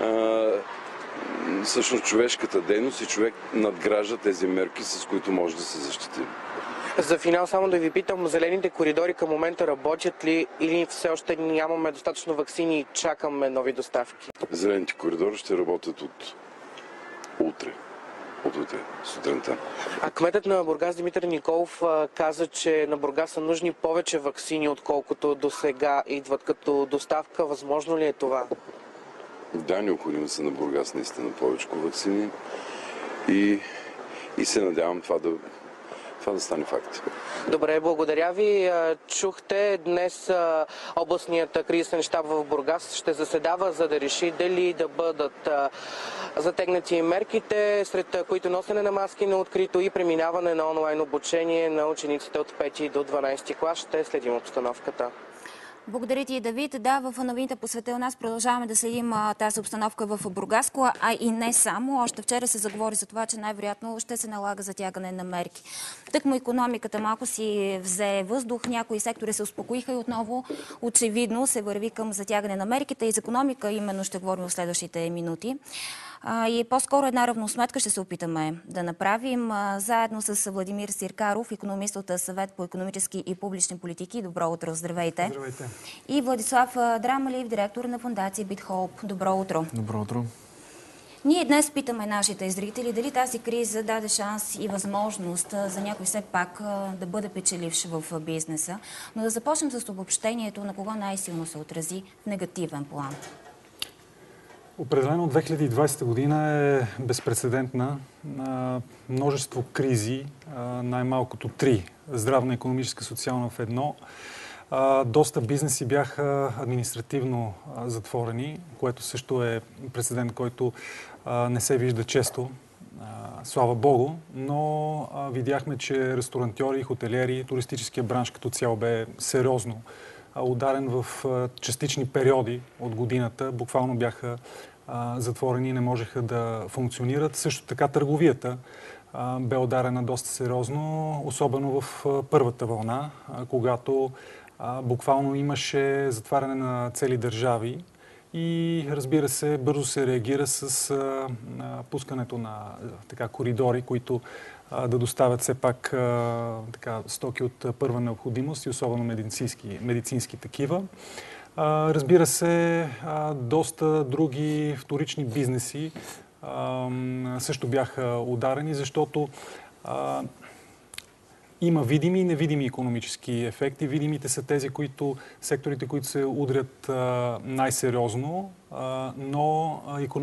всъщност човешката дейност и човек надгражда тези мерки, с които може да се защити.
За финал само да ви питам, зелените коридори към момента работят ли или все още нямаме достатъчно ваксини и чакаме нови доставки?
Зелените коридори ще работят от утре сутринта.
А кметът на Бургас Димитър Николов каза, че на Бургас са нужни повече ваксини, отколкото до сега идват като доставка. Възможно ли е това?
Да, необходимо са на Бургас наистина повече ваксини и се надявам това да стане факт.
Добре, благодаря ви. Чухте, днес областният кризисен щаб в Бургас ще заседава, за да реши дали да бъдат затегнати мерките, сред които носене на маски на открито и преминаване на онлайн обучение на учениците от 5 до 12 клас. Ще следим обстановката.
Благодаря ти, Давид. Да, в новините по света у нас продължаваме да следим тази обстановка в Бургаско, а и не само. Още вчера се заговори за това, че най-вероятно ще се налага затягане на мерки. Тъкмо икономиката малко си взе въздух, някои сектори се успокоиха и отново очевидно се върви към затягане на мерките и за икономика именно ще говорим в следващите минути. И по-скоро една равносметка ще се опитаме да направим заедно с Владимир Сиркаров, икономист от Съвет по икономически и публични политики. Добро утро, здравейте.
Здравейте.
И Владислав Драмалиев, директор на фондация BitHope. Добро утро.
Добро утро.
Ние днес питаме нашите зрители дали тази криза даде шанс и възможност за някой все пак да бъде печеливш в бизнеса. Но да започнем с обобщението на кого най-силно се отрази в негативен план.
Определено 2020 година е безпрецедентна. Множество кризи, най-малкото 3. Здравна, икономическа, социална в едно. Доста бизнеси бяха административно затворени, което също е прецедент, който не се вижда често. Слава Богу, но видяхме, че ресторантьори, хотелиери, туристическия бранш като цяло бе сериозно ударен в частични периоди от годината. Буквално бяха затворени и не можеха да функционират. Също така търговията бе ударена доста сериозно, особено в първата вълна, когато буквално имаше затваряне на цели държави и, разбира се, бързо се реагира с пускането на коридори, които да доставят все пак стоки от първа необходимост и особено медицински такива. Разбира се, доста други вторични бизнеси също бяха ударени, защото има видими и невидими икономически ефекти. Видимите са тези, секторите, които се удрят най-сериозно, но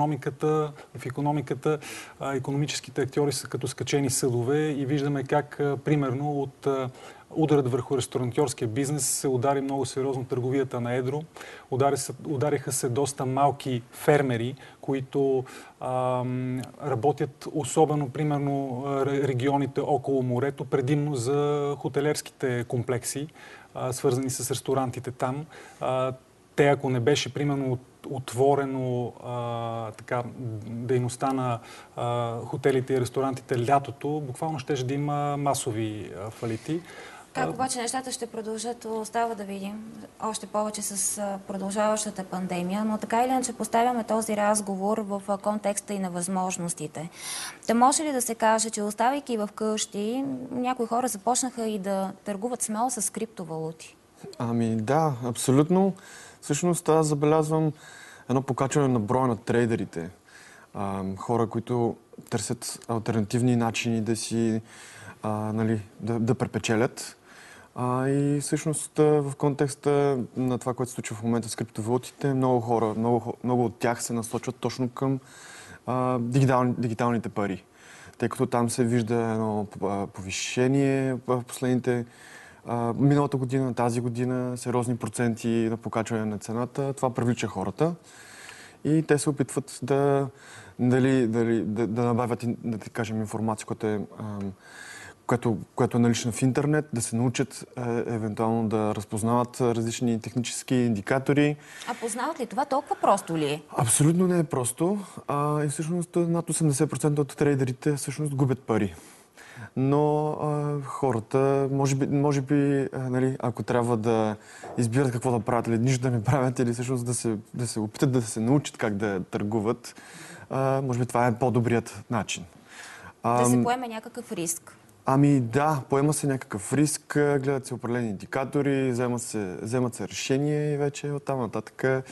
в икономиката икономическите актьори са като скачени съдове и виждаме как, примерно, от ударът върху ресторантьорския бизнес се удари много сериозно търговията на едро. Удариха се доста малки фермери, които работят особено, примерно, регионите около морето, предимно за хотелерските комплекси, свързани с ресторантите там. Те, ако не беше, примерно, отворено дейността на хотелите и ресторантите лятото, буквално щеше да има масови фалити.
Как обаче нещата ще продължат, остава да видим, още повече с продължаващата пандемия, но така или иначе поставяме този разговор в контекста и на възможностите. Да може ли да се каже, че оставайки в къщи, някои хора започнаха и да търгуват смело с криптовалути?
Ами да, абсолютно. Всъщност аз забелязвам едно покачване на броя на трейдерите. Хора, които търсят алтернативни начини да си да препечелят. И всъщност в контекста на това, което се случва в момента с криптовалутите, много хора, много от тях се насочват точно към дигиталните пари. Тъй като там се вижда едно повишение в последните миналата година, тази година, сериозни проценти на покачване на цената. Това привлича хората и те се опитват да набавят, да кажем, информация, която е налична в интернет, да се научат евентуално да разпознават различни технически индикатори.
А познават ли това? Толкова просто ли е?
Абсолютно не е просто. И всъщност над 80% от трейдерите всъщност губят пари. Но хората, може би, ако трябва да избират какво да правят или нищо да не правят, или всъщност да се опитат да се научат как да търгуват, може би това е по-добрият начин.
Да се поеме някакъв риск.
Ами да, поема се някакъв риск, гледат се определени индикатори, вземат се решения и вече оттам нататък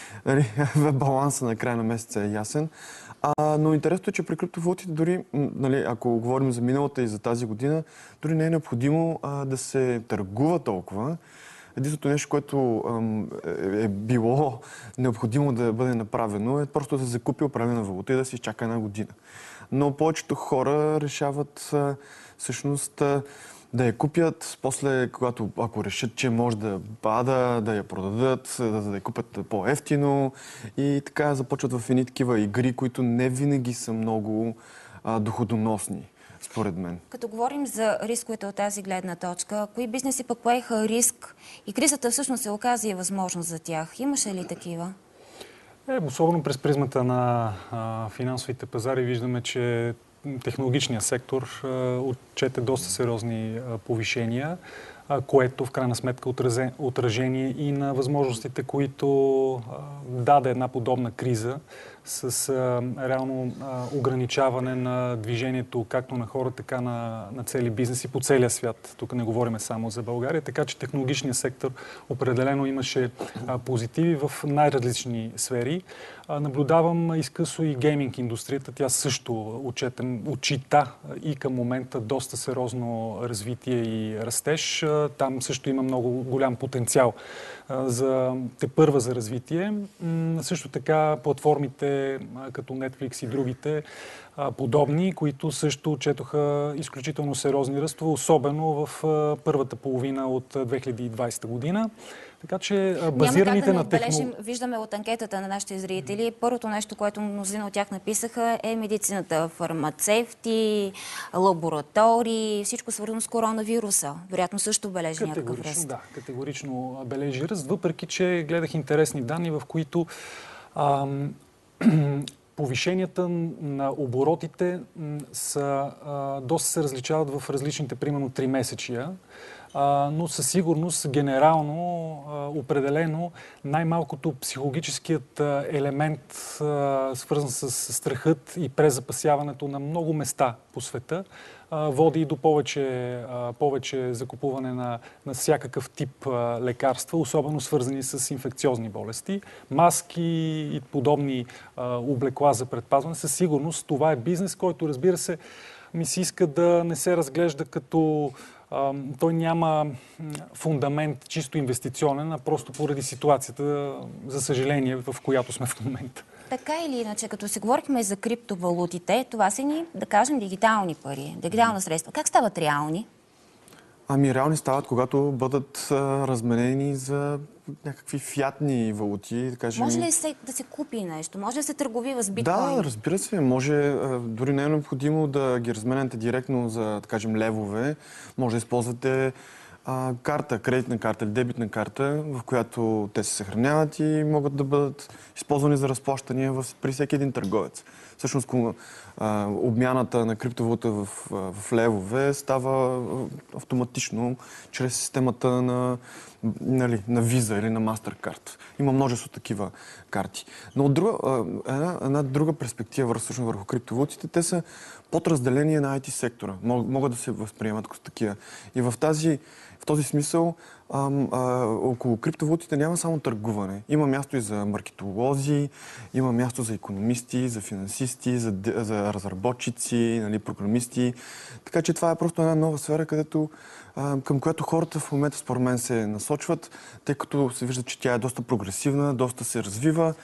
баланса на края на месеца е ясен. Но интересното е, че при криптовалутите дори, ако говорим за миналата и за тази година, дори не е необходимо да се търгува толкова. Единственото нещо, което е било необходимо да бъде направено, е просто да се закупи определена валута и да се изчака една година. Но повечето хора решават всъщност да я купят, после, ако решат, че може да пада, да я продадат, да я купят по-евтино и така започват в едни такива игри, които не винаги са много доходоносни. според мен.
Като говорим за рисковете от тази гледна точка, кои бизнеси пък поеха риск и кризата всъщност се оказа и възможност за тях? Имаше ли такива?
Особено през призмата на финансовите пазари виждаме, че технологичният сектор отчете доста сериозни повишения, което в крайна сметка отражение и на възможностите, които даде една подобна криза с реално ограничаване на движението както на хора, така на цели бизнеси по целия свят. Тук не говорим само за България, така че технологичният сектор определено имаше позитиви в най-различни сфери. Наблюдавам изкъсо и гейминг индустрията. Тя също отчита и към момента доста сериозно развитие и растеж. Там също има много голям потенциал за тепърва за развитие. Също така платформите като Netflix и другите подобни, които също отчетоха изключително сериозни ръстове, особено в първата половина от 2020 година. Така че базираните на технологии...
Виждаме от анкетата на нашите зрители, първото нещо, което мнозина от тях написаха, е медицината, фармацевти, лаборатории, всичко свързано с коронавируса. Вероятно също бележи някакъв ръст.
Да, категорично бележи ръст, въпреки че гледах интересни данни, в които повишенията на оборотите доста се различават в различните, примерно, 3 месечия. Но със сигурност, генерално, определено, най-малкото психологическият елемент, свързан с страхът и презапасяването на много места по света, води и до повече закупуване на всякакъв тип лекарства, особено свързани с инфекциозни болести. Маски и подобни облекла за предпазване. Със сигурност това е бизнес, който, разбира се, ми се иска да не се разглежда като той няма фундамент чисто инвестиционен, а просто поради ситуацията, за съжаление, в която сме в момента.
Така или иначе, като си говорихме за криптовалутите, това са ни, да кажем, дигитални пари, дигитална средства. Как стават реални?
Реални стават, когато бъдат разменени за някакви фиатни валути. Да кажем...
Може ли да се купи нещо? Може ли да се търгови с биткоин?
Да, разбира се. Може, дори не е необходимо да ги разменяте директно за, да кажем, левове. Може да използвате карта, кредитна карта или дебитна карта, в която те се съхраняват и могат да бъдат използвани за разплащания при всеки един търговец. Всъщност, обмяната на криптовалута в левове става автоматично чрез системата на Visa или на MasterCard. Има множество такива карти. Но една друга перспектива върху криптовалутите, те са подразделение на IT сектора. Могат да се възприемат като такива. И в този смисъл около криптовалутите няма само търгуване. Има място и за маркетолози, има място за икономисти, за финансисти, за разработчици, програмисти. Така че това е просто една нова сфера, към която хората в момента според мен се насочват, тъй като се вижда, че тя е доста прогресивна, доста се развива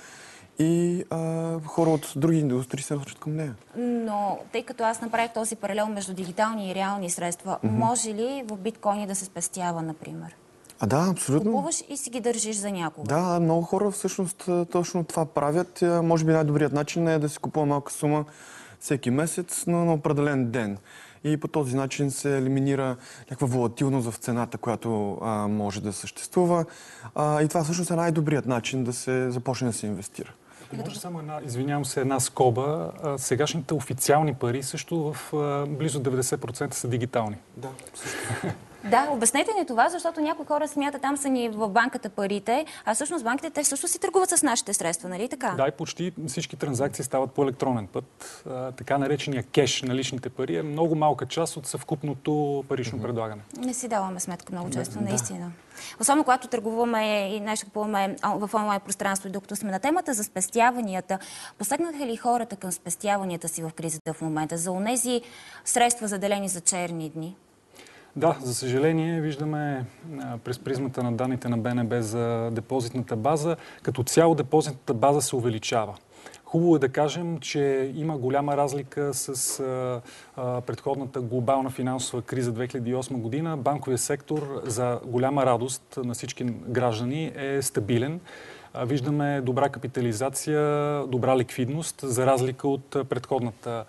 и хора от други индустрии се насочат към нея.
Но тъй като аз направих този паралел между дигитални и реални средства, може ли в биткоини да се спестява, например?
Да, абсолютно.
Купуваш и си ги държиш за някога.
Да, много хора всъщност точно това правят. Може би най-добрият начин е да си купува малка сума всеки месец, но на определен ден. И по този начин се елиминира някаква волатилност в цената, която може да съществува. И това всъщност е най-добрият начин да се започне да се инвестира.
Може само една скоба. Сегашните официални пари също в близо 90% са дигитални.
Да, също.
Да, обяснете ни това, защото някои хора смятат, там са ни в банката парите, а всъщност банките те също си търгуват с нашите средства, нали така?
Да, и почти всички транзакции стават по електронен път. Така наречения кеш на личните пари е много малка част от съвкупното парично предлагане.
Не си даваме сметка много често, наистина. Особено когато търгуваме и нещо купуваме в онлайн пространство, и докато сме на темата за спестяванията, посегнаха ли хората към спестяванията си в кризата в момента, за онези средства заделени за черни дни?
Да, за съжаление виждаме през призмата на данните на БНБ за депозитната база. Като цяло депозитната база се увеличава. Хубаво е да кажем, че има голяма разлика с предходната глобална финансова криза 2008 година. Банковият сектор, за голяма радост на всички граждани, е стабилен. Виждаме добра капитализация, добра ликвидност, за разлика от предходната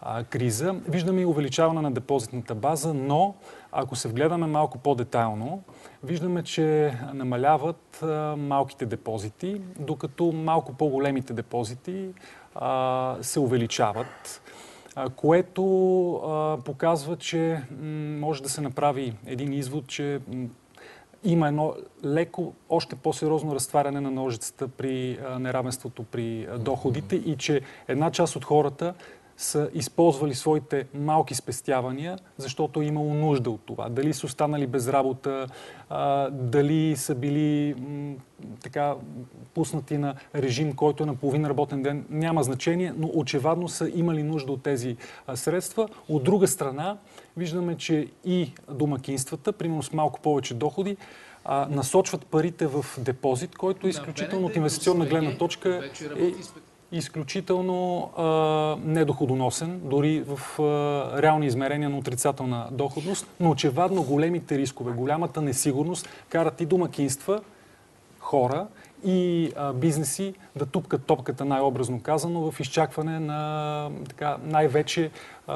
криза. Виждаме и увеличаване на депозитната база, но ако се вгледаме малко по-детайлно, виждаме, че намаляват малките депозити, докато малко по-големите депозити се увеличават, което показва, че може да се направи един извод, че има едно леко, още по-сериозно разтваряне на ножицата при неравенството при доходите и че една част от хората са използвали своите малки спестявания, защото е имало нужда от това. Дали са останали без работа, дали са били така пуснати на режим, който е на половин работен ден, няма значение, но очевидно са имали нужда от тези средства. От друга страна, виждаме, че и домакинствата, примерно с малко повече доходи, насочват парите в депозит, който е изключително от инвестиционна гледна точка изключително недоходоносен, дори в реални измерения на отрицателна доходност, но очевидно големите рискове, голямата несигурност карат и домакинства, хора и бизнеси да тупкат топката, най-образно казано, в изчакване на най-вече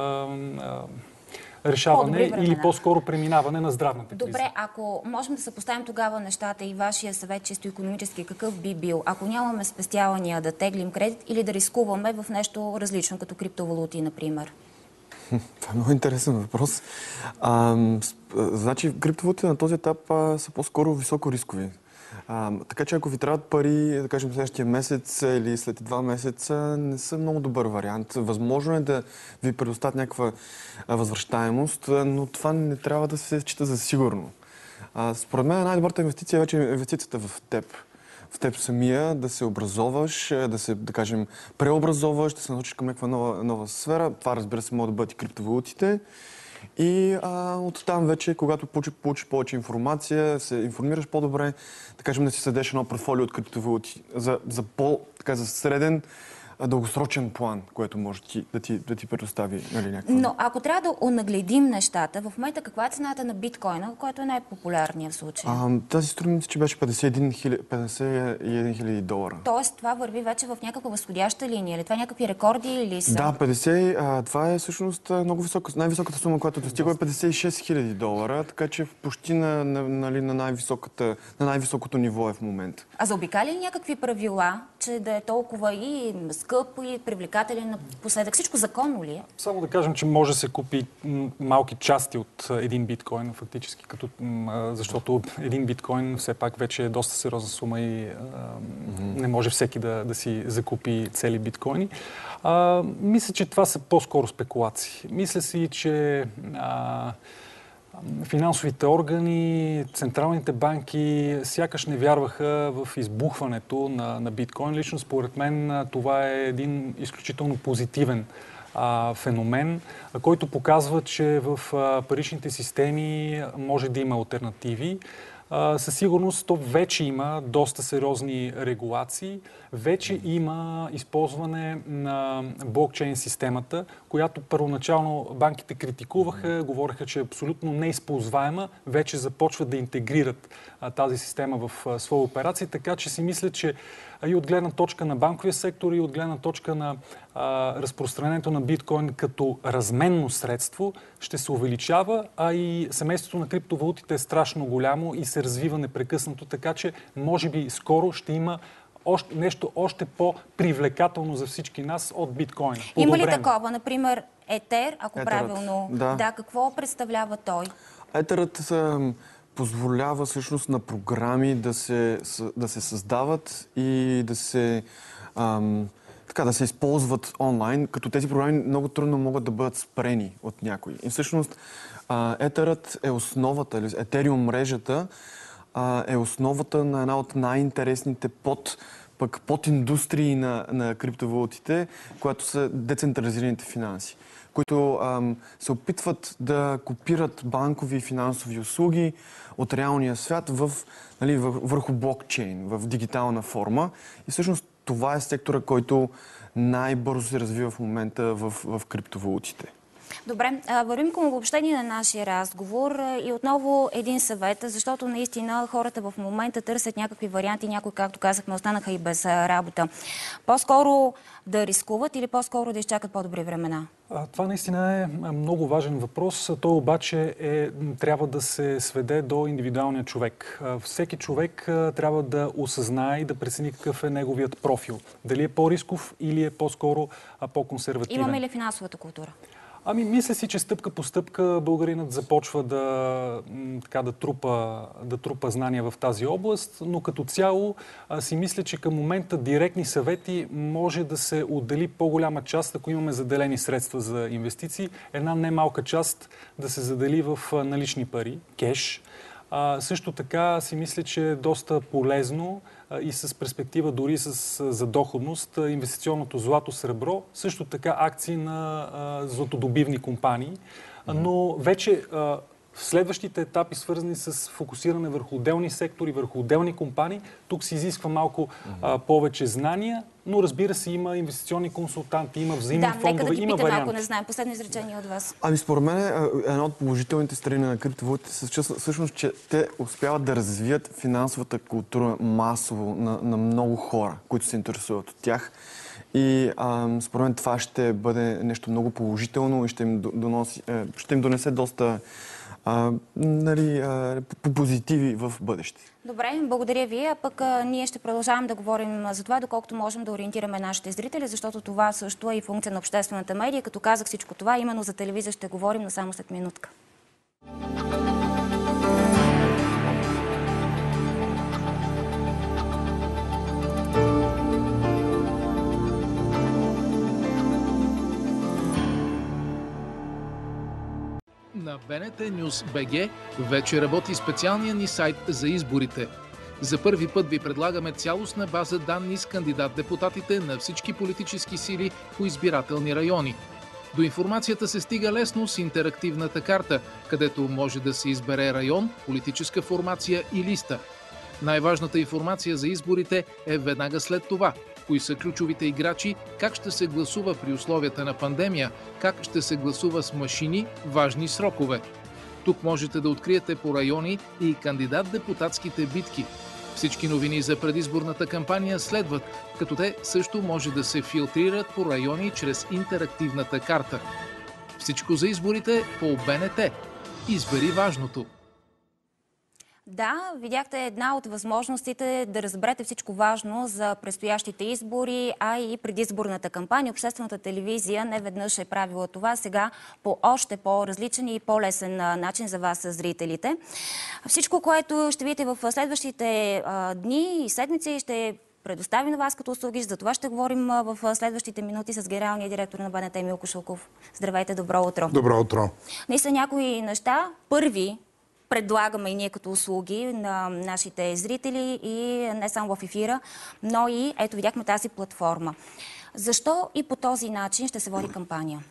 решаване или по-скоро преминаване на здравната криза.
Добре, ако можем да съпоставим тогава нещата и вашия съвет чисто икономически, какъв би бил? Ако нямаме спестявания, да теглим кредит или да рискуваме в нещо различно, като криптовалути, например?
Това е много интересен въпрос. Значи, криптовалутите на този етап са по-скоро високо рискови. Така че ако ви трябват пари, да кажем следващия месец или след 2 месеца, не са много добър вариант. Възможно е да ви предоставят някаква възвръщаемост, но това не трябва да се счита за сигурно. Според мен най-добрата инвестиция е вече инвестицията в теб. В теб самия, да се образоваш, да се, да кажем, преобразоваш, да се научиш към някаква нова сфера. Това, разбира се, могат да бъдат и криптовалутите. И оттам вече, когато получиш повече информация, се информираш по-добре, да кажем да си съдеш едно портфолио от криптовалути за среден, дългосрочен план, което може да ти предостави някаква.
Но ако трябва да онагледим нещата, в момента каква е цената на биткоина, който е най-популярният в случая?
Тази струва, че беше 51 хиляди долара.
Тоест това върви вече в някаква възходяща линия. Или това някакви рекорди или са?
Да, това е всъщност много висока. Най-високата сума, която достигва е 56 хиляди долара, така че почти на най-високото ниво е в момента.
А заобикали ли някакви правила, че да е толкова и скъп и привлекателен напоследък? Всичко законно ли е?
Само да кажем, че може да се купи малки части от един биткоин, фактически, защото един биткоин все пак вече е доста сериозна сума и не може всеки да си закупи цели биткоини. Мисля, че това са по-скоро спекулации. Мисля си, че финансовите органи, централните банки сякаш не вярваха в избухването на биткоин. Лично според мен това е един изключително позитивен феномен, който показва, че в паричните системи може да има алтернативи. Със сигурност то вече има доста сериозни регулации, вече има използване на блокчейн системата, която първоначално банките критикуваха, говореха, че е абсолютно неизползваема, вече започват да интегрират тази система в свои операции, така че си мисля, че и от гледна точка на банковия сектор, и от гледна точка на разпространението на биткоин като разменно средство ще се увеличава, а и семейството на криптовалутите е страшно голямо и се развива непрекъснато, така че може би скоро ще има нещо още по-привлекателно за всички нас от биткоина.
Има ли такова? Например, Етер, ако правилно...
Да,
какво представлява той?
Етерът позволява всъщност на програми да се създават и да се използват онлайн, като тези програми много трудно могат да бъдат спрени от някой. И всъщност Етерът е основата, Етериум мрежата е основата на една от най-интересните подиндустрии на криптовалутите, която са децентрализираните финанси, които се опитват да копират банкови и финансови услуги от реалния свят върху блокчейн, в дигитална форма. И всъщност това е сектора, който най-бързо се развива в момента в криптовалутите.
Добре, вървим към обобщение на нашия разговор и отново един съвет, защото наистина хората в момента търсят някакви варианти, някои, както казахме, останаха и без работа. По-скоро да рискуват или по-скоро да изчакат по-добри времена?
Това наистина е много важен въпрос. Той обаче трябва да се сведе до индивидуалния човек. Всеки човек трябва да осъзнае и да прецени какъв е неговият профил. Дали е по-рисков или е по-скоро по-консервативен.
Имаме ли финансовата култура?
Мисля си, че стъпка по стъпка българинът започва да трупа знания в тази област, но като цяло си мисля, че към момента директни съвети може да се отдели по-голяма част, ако имаме заделени средства за инвестиции, една немалка част да се задели в налични пари, кеш. Също така си мисля, че е доста полезно и с перспектива дори за доходност инвестиционното злато, сребро, също така акции на златодобивни компании, но вече следващите етапи, свързани с фокусиране върху отделни сектори, върху отделни компании, тук се изисква малко повече знания, но разбира се, има инвестиционни консултанти, има взаимни фондове,
нека да ги
има
питаме,
варианти.
ако не знаем. Последно изречение от вас.
Според мен една от положителните страни на криптовалутите всъщност, че те успяват да развият финансовата култура масово на много хора, които се интересуват от тях. И според мен това ще бъде нещо много положително и ще им донесе доста позитиви в бъдеще.
Добре, благодаря ви. А пък ние ще продължаваме да говорим за това, доколкото можем да ориентираме нашите зрители, защото това също е и функция на обществената медия. Като казах всичко това, именно за телевизия ще говорим, но само след минутка.
На БНТ News BG вече работи специалния ни сайт за изборите. За първи път ви предлагаме цялостна база данни с кандидат-депутатите на всички политически сили по избирателни райони. До информацията се стига лесно с интерактивната карта, където може да се избере район, политическа формация и листа. Най-важната информация за изборите е веднага след това. Кои са ключовите играчи, как ще се гласува при условията на пандемия, как ще се гласува с машини, важни срокове. Тук можете да откриете по райони и кандидат-депутатските битки. Всички новини за предизборната кампания следват, като те също може да се филтрират по райони чрез интерактивната карта. Всичко за изборите по БНТ. Избери важното.
Да, видяхте една от възможностите да разберете всичко важно за предстоящите избори, а и предизборната кампания. Обществената телевизия не веднъж е правила това, сега по още по-различен и по-лесен начин за вас, зрителите. Всичко, което ще видите в следващите дни и седмици, ще предоставим на вас като услуги. За това ще говорим в следващите минути с генералния директор на БНТ Милко Шилков. Здравейте, добро утро.
Добро утро.
Наистина някои неща първи предлагаме и ние като услуги на нашите зрители и не само в ефира, но и ето видяхме тази платформа. Защо и по този начин ще се води кампания?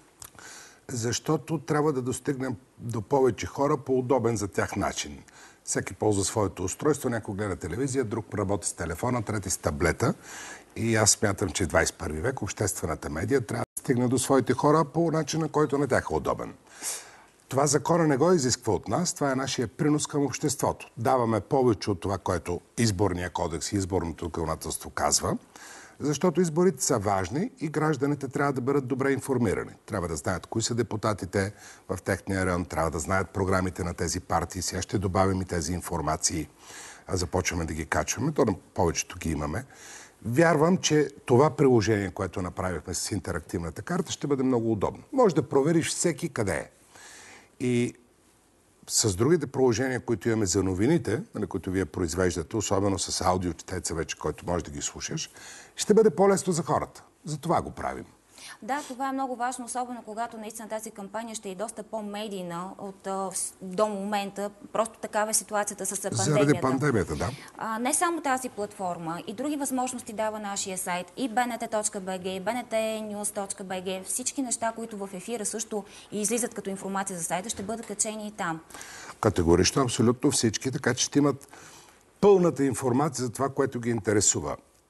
Защото трябва да достигнем до повече хора по удобен за тях начин. Всеки ползва своето устройство, някой гледа телевизия, друг работи с телефона, трети с таблета. И аз смятам, че в 21 век обществената медия трябва да стигне до своите хора по начина, който на тях е удобен. Това закона не го изисква от нас, това е нашия принос към обществото. Даваме повече от това, което изборния кодекс и изборното законодателство казва, защото изборите са важни и гражданите трябва да бъдат добре информирани. Трябва да знаят кои са депутатите в техния район, трябва да знаят програмите на тези партии. Сега ще добавим и тези информации, започваме да ги качваме, то на повечето ги имаме. Вярвам, че това приложение, което направихме с интерактивната карта, ще бъде много удобно. Може да провериш всеки къде е. И с другите приложения, които имаме за новините, на които вие произвеждате, особено с аудиочетеца вече, който може да ги слушаш, ще бъде по-лесно за хората. За това го правим.
Да, това е много важно, особено когато наистина тази кампания ще е доста по-медийна до момента. Просто такава е ситуацията с пандемията.
Заради пандемията, да.
Не само тази платформа, и други възможности дава нашия сайт, и bnt.bg, и bntnews.bg. Всички неща, които в ефира също излизат като информация за сайта, ще бъдат качени и там.
Категорично, абсолютно всички, така че ще имат пълната информация за това, което ги интересува.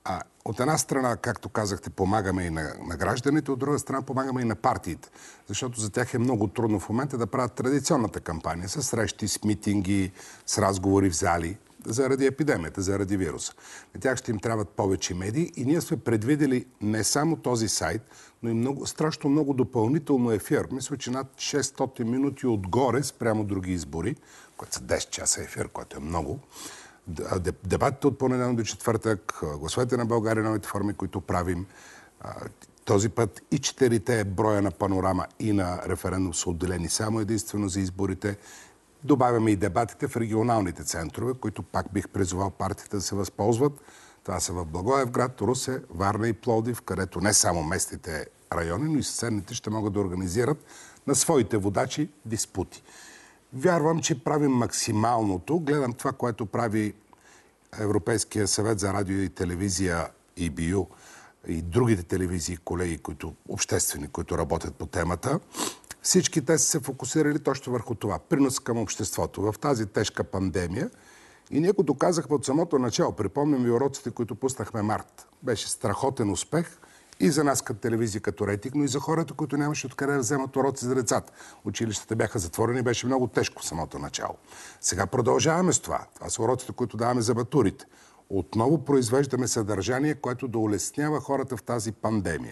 От една страна, както казахте, помагаме и на гражданите, от друга страна помагаме и на партиите. Защото за тях е много трудно в момента да правят традиционната кампания с срещи, с митинги, с разговори в зали, заради епидемията, заради вируса. На тях ще им трябват повече медии и ние сме предвидели не само този сайт, но и страшно много допълнително ефир. Мисля, че над 600 минути отгоре спрямо други избори, които са 10 часа ефир, което е много. Дебатите от понеделник до четвъртък, гласовете на България, новите форми, които правим. Този път и 4 броя на Панорама и на референдум са отделени само единствено за изборите. Добавяме и дебатите в регионалните центрове, които пак бих призовал партиите да се възползват. Това са в Благоевград, Русе, Варна и Пловдив, където не само местните райони, но и съседните ще могат да организират на своите водачи диспути. Вярвам, че правим максималното. Гледам това, което прави Европейския съвет за радио и телевизия EBU и другите телевизии, колеги, обществени, които работят по темата. Всички те са се фокусирали точно върху това. Принос към обществото в тази тежка пандемия. И ние го доказахме от самото начало. Припомням и уроците, които пуснахме март. Беше страхотен успех и за нас като телевизия, като рейтинг, но и за хората, които нямаше откъде да вземат уроци за децата. Училищата бяха затворени, беше много тежко в самото начало. Сега продължаваме с това. Това са уроците, които даваме за матурите. Отново произвеждаме съдържание, което да улеснява хората в тази пандемия.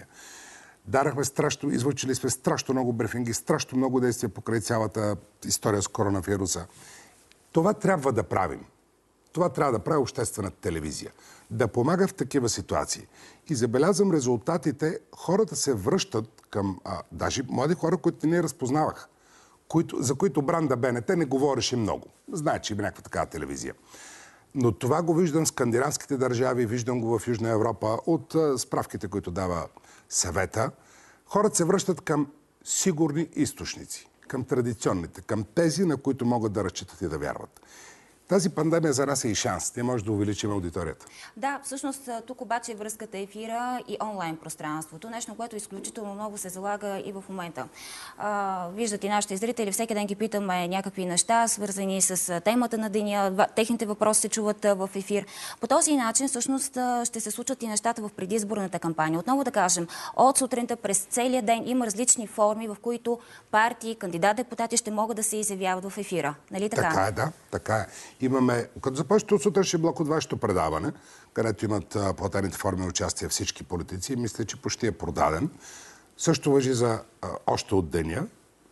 Излъчили сме страшно много брифинги, страшно много действия покрай цялата история с коронавируса. Това трябва да правим. Това трябва да прави обществената телевизия. Да помага в такива ситуации. И забелязвам резултатите. Хората се връщат към даже млади хора, които не разпознавах, за които бранда БНТ не говореше много. Знаят, че има някаква такава телевизия. Но това го виждам в скандинавските държави, виждам го в Южна Европа, от справките, които дава съвета. Хората се връщат към сигурни източници, към традиционните, към тези, на които могат да разчитат и да вярват. Тази пандемия за нас е и шанс. Ние може да увеличим аудиторията.
Да, всъщност тук обаче връзката ефира и онлайн пространството. Нещо, което изключително много се залага и в момента. Виждат и нашите зрители, всеки ден ги питаме някакви неща, свързани с темата на деня. Техните въпроси се чуват в ефир. По този начин всъщност ще се случат и нещата в предизборната кампания. Отново да кажем, от сутринта през целия ден има различни форми, в които партии, кандидат-депутати ще могат да се изявяват в ефира. Нали така?
Така е, да. Така е. Имаме, като започнете от сутрешния блок от вашето предаване, където имат платените форми участие всички политици, мисля, че почти е продаден. Също важи за още от деня.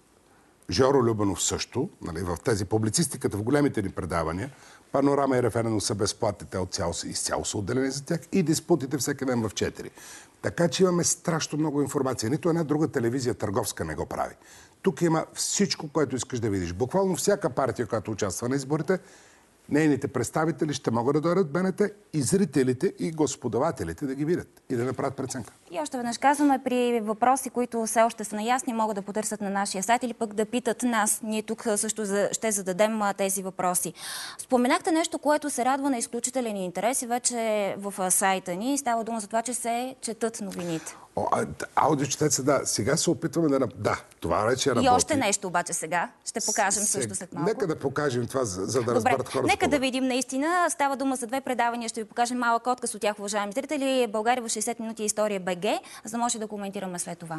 Жоро Любенов също, нали, в тези публицистиката, в големите ни предавания, Панорама и референдум са безплатни, те изцяло са отделени за тях и диспутите всеки ден в 4. Така че имаме страшно много информация. Нито една друга телевизия търговска не го прави. Тук има всичко, което искаш да видиш. Буквално всяка партия, която участва на изборите, нейните представители ще могат да дойдат в БНТ и зрителите и господавателите да ги видят и да направят преценка.
И още веднъж казваме, при въпроси, които все още са наясни, могат да потърсят на нашия сайт или пък да питат нас. Ние тук също ще зададем тези въпроси. Споменахте нещо, което се радва на изключителен интерес и вече в сайта ни. Става дума за това, че се четат новините.
Аудиочетеца, да. Сега се опитваме да... Да, това вече работи.
И още нещо обаче сега. Ще покажем също след малко.
Нека да покажем това, за да разберат хората.
Нека да видим наистина. Става дума за 2 предавания. Ще ви покажем малък отказ от тях, уважаеми зрители. България в 60 минути история БГ, за да може да коментираме след това.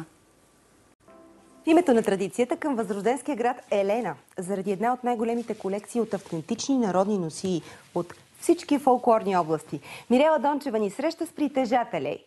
В името на традицията към възрожденския град Елена, заради една от най-големите колекции от автентични народни носии от всички фолклорни области, Мирела Дончева ни среща с притежателя.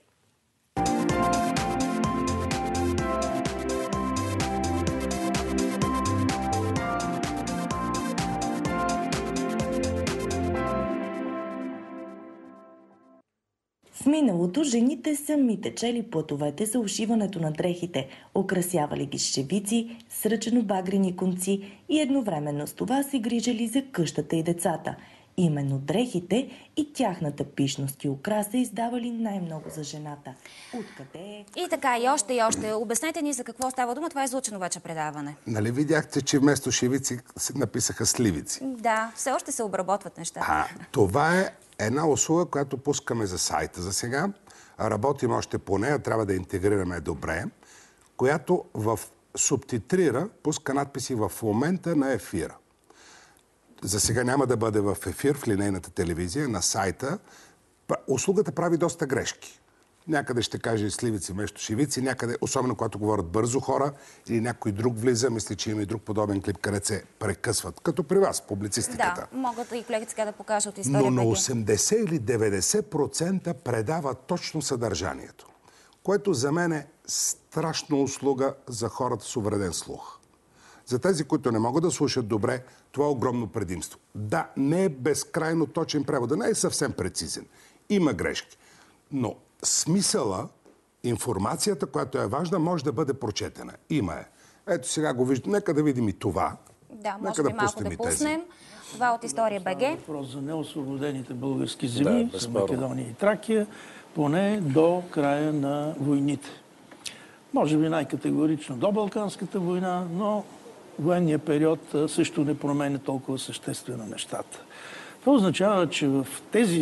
В миналото жените сами течели платовете за ушиването на дрехите, украсявали ги с шевици, сръчено-багрени конци и едновременно с това се грижали за къщата и децата. Именно дрехите и тяхната пишност и украса издавали най-много за жената. Откъде?
И така, и още. Обяснете ни за какво става дума. Това е излучено вече предаване.
Нали видяхте, че вместо шевици се написаха сливици?
Да, все още се обработват нещата.
Това е една услуга, която пускаме за сайта за сега. Работим още по нея, трябва да интегрираме добре, която субтитрира, пуска надписи в момента на ефира. За сега няма да бъде в ефир в линейната телевизия, на сайта. услугата прави доста грешки. Някъде ще каже сливици вместо шивици, някъде, особено когато говорят бързо хора или някой друг влиза, мисля, че има и друг подобен клип, където се прекъсват. Като при вас, публицистиката.
Да, могат и колегите сега да покажат история.
Но на 80 или 90% предава точно съдържанието, което за мен е страшна услуга за хората с увреден слух. За тези, които не могат да слушат добре, това е огромно предимство. Да, не е безкрайно точен превод, не е съвсем прецизен. Има грешки. Но смисъла, информацията, която е важна, може да бъде прочетена. Има е. Ето сега го виждам. Нека да видим и това.
Да, може би малко да пуснем. Това от История БГ.
Въпрос за неосвободените български земи, за Македония и Тракия, поне до края на войните. Може би най-категорично до Балканската война, но военният период също не променя толкова съществено нещата. Това означава, че в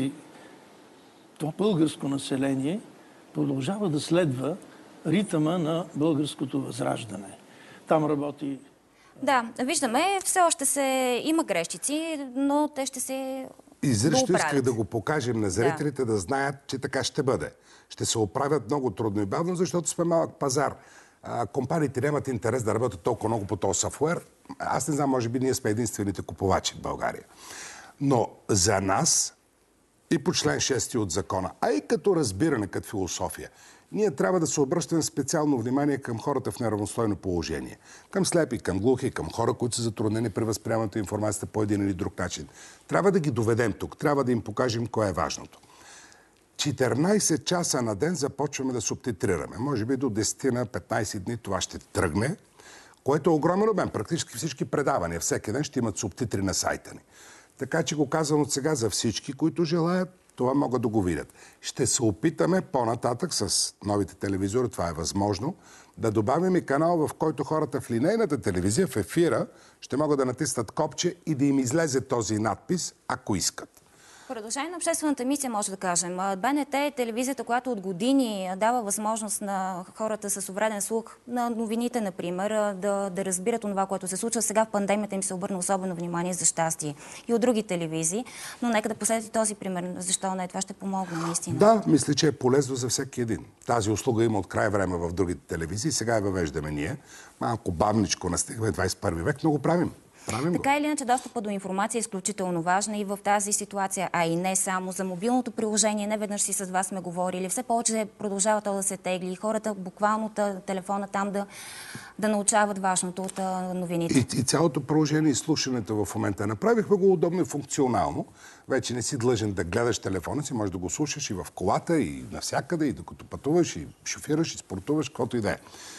това българско население продължава да следва ритъма на българското възраждане. Там работи...
Да, виждаме, все още има грешчици, но те ще се
изрично исках да го покажем на зрителите, да знаят, че така ще бъде. Ще се оправят много трудно и бавно, защото сме малък пазар. Компаниите нямат интерес да работят толкова много по този софтуер. Аз не знам, може би ние сме единствените купувачи в България. Но за нас и по член 6 от закона, а и като разбиране, като философия, ние трябва да се обръщаме специално внимание към хората в неравностойно положение. Към слепи, към глухи, към хора, които са затруднени при възприемането информацията по един или друг начин. Трябва да ги доведем тук, трябва да им покажем кое е важното. 14 часа на ден започваме да субтитрираме. Може би до 10 на 15 дни това ще тръгне, което е огромен обем. Практически всички предавания всеки ден ще имат субтитри на сайта ни. Така че го казвам от сега за всички, които желаят, това могат да го видят. Ще се опитаме по-нататък с новите телевизори, това е възможно, да добавим и канал, в който хората в линейната телевизия, в ефира, ще могат да натиснат копче и да им излезе този надпис, ако искат.
Продължение на обществената мисия, може да кажем. БНТ е телевизията, която от години дава възможност на хората с увреден слух, на новините, например, да разбират това, което се случва. Сега в пандемията им се обърна особено внимание, за щастие, и от други телевизии. Но нека да последвате този пример. Защо не? Това ще помогне наистина.
Да, мисля, че е полезно за всеки един. Тази услуга има от край време в другите телевизии. Сега я въвеждаме ние. Малко бавничко настигаме 21 век, но го правим.
Така или иначе, достъпът до информация е изключително важна и в тази ситуация, а и не само за мобилното приложение. Не веднъж си с вас сме говорили. Все повече продължава то да се тегли. Хората буквално от телефона там да научават важното от новините.
И цялото приложение и слушането в момента. Направихме го удобно и функционално. Вече не си длъжен да гледаш телефона си, можеш да го слушаш и в колата, и навсякъде, и докато пътуваш, и шофираш, и спортуваш, каквото и да е.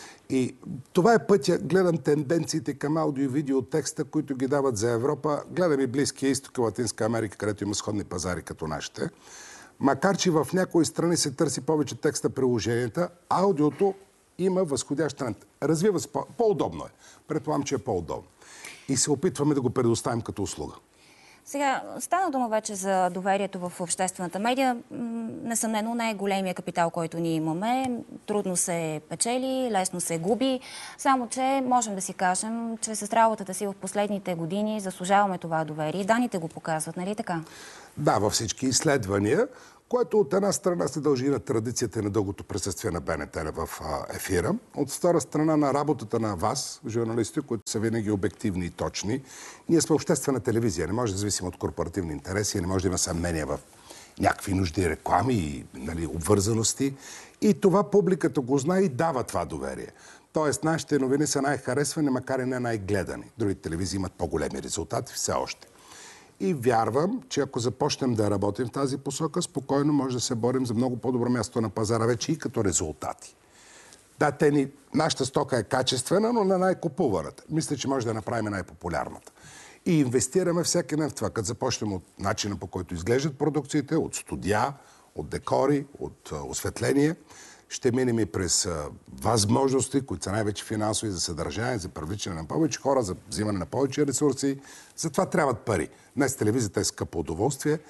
И това е пътя. Гледам тенденциите към аудио и видео текста, които ги дават за Европа. Гледам и Близкия изток и Латинска Америка, където има сходни пазари като нашите. Макар че в някои страни се търси повече текста приложенията, аудиото има възходящ тренд. Развива се по-удобно е. Предполагам, че е по-удобно. И се опитваме да го предоставим като услуга.
Сега, стана дума вече за доверието в обществената медия. Несъмнено най-големия капитал, който ние имаме. Трудно се печели, лесно се губи. Само че можем да си кажем, че с работата си в последните години заслужаваме това доверие. Даните го показват, нали така?
Да, във всички изследвания, което от една страна се дължи на традицията и на дългото присъствие на БНТ в ефира. От втора страна на работата на вас, журналисти, които са винаги обективни и точни. Ние сме обществена телевизия, не може да зависим от корпоративни интереси, не може да има съмнение в някакви нужди, реклами и обвързаности. И това публиката го знае и дава това доверие. Тоест, нашите новини са най-харесвани, макар и не най-гледани. Другите телевизии имат по-големи резултати все още. И вярвам, че ако започнем да работим в тази посока, спокойно може да се борим за много по-добро място на пазара вече и като резултати. Да, нашата стока е качествена, но на най-купуваната. Мисля, че може да направим най-популярната. И инвестираме всеки ден в това, като започнем от начина, по който изглеждат продукциите, от студия, от декори, от осветление. Ще минем и през възможности, които са най-вече финансови, за съдържание, за привличане на повече хора, за взимане на повече ресурси. Затова трябват пари. Днес телевизията е скъпо удоволствие.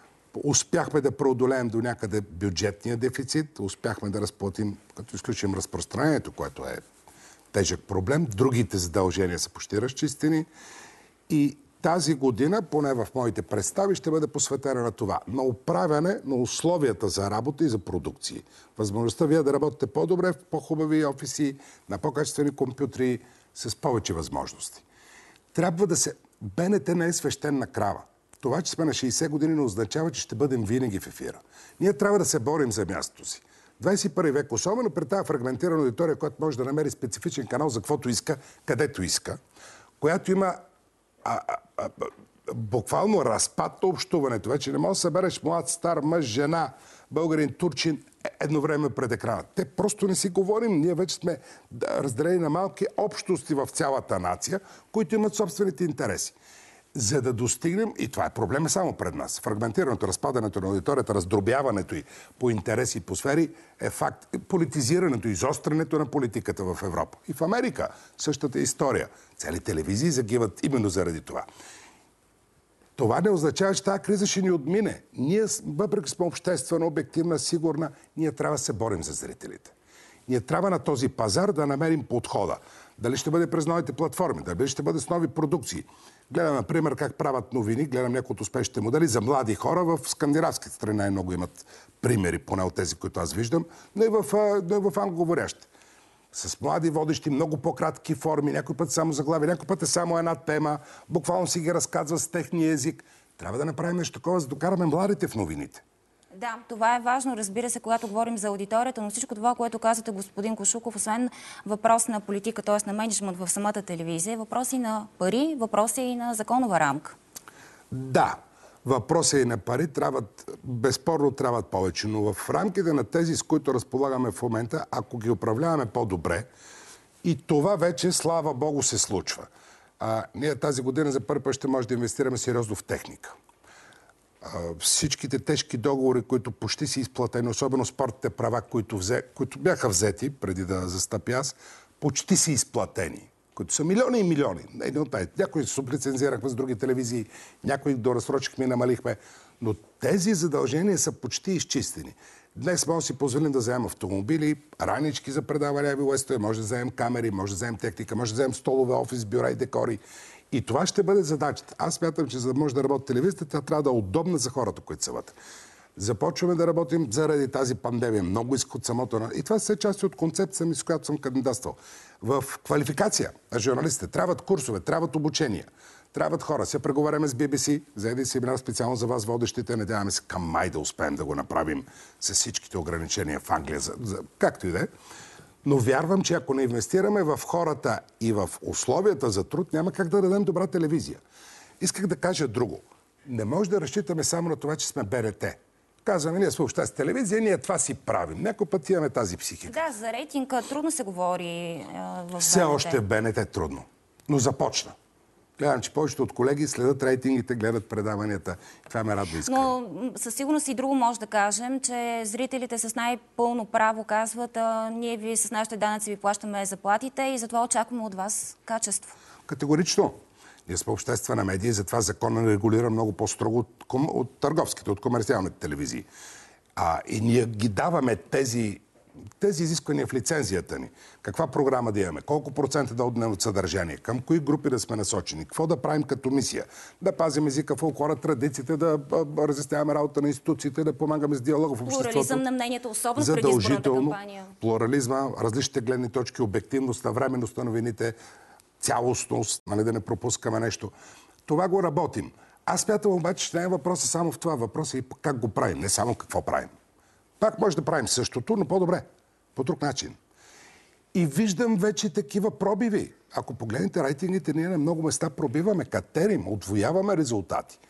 Успяхме да преодолеем до някъде бюджетния дефицит. Успяхме да разплатим, като изключим разпространението, което е тежък проблем. Другите задължения са почти разчистени. И Тази година, поне в моите представи, ще бъде посветена на това. На управяне на условията за работа и за продукции. Възможността вие да работите по-добре в по-хубави офиси, на по-качествени компютри, с повече възможности. Трябва да се... БНТ не е свещена крава. Това, че сме на 60 години, не означава, че ще бъдем винаги в ефира. Ние трябва да се борим за мястото си. 21 век, особено при тази фрагментирана аудитория, която може да намери специфичен канал за каквото иска, където иска, която има буквално разпад на общуването. Вече не можеш да събереш млад, стар, мъж, жена, българин, турчин едно време пред екрана. Те просто не си говорим. Ние вече сме разделени на малки общности в цялата нация, които имат собствените интереси. За да достигнем, и това е проблем само пред нас, фрагментирането, разпадането на аудиторията, раздробяването й по интереси и по сфери е факт. Политизирането, изострянето на политиката в Европа. И в Америка същата история. Цели телевизии загиват именно заради това. Това не означава, че тази криза ще ни отмине. Ние, въпреки сме обществена, обективна, сигурна, ние трябва да се борим за зрителите. Ние трябва на този пазар да намерим подхода. Дали ще бъде през новите платформи, дали ще бъде с нови продукции. Гледам, например, как правят новини, гледам някои от успешните модели за млади хора в скандинавските страни. Най-много имат примери, поне от тези, които аз виждам, но и в англоговорящите. С млади водещи, много по-кратки форми, някой път само заглавие, някой път е само една тема, буквално си ги разказва с техния език. Трябва да направим нещо такова, за да докараме младите в новините.
Да, това е важно, разбира се, когато говорим за аудиторията, но всичко това, което казвате, господин Кошуков, освен въпрос на политика, т.е. на мениджмънт в самата телевизия, въпроси на пари, въпроси и на законова рамка.
Да, въпроси и на пари безспорно трябват повече, но в рамките на тези, с които разполагаме в момента, ако ги управляваме по-добре, и това вече, слава Богу, се случва. Ние тази година за първи път ще може да инвестираме сериозно в техника. Всичките тежки договори, които почти са изплатени, особено спортните права, които бяха взети преди да застъпя аз, почти са изплатени, които са милиони и милиони. Някои сублицензирахме с други телевизии, някои доразсрочихме и намалихме, но тези задължения са почти изчистени. Днес може да си позволим да вземем автомобили, ранички за предаване авиолестове, може да вземем камери, може да вземем техника, може да вземем столове, офис, бюра и декори. И това ще бъде задачата. Аз смятам, че за да може да работи телевизията, тя трябва да е удобна за хората, които са вътре. Започваме да работим заради тази пандемия. Много иска от самото... И това са части от концепция, с която съм кандидатствал. В квалификация на журналистите трябват курсове, трябват обучения, трябват хора. Сега преговаряме с BBC за един семинар специално за вас, водещите. Надяваме се към май да успеем да го направим с всичките ограничения в Англия, както и да е. Но вярвам, че ако не инвестираме в хората и в условията за труд, няма как да дадем добра телевизия. Исках да кажа друго. Не може да разчитаме само на това, че сме БНТ. Казваме, ние сме обществена телевизия, ние това си правим. Някой път имаме тази психика.
Да, за рейтинга трудно се говори в БНТ.
Все още в БНТ е трудно. Но започна. Гледам, че повечето от колеги следят рейтингите, гледат предаванията. Това ме радва искрено.
Но със сигурност и друго може да кажем, че зрителите с най-пълно право казват, ние ви с нашите данъци ви плащаме заплатите и затова очакваме от вас качество.
Категорично. Ние сме обществена медия и затова законът регулира много по-строго от търговските, от комерциалните телевизии. И ние ги даваме тези изисквания в лицензията ни. Каква програма да имаме, колко процента да отнем от съдържание, към кои групи да сме насочени, какво да правим като мисия, да пазим езика, фолклора, традициите, да разясняваме работа на институциите, да помагаме с диалога в обществото.
Плурализъм на мнението, особено в предизборната кампания.
Плурализма, различните гледни точки, обективност, навременност на новините, цялостност, да не пропускаме нещо. Това го работим. Аз смятам обаче, че не е въпросът само в това. Въпросът е как го правим, не само какво правим. Пак може да правим същото, но по-добре. По друг начин. И виждам вече такива пробиви. Ако погледнете рейтингите, ние на много места пробиваме, катерим, отвояваме резултати.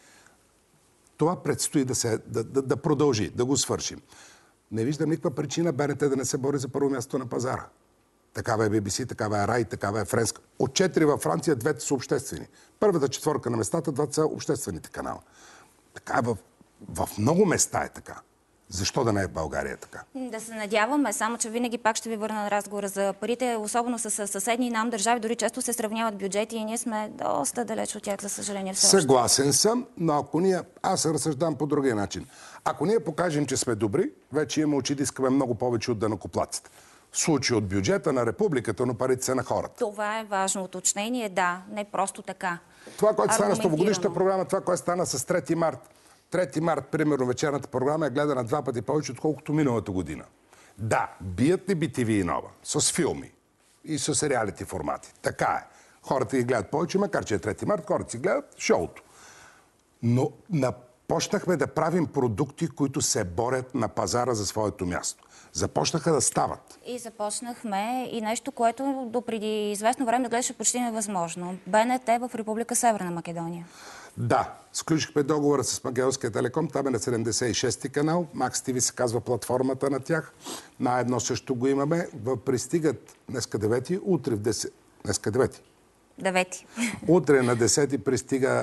Това предстои да продължи, да го свършим. Не виждам никаква причина БНТ да не се бори за първо място на пазара. Такава е BBC, такава е Рай, такава е Френска. От 4 във Франция, 2 са обществени. Първата 4 на местата, 2 са обществените канала. Така в много места е така. Защо да не е в България така?
Да се надяваме, само че винаги пак ще ви върна на разговора за парите, особено с съседни нам държави, дори често се сравняват бюджети и ние сме доста далеч от тях, за съжаление.
Съгласен съм, но аз разсъждам по другия начин. Ако ние покажем, че сме добри, вече имаме очи да искаме много повече от данъкоплатците. случай от бюджета на републиката, но парите са на хората.
Това е важно уточнение, да, не просто така.
Това, което стана с новогодишната програма, това, което стана с 3 март. 3 март, примерно, вечерната програма е гледана 2 пъти повече, отколкото миналата година. Да, бият ли BTV и Нова? С филми и с реалити формати. Така е. Хората ги гледат повече, макар че е 3 март, хората си гледат шоуто. Но започнахме да правим продукти, които се борят на пазара за своето място. Започнаха да стават.
И започнахме и нещо, което допреди известно време да гледаше почти невъзможно. БНТ в Република Северна Македония.
Да, сключихме договора с Македонския телеком, там е на 76-ти канал, Max TV се казва платформата на тях, на едно също го имаме, пристигат днеска 9-ти, утре в 10... Днеска 9-ти?
9-ти.
Утре на 10-ти пристига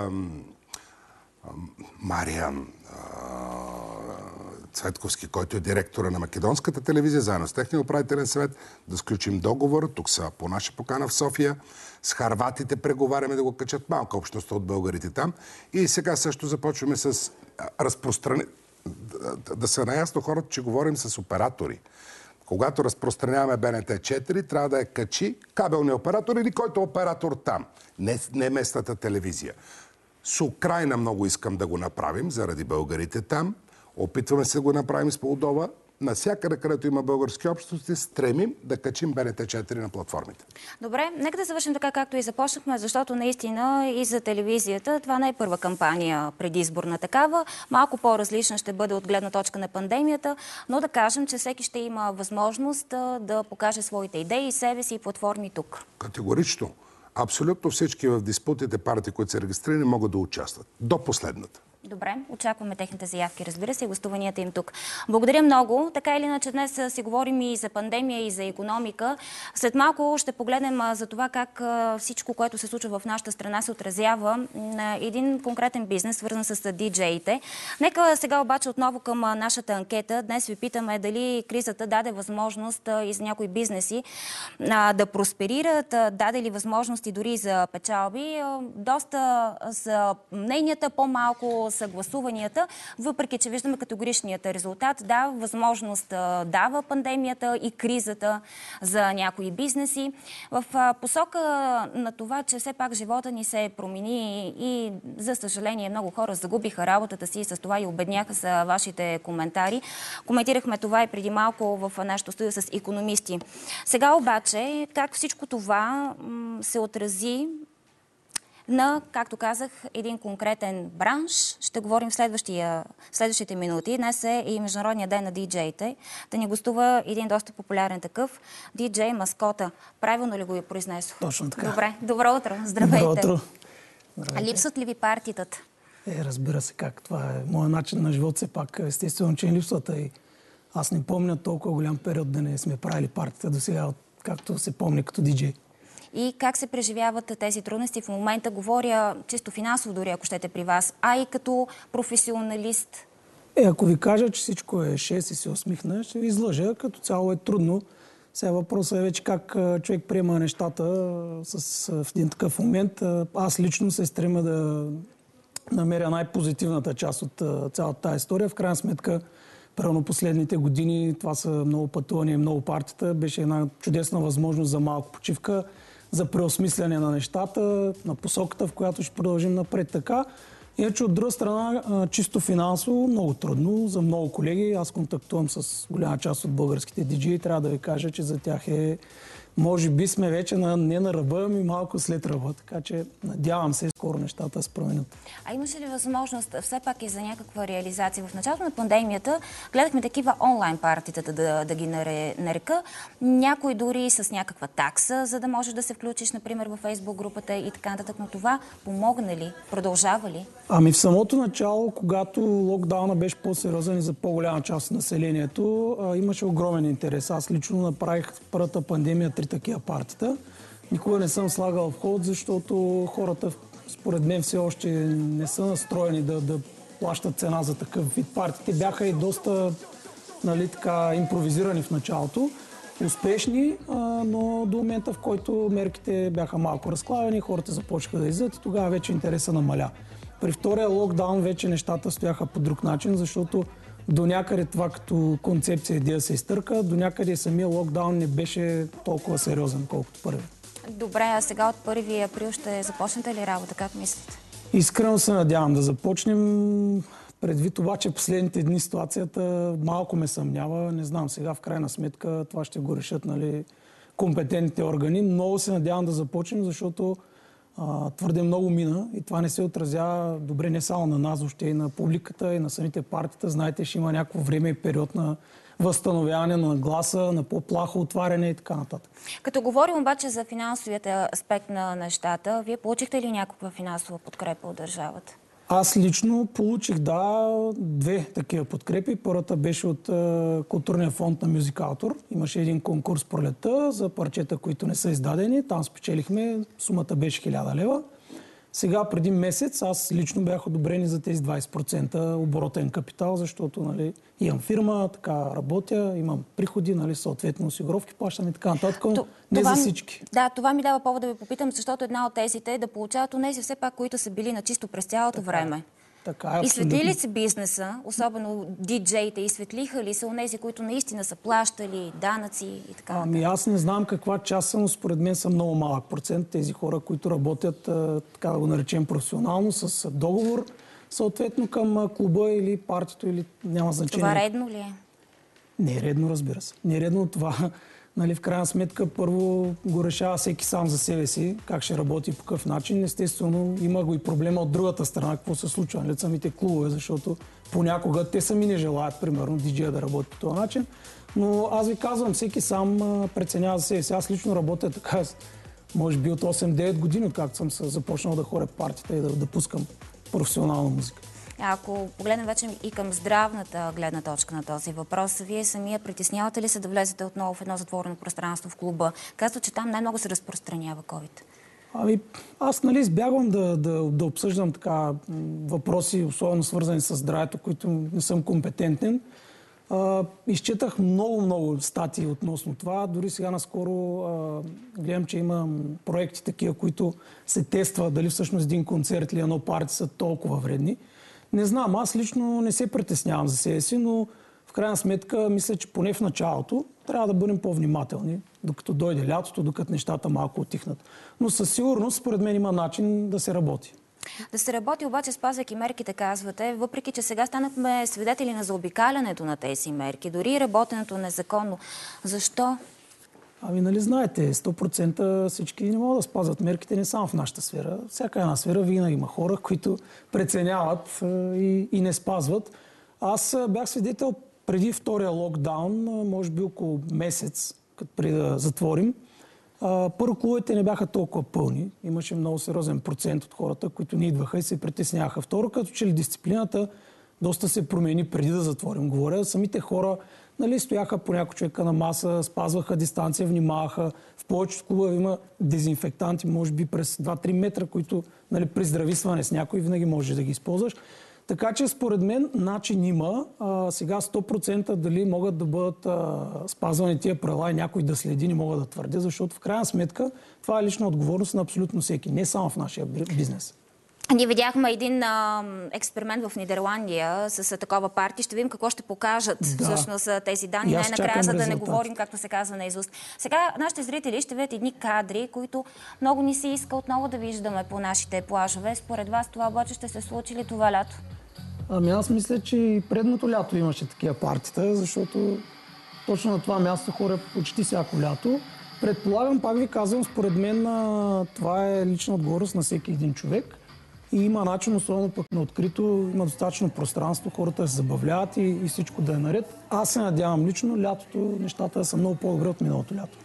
Мариан Цветковски, който е директора на Македонската телевизия, заедно с техния управителен съвет, да сключим договор. Тук са по наша покана в София. С харватите преговаряме да го качат, малка общност от българите там. И сега също започваме с да са наясно хората, че говорим с оператори. Когато разпространяваме БНТ 4, трябва да качи кабелния оператор или който оператор там. Не местната телевизия. С Украйна много искам да го направим, заради българите там. Опитваме се да го направим с Молдова. Насякъде, където има български общности, стремим да качим БНТ 4 на платформите.
Добре, нека да завършим така, както и започнахме, защото наистина и за телевизията това не е първа кампания предизборна такава. Малко по-различна ще бъде от гледна точка на пандемията, но да кажем, че всеки ще има възможност да покаже своите идеи, себе си и платформи тук.
Категорично. Абсолютно всички в диспутите партии, които са регистрирани, могат да участват. До последната.
Добре, очакваме техните заявки, разбира се, и гостуванията им тук. Благодаря много. Така или иначе днес си говорим и за пандемия, и за икономика. След малко ще погледнем за това как всичко, което се случва в нашата страна, се отразява на един конкретен бизнес, свързан с диджеите. Нека сега обаче отново към нашата анкета. Днес ви питаме дали кризата даде възможност и за някои бизнеси да просперират, даде ли възможности дори за печалби. Доста са мненията, по-малко съгласуванията, въпреки че виждаме категоричният резултат. Да, възможност дава пандемията и кризата за някои бизнеси. В посока на това, че все пак живота ни се промени и за съжаление много хора загубиха работата си и с това и обедняха са вашите коментари. Коментирахме това и преди малко в нашото студио с икономисти. Сега обаче, как всичко това се отрази на, както казах, един конкретен бранш. Ще говорим в следващите минути. Днес е и Международния ден на диджеите. Да ни гостува един доста популярен такъв. Диджей Маскота. Правилно ли го произнесох?
Точно така.
Добре. Добро утро. Здравейте.
Добро утро. Здравейте.
Липсват ли ви партитата?
Разбира се как. Това е моят начин на живот. Все пак естествено, че липсват. И аз не помня толкова голям период да не сме правили партията до сега, както се помни като диджей.
И как се преживяват тези трудности в момента? Говоря чисто финансово дори, ако щете при вас, а и като професионалист.
Ако ви кажа, че всичко е 6 и се усмихна, ще ви излъжа. Като цяло е трудно. Сега въпросът е вече как човек приема нещата в един такъв момент. Аз лично се стремя да намеря най-позитивната част от цялата тази история. В крайна сметка, правилно последните години, това са много пътувания, много партията. Беше една чудесна възможност за малко почивка, за преосмисляне на нещата, на посоката, в която ще продължим напред така. Иначе от друга страна, чисто финансово, много трудно за много колеги. Аз контактувам с голяма част от българските диджеи. Трябва да ви кажа, че за тях може би сме вече не на ръба, ами малко след ръба. Така че надявам се скоро нещата да се променят.
А имаше ли възможност все пак и за някаква реализация? В началото на пандемията гледахме такива онлайн партитата, да ги нарека. Някой дори с някаква такса, за да можеш да се включиш, например, във Фейсбук групата и така нататък. Но това помогна ли? Продължава ли?
Ами в самото начало, когато локдауна беше по-сериозен и за по-голяма част от населението, имаше огромен интерес. Аз лично направих първата пандемия 3 такива партита. Никога не съм слагал в ход, защото хората, според мен, все още не са настроени да плащат цена за такъв вид. Партиите бяха и доста импровизирани в началото, успешни, но до момента, в който мерките бяха малко разклавени, хората започнаха да излизат и тогава вече интереса намаля. При втория локдаун вече нещата стояха по друг начин, защото до някъде това като концепция идея се изтърка, до някъде самия локдаун не беше толкова сериозен, колкото първи.
Добре, а сега от 1 април ще започнете ли работа? Как мислите?
Искрено се надявам да започнем. Предвид обаче последните дни ситуацията малко ме съмнява. Не знам, сега в крайна сметка това ще го решат, нали, компетентните органи. Много се надявам да започнем, защото твърде много мина и това не се отразява добре не само на нас, въобще и на публиката, и на самите партията. Знаете, ще има някакво време и период на възстановяване на гласа, на по-плахо отваряне и така нататък.
Като говорим обаче за финансовият аспект на нещата, вие получихте ли някаква финансова подкрепа от държавата?
Аз лично получих, да, 2 такива подкрепи. Първата беше от Културния фонд на Мюзикалтор. Имаше един конкурс пролетта за парчета, които не са издадени. Там спечелихме, сумата беше 1000 лева. Сега, преди месец, аз лично бях одобрени за тези 20% оборотен капитал, защото, нали, имам фирма, така работя, имам приходи, нали, съответно осигуровки плащам и така нататък, но не за всички.
Да, това ми дава повод да ви попитам, защото една от тезите е да получават онези все пак, които са били на чисто през цялото време.
Така,
изсветли ли се бизнеса, особено диджеите, изсветлиха ли се онези, които наистина са плащали данъци и така нататък?
Ами аз не знам каква част са, но според мен са много малък процент тези хора, които работят, така да го наречем професионално, с договор, съответно към клуба или партито, или няма значение.
Това редно ли е?
Не е редно, разбира се. Не е редно това. Нали, в крайна сметка, първо го решава всеки сам за себе си, как ще работи и по какъв начин. Естествено, има го и проблема от другата страна, какво се случва на самите клубове, защото понякога те сами не желаят, примерно, диджея да работи по този начин. Но аз ви казвам, всеки сам преценява за себе си. Аз лично работя така, може би от 8-9 години, откакто съм започнал да ходя партията и да пускам професионална музика.
Ако погледнем вече и към здравната гледна точка на този въпрос, вие самия притеснявате ли се да влезете отново в едно затворено пространство в клуба? Казва, че там най-много се разпространява COVID.
Ами, аз, нали, избягвам да обсъждам така въпроси, особено свързани с здравето, които не съм компетентен. Изчетах много статии относно това. Дори сега наскоро гледам, че има проекти такива, които се тестват дали всъщност един концерт или едно парти са толкова вредни. Не знам, аз лично не се притеснявам за себе си, но в крайна сметка мисля, че поне в началото трябва да бъдем по-внимателни, докато дойде лятото, докато нещата малко отихнат. Но със сигурност, според мен, има начин да се работи.
Да се работи, обаче спазвайки мерките, казвате, въпреки че сега станахме свидетели на заобикалянето на тези мерки, дори работенето незаконно. Защо?
Ами, нали знаете, 100% всички не могат да спазват мерките не само в нашата сфера. Всяка една сфера винаги има хора, които преценяват и не спазват. Аз бях свидетел преди втория локдаун, може би около месец, като преди да затворим. Първо, клубовете не бяха толкова пълни. Имаше много сериозен процент от хората, които не идваха и се притесняваха. Второ, като че ли дисциплината доста се промени преди да затворим. Говоря, самите хора, нали, стояха по няколко човека на маса, спазваха дистанция, внимаваха. В повечето клубове има дезинфектанти, може би през 2-3 метра, които, нали, при здрависване с някой винаги можеш да ги използваш. Така че според мен начин има. Сега 100% дали могат да бъдат спазвани тия правила и някой да следи, не мога да твърдя, защото в крайна сметка това е лична отговорност на абсолютно всеки, не само в нашия бизнес.
Ние видяхме един експеримент в Нидерландия с такова парти. Ще видим какво ще покажат всъщност тези данни. Най-накрая, за да не говорим, както се казва наизуст. Сега нашите зрители ще видят едни кадри, които много ни се иска отново да виждаме по нашите плажове. Според вас това обаче ще се случи ли това лято?
Ами аз мисля, че и предното лято имаше такива партита, защото точно на това място хора почти всяко лято. Предполагам, пак ви казвам, според мен това е лична отговорност на всеки един човек. И има начин, особено пък на открито, има достатъчно пространство, хората да се забавляват и всичко да е наред. Аз се надявам лично лятото нещата са много по-добре от миналото лято.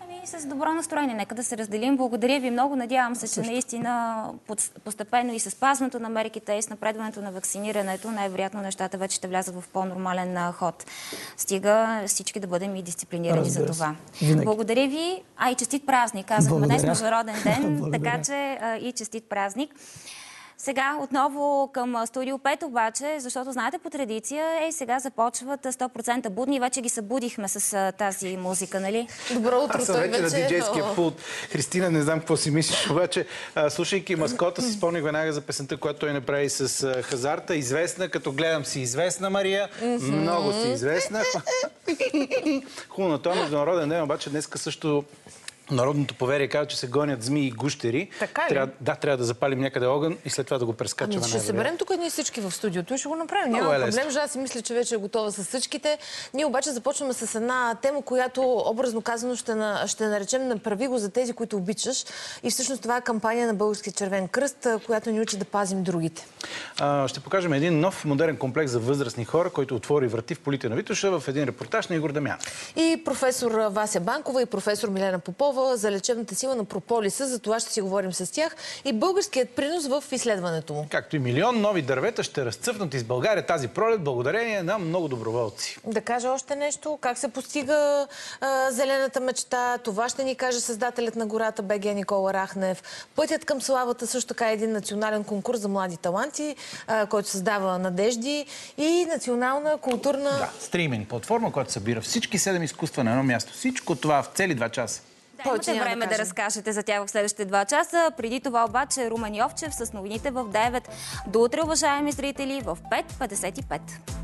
С добро настроение, нека да се разделим. Благодаря ви много. Надявам се, че наистина постепенно и с спазването на мерките и с напредването на вакцинирането, най-вероятно нещата вече ще влязат в по-нормален ход. Стига всички да бъдем и дисциплинирани за това. Благодаря ви. И честит празник. Казахме днес Международен ден, така че и честит празник. Сега отново към Студио 5 обаче, защото знаете по традиция, сега започват 100% будни. Вече ги събудихме с тази музика, нали?
Добро утро,
аз съм вече на диджейския пулт. Христина, не знам какво си мислиш, обаче слушайки Маскота си спомних веднага за песента, която той направи с Хазарта. Известна, като гледам си известна, Мария. Много си известна. Хубаво, на този международен ден, обаче днеска също народното поверие казва, че се гонят змии и гущери.
Така ли?
Трябва да запалим някъде огън и след това да го прескачаме.
Ще съберем тук ние всички в студиото и ще го направим. Няма проблем. Аз си мисля, че вече е готова с всичките. Ние обаче започваме с една тема, която образно казано ще наречем "Направи го за тези, които обичаш". И всъщност това е кампания на Българския червен кръст, която ни учи да пазим другите.
Ще покажем един нов модерен комплекс за възрастни хора, който отвори врати в полите на Витоша в един репортаж на Игор Дамян.
И професор Вася Банкова и професор Милена Попова за лечебната сила на прополиса. За това ще си говорим с тях и българският принос в изследването му.
Както и милион нови дървета ще разцъфнат из България тази пролет благодарение на много доброволци.
Да кажа още нещо. Как се постига зелената мечта? Това ще ни каже създателят на гората БГ Никола Рахнев. Пътят към славата също така е един национален конкурс за млади таланти, който създава надежди и национална културна...
Да, стриминг платформа, която събира всички 7 изкуства на едно място. Всичко това в цели 2 часа.
Имате време да разкажете за тях в следващите 2 часа. Преди това обаче Румен Йовчев с новините в 9. До утре, уважаеми зрители, в 5:55.